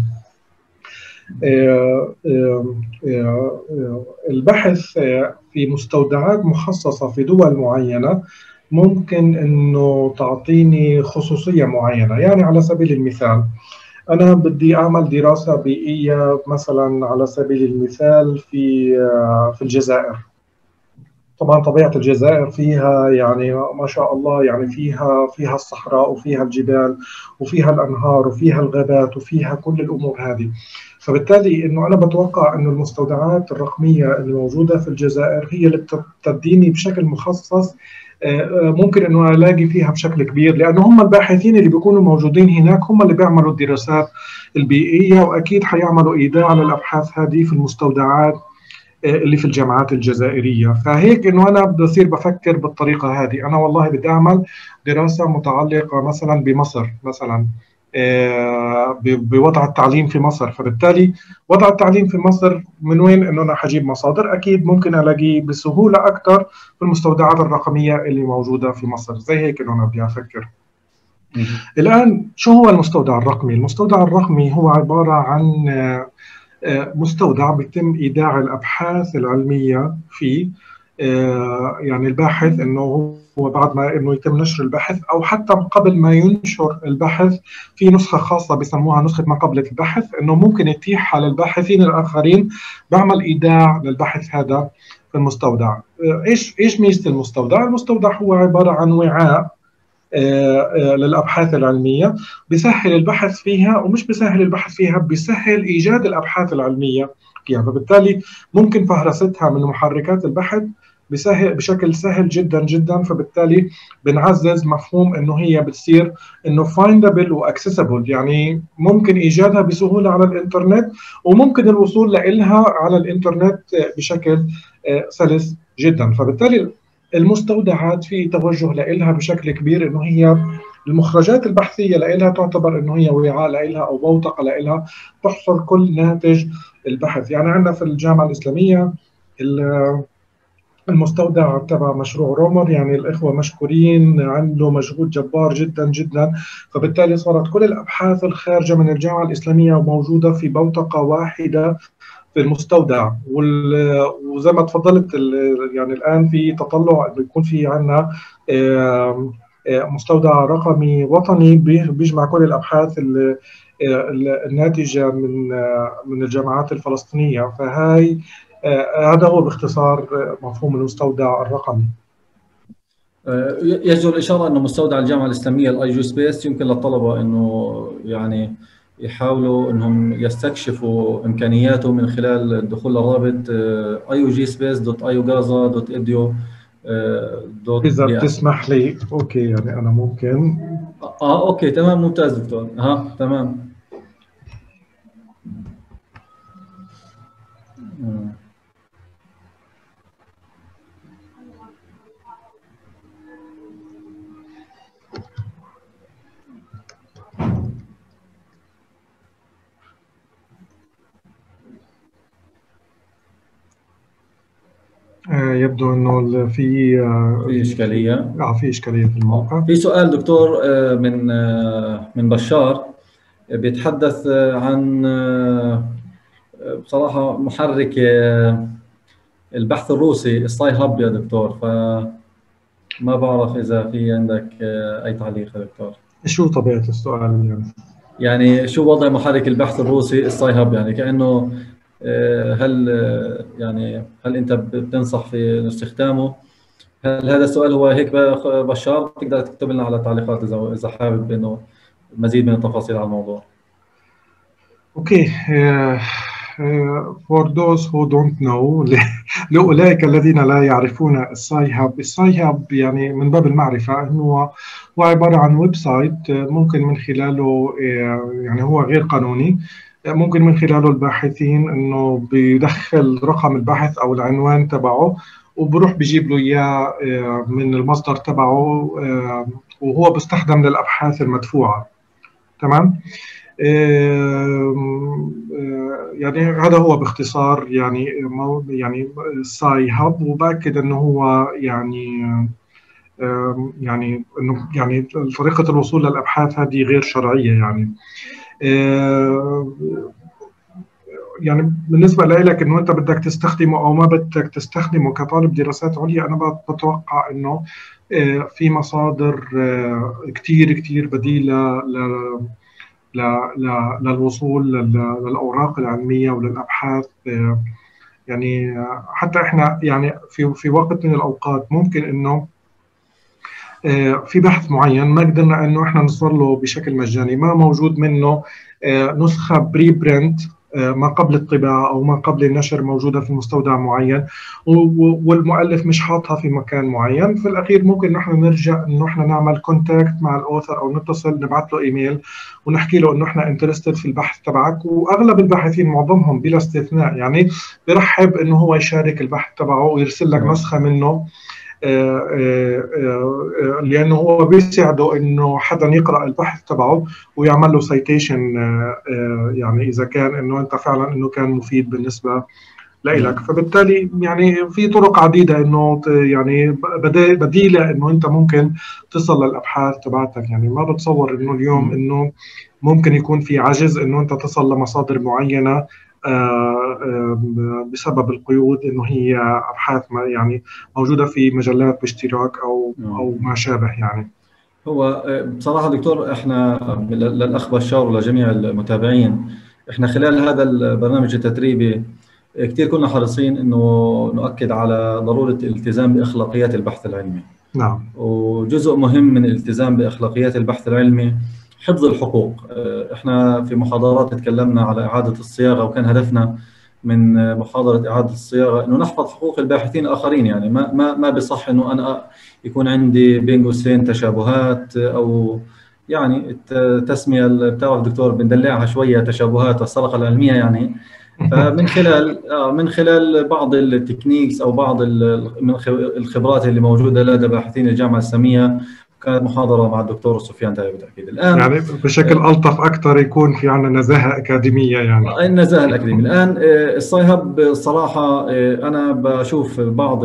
البحث في مستودعات مخصصة في دول معينة ممكن إنه تعطيني خصوصية معينة. يعني على سبيل المثال أنا بدي أعمل دراسة بيئية مثلا على سبيل المثال في في الجزائر. طبعا طبيعة الجزائر فيها يعني ما شاء الله يعني فيها فيها الصحراء وفيها الجبال وفيها الأنهار وفيها الغابات وفيها كل الأمور هذه. فبالتالي إنه أنا بتوقع إنه المستودعات الرقمية اللي موجودة في الجزائر هي اللي بتديني بشكل مخصص ممكن إنه ألاقي فيها بشكل كبير، لأنه هم الباحثين اللي بيكونوا موجودين هناك هم اللي بيعملوا الدراسات البيئية، وأكيد حيعملوا إيداع للأبحاث هذه في المستودعات اللي في الجامعات الجزائرية. فهيك إنه أنا بصير بفكر بالطريقة هذه. أنا والله بدي أعمل دراسة متعلقة مثلا بمصر مثلا بوضع التعليم في مصر. فبالتالي وضع التعليم في مصر من وين إنه أنا حجيب مصادر؟ أكيد ممكن ألاقيه بسهولة أكثر في المستودعات الرقمية اللي موجودة في مصر. زي هيك إنه أنا بدي أفكر. الآن شو هو المستودع الرقمي؟ المستودع الرقمي هو عبارة عن مستودع بيتم إيداع الأبحاث العلمية فيه. يعني الباحث إنه هو بعد ما إنه يتم نشر البحث أو حتى قبل ما ينشر البحث في نسخة خاصة بيسموها نسخة ما قبل البحث، إنه ممكن يتيح للباحثين الآخرين بعمل إيداع للبحث هذا في المستودع. إيش إيش ميزة المستودع؟ المستودع هو عبارة عن وعاء للأبحاث العلمية، بيسهل البحث فيها، ومش بيسهل البحث فيها، بيسهل إيجاد الأبحاث العلمية فيها. فبالتالي ممكن فهرستها من محركات البحث بسهل بشكل سهل جدا جدا. فبالتالي بنعزز مفهوم إنه هي بتصير إنه findable وaccessible، يعني ممكن إيجادها بسهولة على الإنترنت، وممكن الوصول لإلها على الإنترنت بشكل سلس جدا. فبالتالي المستودعات في توجه لإلها بشكل كبير، إنه هي المخرجات البحثية لإلها تعتبر إنه هي وعاء لإلها أو بوتقة لإلها تحصر كل ناتج البحث. يعني عندنا في الجامعة الإسلامية المستودع تبع مشروع رومر، يعني الإخوة مشكورين، عنده مجهود جبار جدا جدا. فبالتالي صارت كل الأبحاث الخارجة من الجامعة الإسلامية موجودة في بوتقة واحدة في المستودع. وزي ما تفضلت يعني الآن في تطلع إنه يكون في عندنا مستودع رقمي وطني بيجمع كل الأبحاث الناتجة من من الجامعات الفلسطينية. فهاي هذا هو باختصار مفهوم المستودع الرقمي. يجدر الإشارة أنه مستودع الجامعة الإسلامية الاي جي سبيس يمكن للطلبة أنه يعني يحاولوا أنهم يستكشفوا إمكانياته من خلال الدخول للرابط اي يو جي سبيس دوت اي يو جازا دوت إديو. إذا بتسمح لي أوكي، يعني أنا ممكن آه أوكي تمام ممتاز دكتور. ها تمام. يبدو انه في في اشكاليه اه في اشكاليه في الموقع. في سؤال دكتور من من بشار بيتحدث عن بصراحه محرك البحث الروسي الساي هاب يا دكتور، فما بعرف اذا في عندك اي تعليق يا دكتور. شو طبيعه السؤال يعني؟ يعني شو وضع محرك البحث الروسي الساي هاب؟ يعني كانه هل يعني هل انت بتنصح في استخدامه؟ هل هذا السؤال هو هيك بشار؟ تقدر تكتب لنا على التعليقات اذا اذا حابب انه مزيد من التفاصيل على الموضوع. اوكي. uh, uh, for those who don't know لأولئك الذين لا يعرفون الساي هاب، الساي هاب يعني من باب المعرفة انه هو عبارة عن ويب سايت ممكن من خلاله يعني هو غير قانوني، ممكن من خلاله الباحثين انه بيدخل رقم البحث او العنوان تبعه وبروح بجيب له اياه من المصدر تبعه، وهو بيستخدم للابحاث المدفوعه. تمام. يعني هذا هو باختصار يعني يعني ساي هاب. وباكد انه هو يعني يعني انه يعني طريقه الوصول للابحاث هذه غير شرعيه. يعني يعني بالنسبه لك انه انت بدك تستخدمه او ما بدك تستخدمه كطالب دراسات عليا، انا بتوقع انه في مصادر كثير كثير بديله للوصول للاوراق العلميه وللابحاث. يعني حتى احنا يعني في في وقت من الاوقات ممكن انه في بحث معين ما قدرنا انه احنا نوصل له بشكل مجاني، ما موجود منه نسخه بري برنت ما قبل الطباعه او ما قبل النشر موجوده في مستودع معين، والمؤلف مش حاطها في مكان معين. في الاخير ممكن نحن نرجع انه احنا نعمل كونتاكت مع الاوثر او نتصل نبعث له ايميل ونحكي له انه احنا انترستد في البحث تبعك. واغلب الباحثين معظمهم بلا استثناء يعني بيرحب انه هو يشارك البحث تبعه ويرسل لك نسخه منه، لأنه هو بيساعده إنه حدا يقرأ البحث تبعه ويعمل له سايتيشن، يعني إذا كان إنه أنت فعلا إنه كان مفيد بالنسبة لإلك. فبالتالي يعني في طرق عديدة إنه يعني بديلة إنه أنت ممكن تصل للأبحاث تبعتك. يعني ما بتصور إنه اليوم إنه ممكن يكون في عجز إنه أنت تصل لمصادر معينة بسبب القيود انه هي ابحاث يعني موجوده في مجلات باشتراك او او ما شابه. يعني هو بصراحه دكتور احنا للاخ بشار ولجميع المتابعين، احنا خلال هذا البرنامج التدريبي كثير كنا حريصين انه نؤكد على ضروره الالتزام باخلاقيات البحث العلمي. نعم. وجزء مهم من الالتزام باخلاقيات البحث العلمي حفظ الحقوق. احنا في محاضرات تكلمنا على اعاده الصياغه، وكان هدفنا من محاضره اعاده الصياغه انه نحفظ حقوق الباحثين الاخرين. يعني ما ما ما بصح انه انا يكون عندي بين قوسين تشابهات، او يعني التسميه اللي بتعرف دكتور بندلعها شويه تشابهات والسرقه العلميه يعني. فمن خلال من خلال بعض التكنيكس او بعض الخبرات اللي موجوده لدى باحثين الجامعه الساميه، كانت محاضرة مع الدكتور سفيان تايب بالتأكيد. الآن يعني بشكل آه ألطف أكثر يكون في عندنا نزاهة أكاديمية. يعني النزاهة الأكاديمية الآن الساي هاب الصراحة أنا بشوف بعض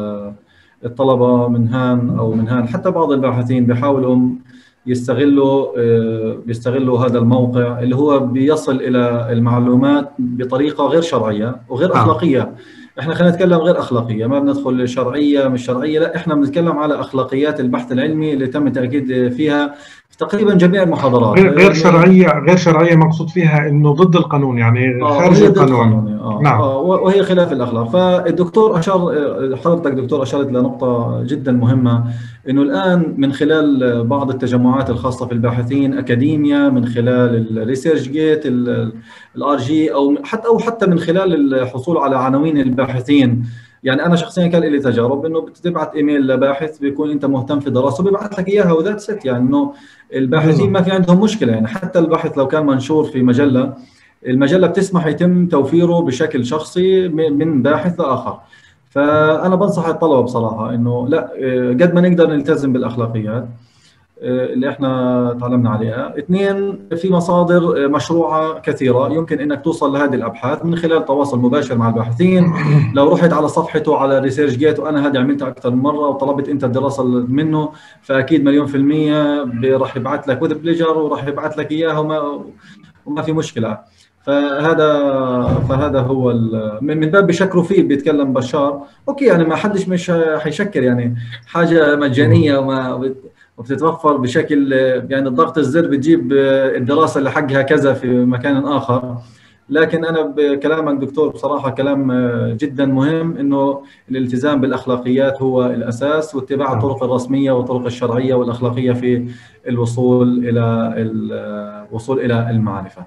الطلبة من هان أو من هان حتى بعض الباحثين بيحاولوا يستغلوا بيستغلوا هذا الموقع اللي هو بيصل إلى المعلومات بطريقة غير شرعية وغير آه. أخلاقية. احنا خلينا نتكلم غير اخلاقيه، ما بندخل شرعيه مش شرعيه، لا احنا بنتكلم على اخلاقيات البحث العلمي اللي تم التاكيد فيها في تقريبا جميع المحاضرات. غير, غير شرعيه غير شرعيه مقصود فيها انه ضد القانون، يعني خارج القانون. آه. نعم. آه. وهي خلاف الاخلاق. فالدكتور اشار، حضرتك دكتور اشرت لنقطه جدا مهمه، انه الان من خلال بعض التجمعات الخاصه في الباحثين اكاديميا، من خلال الريسيرش جيت الار جي، او حتى او حتى من خلال الحصول على عناوين الباحثين. يعني انا شخصيا كان لي تجارب انه بتبعت ايميل لباحث بيكون انت مهتم في دراسه بيبعث لك اياها وذات ست، يعني انه الباحثين ما في عندهم مشكله. يعني حتى البحث لو كان منشور في مجله، المجله بتسمح يتم توفيره بشكل شخصي من باحث لاخر. فانا بنصح الطلبه بصراحه انه لا، قد ما نقدر نلتزم بالاخلاقيات اللي احنا تعلمنا عليها. اثنين، في مصادر مشروعه كثيره يمكن انك توصل لهذه الابحاث من خلال تواصل مباشر مع الباحثين. لو رحت على صفحته على ريسيرش جيت، وانا هذه عملتها اكثر من مره، وطلبت انت الدراسه منه، فاكيد مليون في المية راح يبعث لك وذ بليجر وراح يبعث لك اياها وما وما في مشكله. فهذا فهذا هو من باب بيشكروا فيه بيتكلم بشار. اوكي يعني ما حدش مش حيشكر، يعني حاجه مجانيه وما وبتتوفر بشكل، يعني الضغط الزر بتجيب الدراسه اللي حقها كذا في مكان اخر. لكن انا بكلامك دكتور بصراحه كلام جدا مهم، انه الالتزام بالاخلاقيات هو الاساس، واتباع الطرق الرسميه والطرق الشرعيه والاخلاقيه في الوصول الى الوصول الى المعرفه.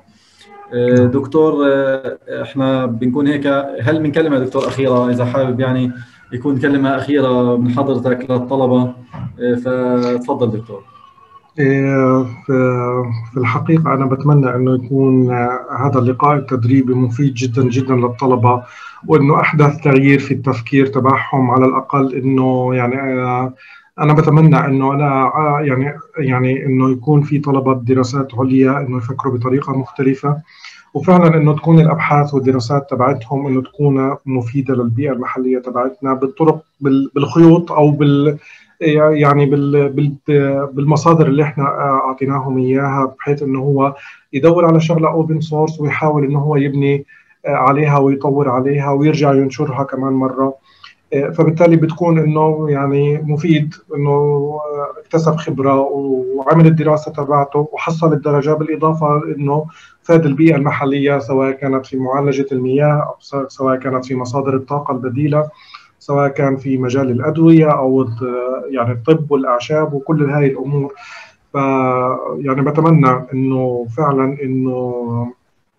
دكتور احنا بنكون هيك، هل من كلمه دكتور اخيره اذا حابب يعني يكون كلمه اخيره من حضرتك للطلبه، فتفضل دكتور. في الحقيقة أنا بتمنى أنه يكون هذا اللقاء التدريبي مفيد جدا جدا للطلبة، وأنه أحدث تغيير في التفكير تبعهم على الأقل. أنه يعني أنا بتمنى أنه أنا يعني يعني أنه يكون في طلبة دراسات عليا أنه يفكروا بطريقة مختلفة، وفعلا أنه تكون الأبحاث والدراسات تبعتهم أنه تكون مفيدة للبيئة المحلية تبعتنا بالطرق بالخيوط أو بال يعني بالمصادر اللي احنا اعطيناهم اياها، بحيث انه هو يدور على شغله اوبن سورس ويحاول انه هو يبني عليها ويطور عليها ويرجع ينشرها كمان مره. فبالتالي بتكون انه يعني مفيد انه اكتسب خبره وعمل الدراسه تبعته وحصل الدرجه، بالاضافه انه فاد البيئه المحليه، سواء كانت في معالجه المياه او سواء كانت في مصادر الطاقه البديله، سواء كان في مجال الأدوية أو يعني الطب والأعشاب وكل هذه الأمور. ف يعني بتمنى إنه فعلا إنه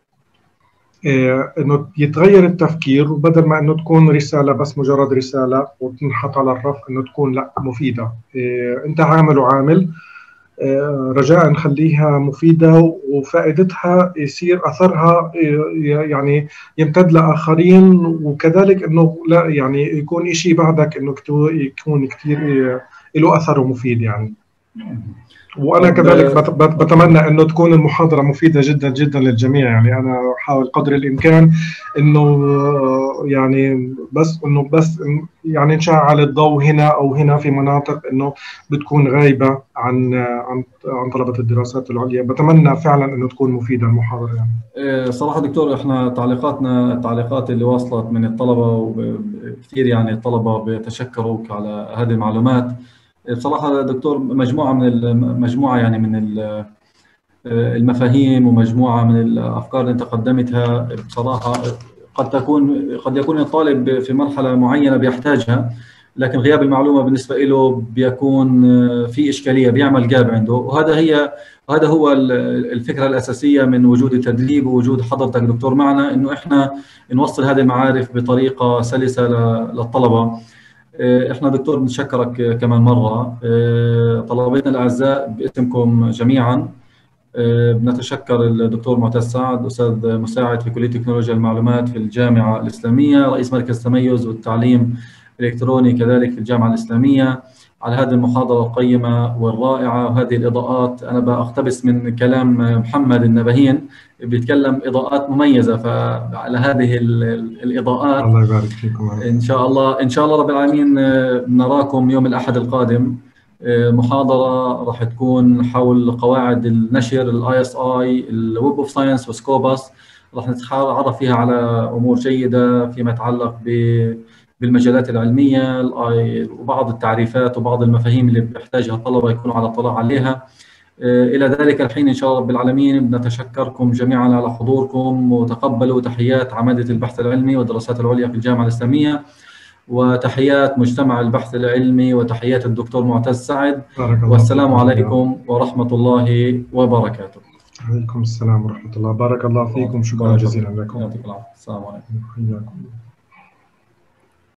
إيه إنه يتغير التفكير، وبدل ما إنه تكون رسالة بس مجرد رسالة وتنحط على الرف، إنه تكون لا مفيدة. إيه أنت عامل وعامل، رجاء نخليها مفيدة وفائدتها يصير أثرها يعني يمتد لآخرين، وكذلك أنه لا يعني يكون إشي بعدك أنه يكون كتير له أثر ومفيد يعني. وأنا كذلك بتمنى أنه تكون المحاضرة مفيدة جدا جدا للجميع. يعني أنا أحاول قدر الإمكان أنه يعني بس أنه بس يعني نشعل الضوء هنا أو هنا في مناطق أنه بتكون غايبة عن عن عن طلبة الدراسات العليا. بتمنى فعلا أنه تكون مفيدة المحاضرة يعني. صراحة دكتور إحنا تعليقاتنا التعليقات اللي وصلت من الطلبة، وكثير يعني الطلبة بيتشكروك على هذه المعلومات. بصراحة دكتور مجموعة من مجموعة يعني من المفاهيم ومجموعة من الأفكار اللي أنت قدمتها، بصراحة قد تكون قد يكون الطالب في مرحلة معينة بيحتاجها، لكن غياب المعلومة بالنسبة له بيكون في إشكالية، بيعمل جاب عنده. وهذا هي هذا هو الفكرة الأساسية من وجود التدريب ووجود حضرتك دكتور معنا، إنه إحنا نوصل هذه المعارف بطريقة سلسة للطلبة. احنا دكتور بنشكرك كمان مرة. طلبتنا الأعزاء باسمكم جميعا بنتشكر الدكتور معتز سعد، أستاذ مساعد في كلية تكنولوجيا المعلومات في الجامعة الإسلامية، رئيس مركز التميز والتعليم الإلكتروني كذلك في الجامعة الإسلامية، على هذه المحاضرة القيمة والرائعة وهذه الإضاءات. أنا بأقتبس من كلام محمد النبهين، بيتكلم إضاءات مميزة، فعلى هذه الإضاءات الله يبارك فيكم إن شاء الله إن شاء الله رب العالمين نراكم يوم الأحد القادم. محاضرة راح تكون حول قواعد النشر الاي اس اي، الويب اوف ساينس وسكوبس. راح نتعرف فيها على أمور جيدة فيما يتعلق بالمجالات العلمية وبعض التعريفات وبعض المفاهيم اللي بيحتاجها الطلبة يكونوا على اطلاع عليها. إلى ذلك الحين إن شاء الله رب العالمين بنتشكركم جميعا على حضوركم، وتقبلوا تحيات عمادة البحث العلمي والدراسات العليا في الجامعة الإسلامية، وتحيات مجتمع البحث العلمي، وتحيات الدكتور معتز سعد. والسلام عليكم ورحمة الله وبركاته. عليكم السلام ورحمة الله. بارك الله فيكم. شكرا جزيلا لكم. يعطيكم العافية. السلام عليكم.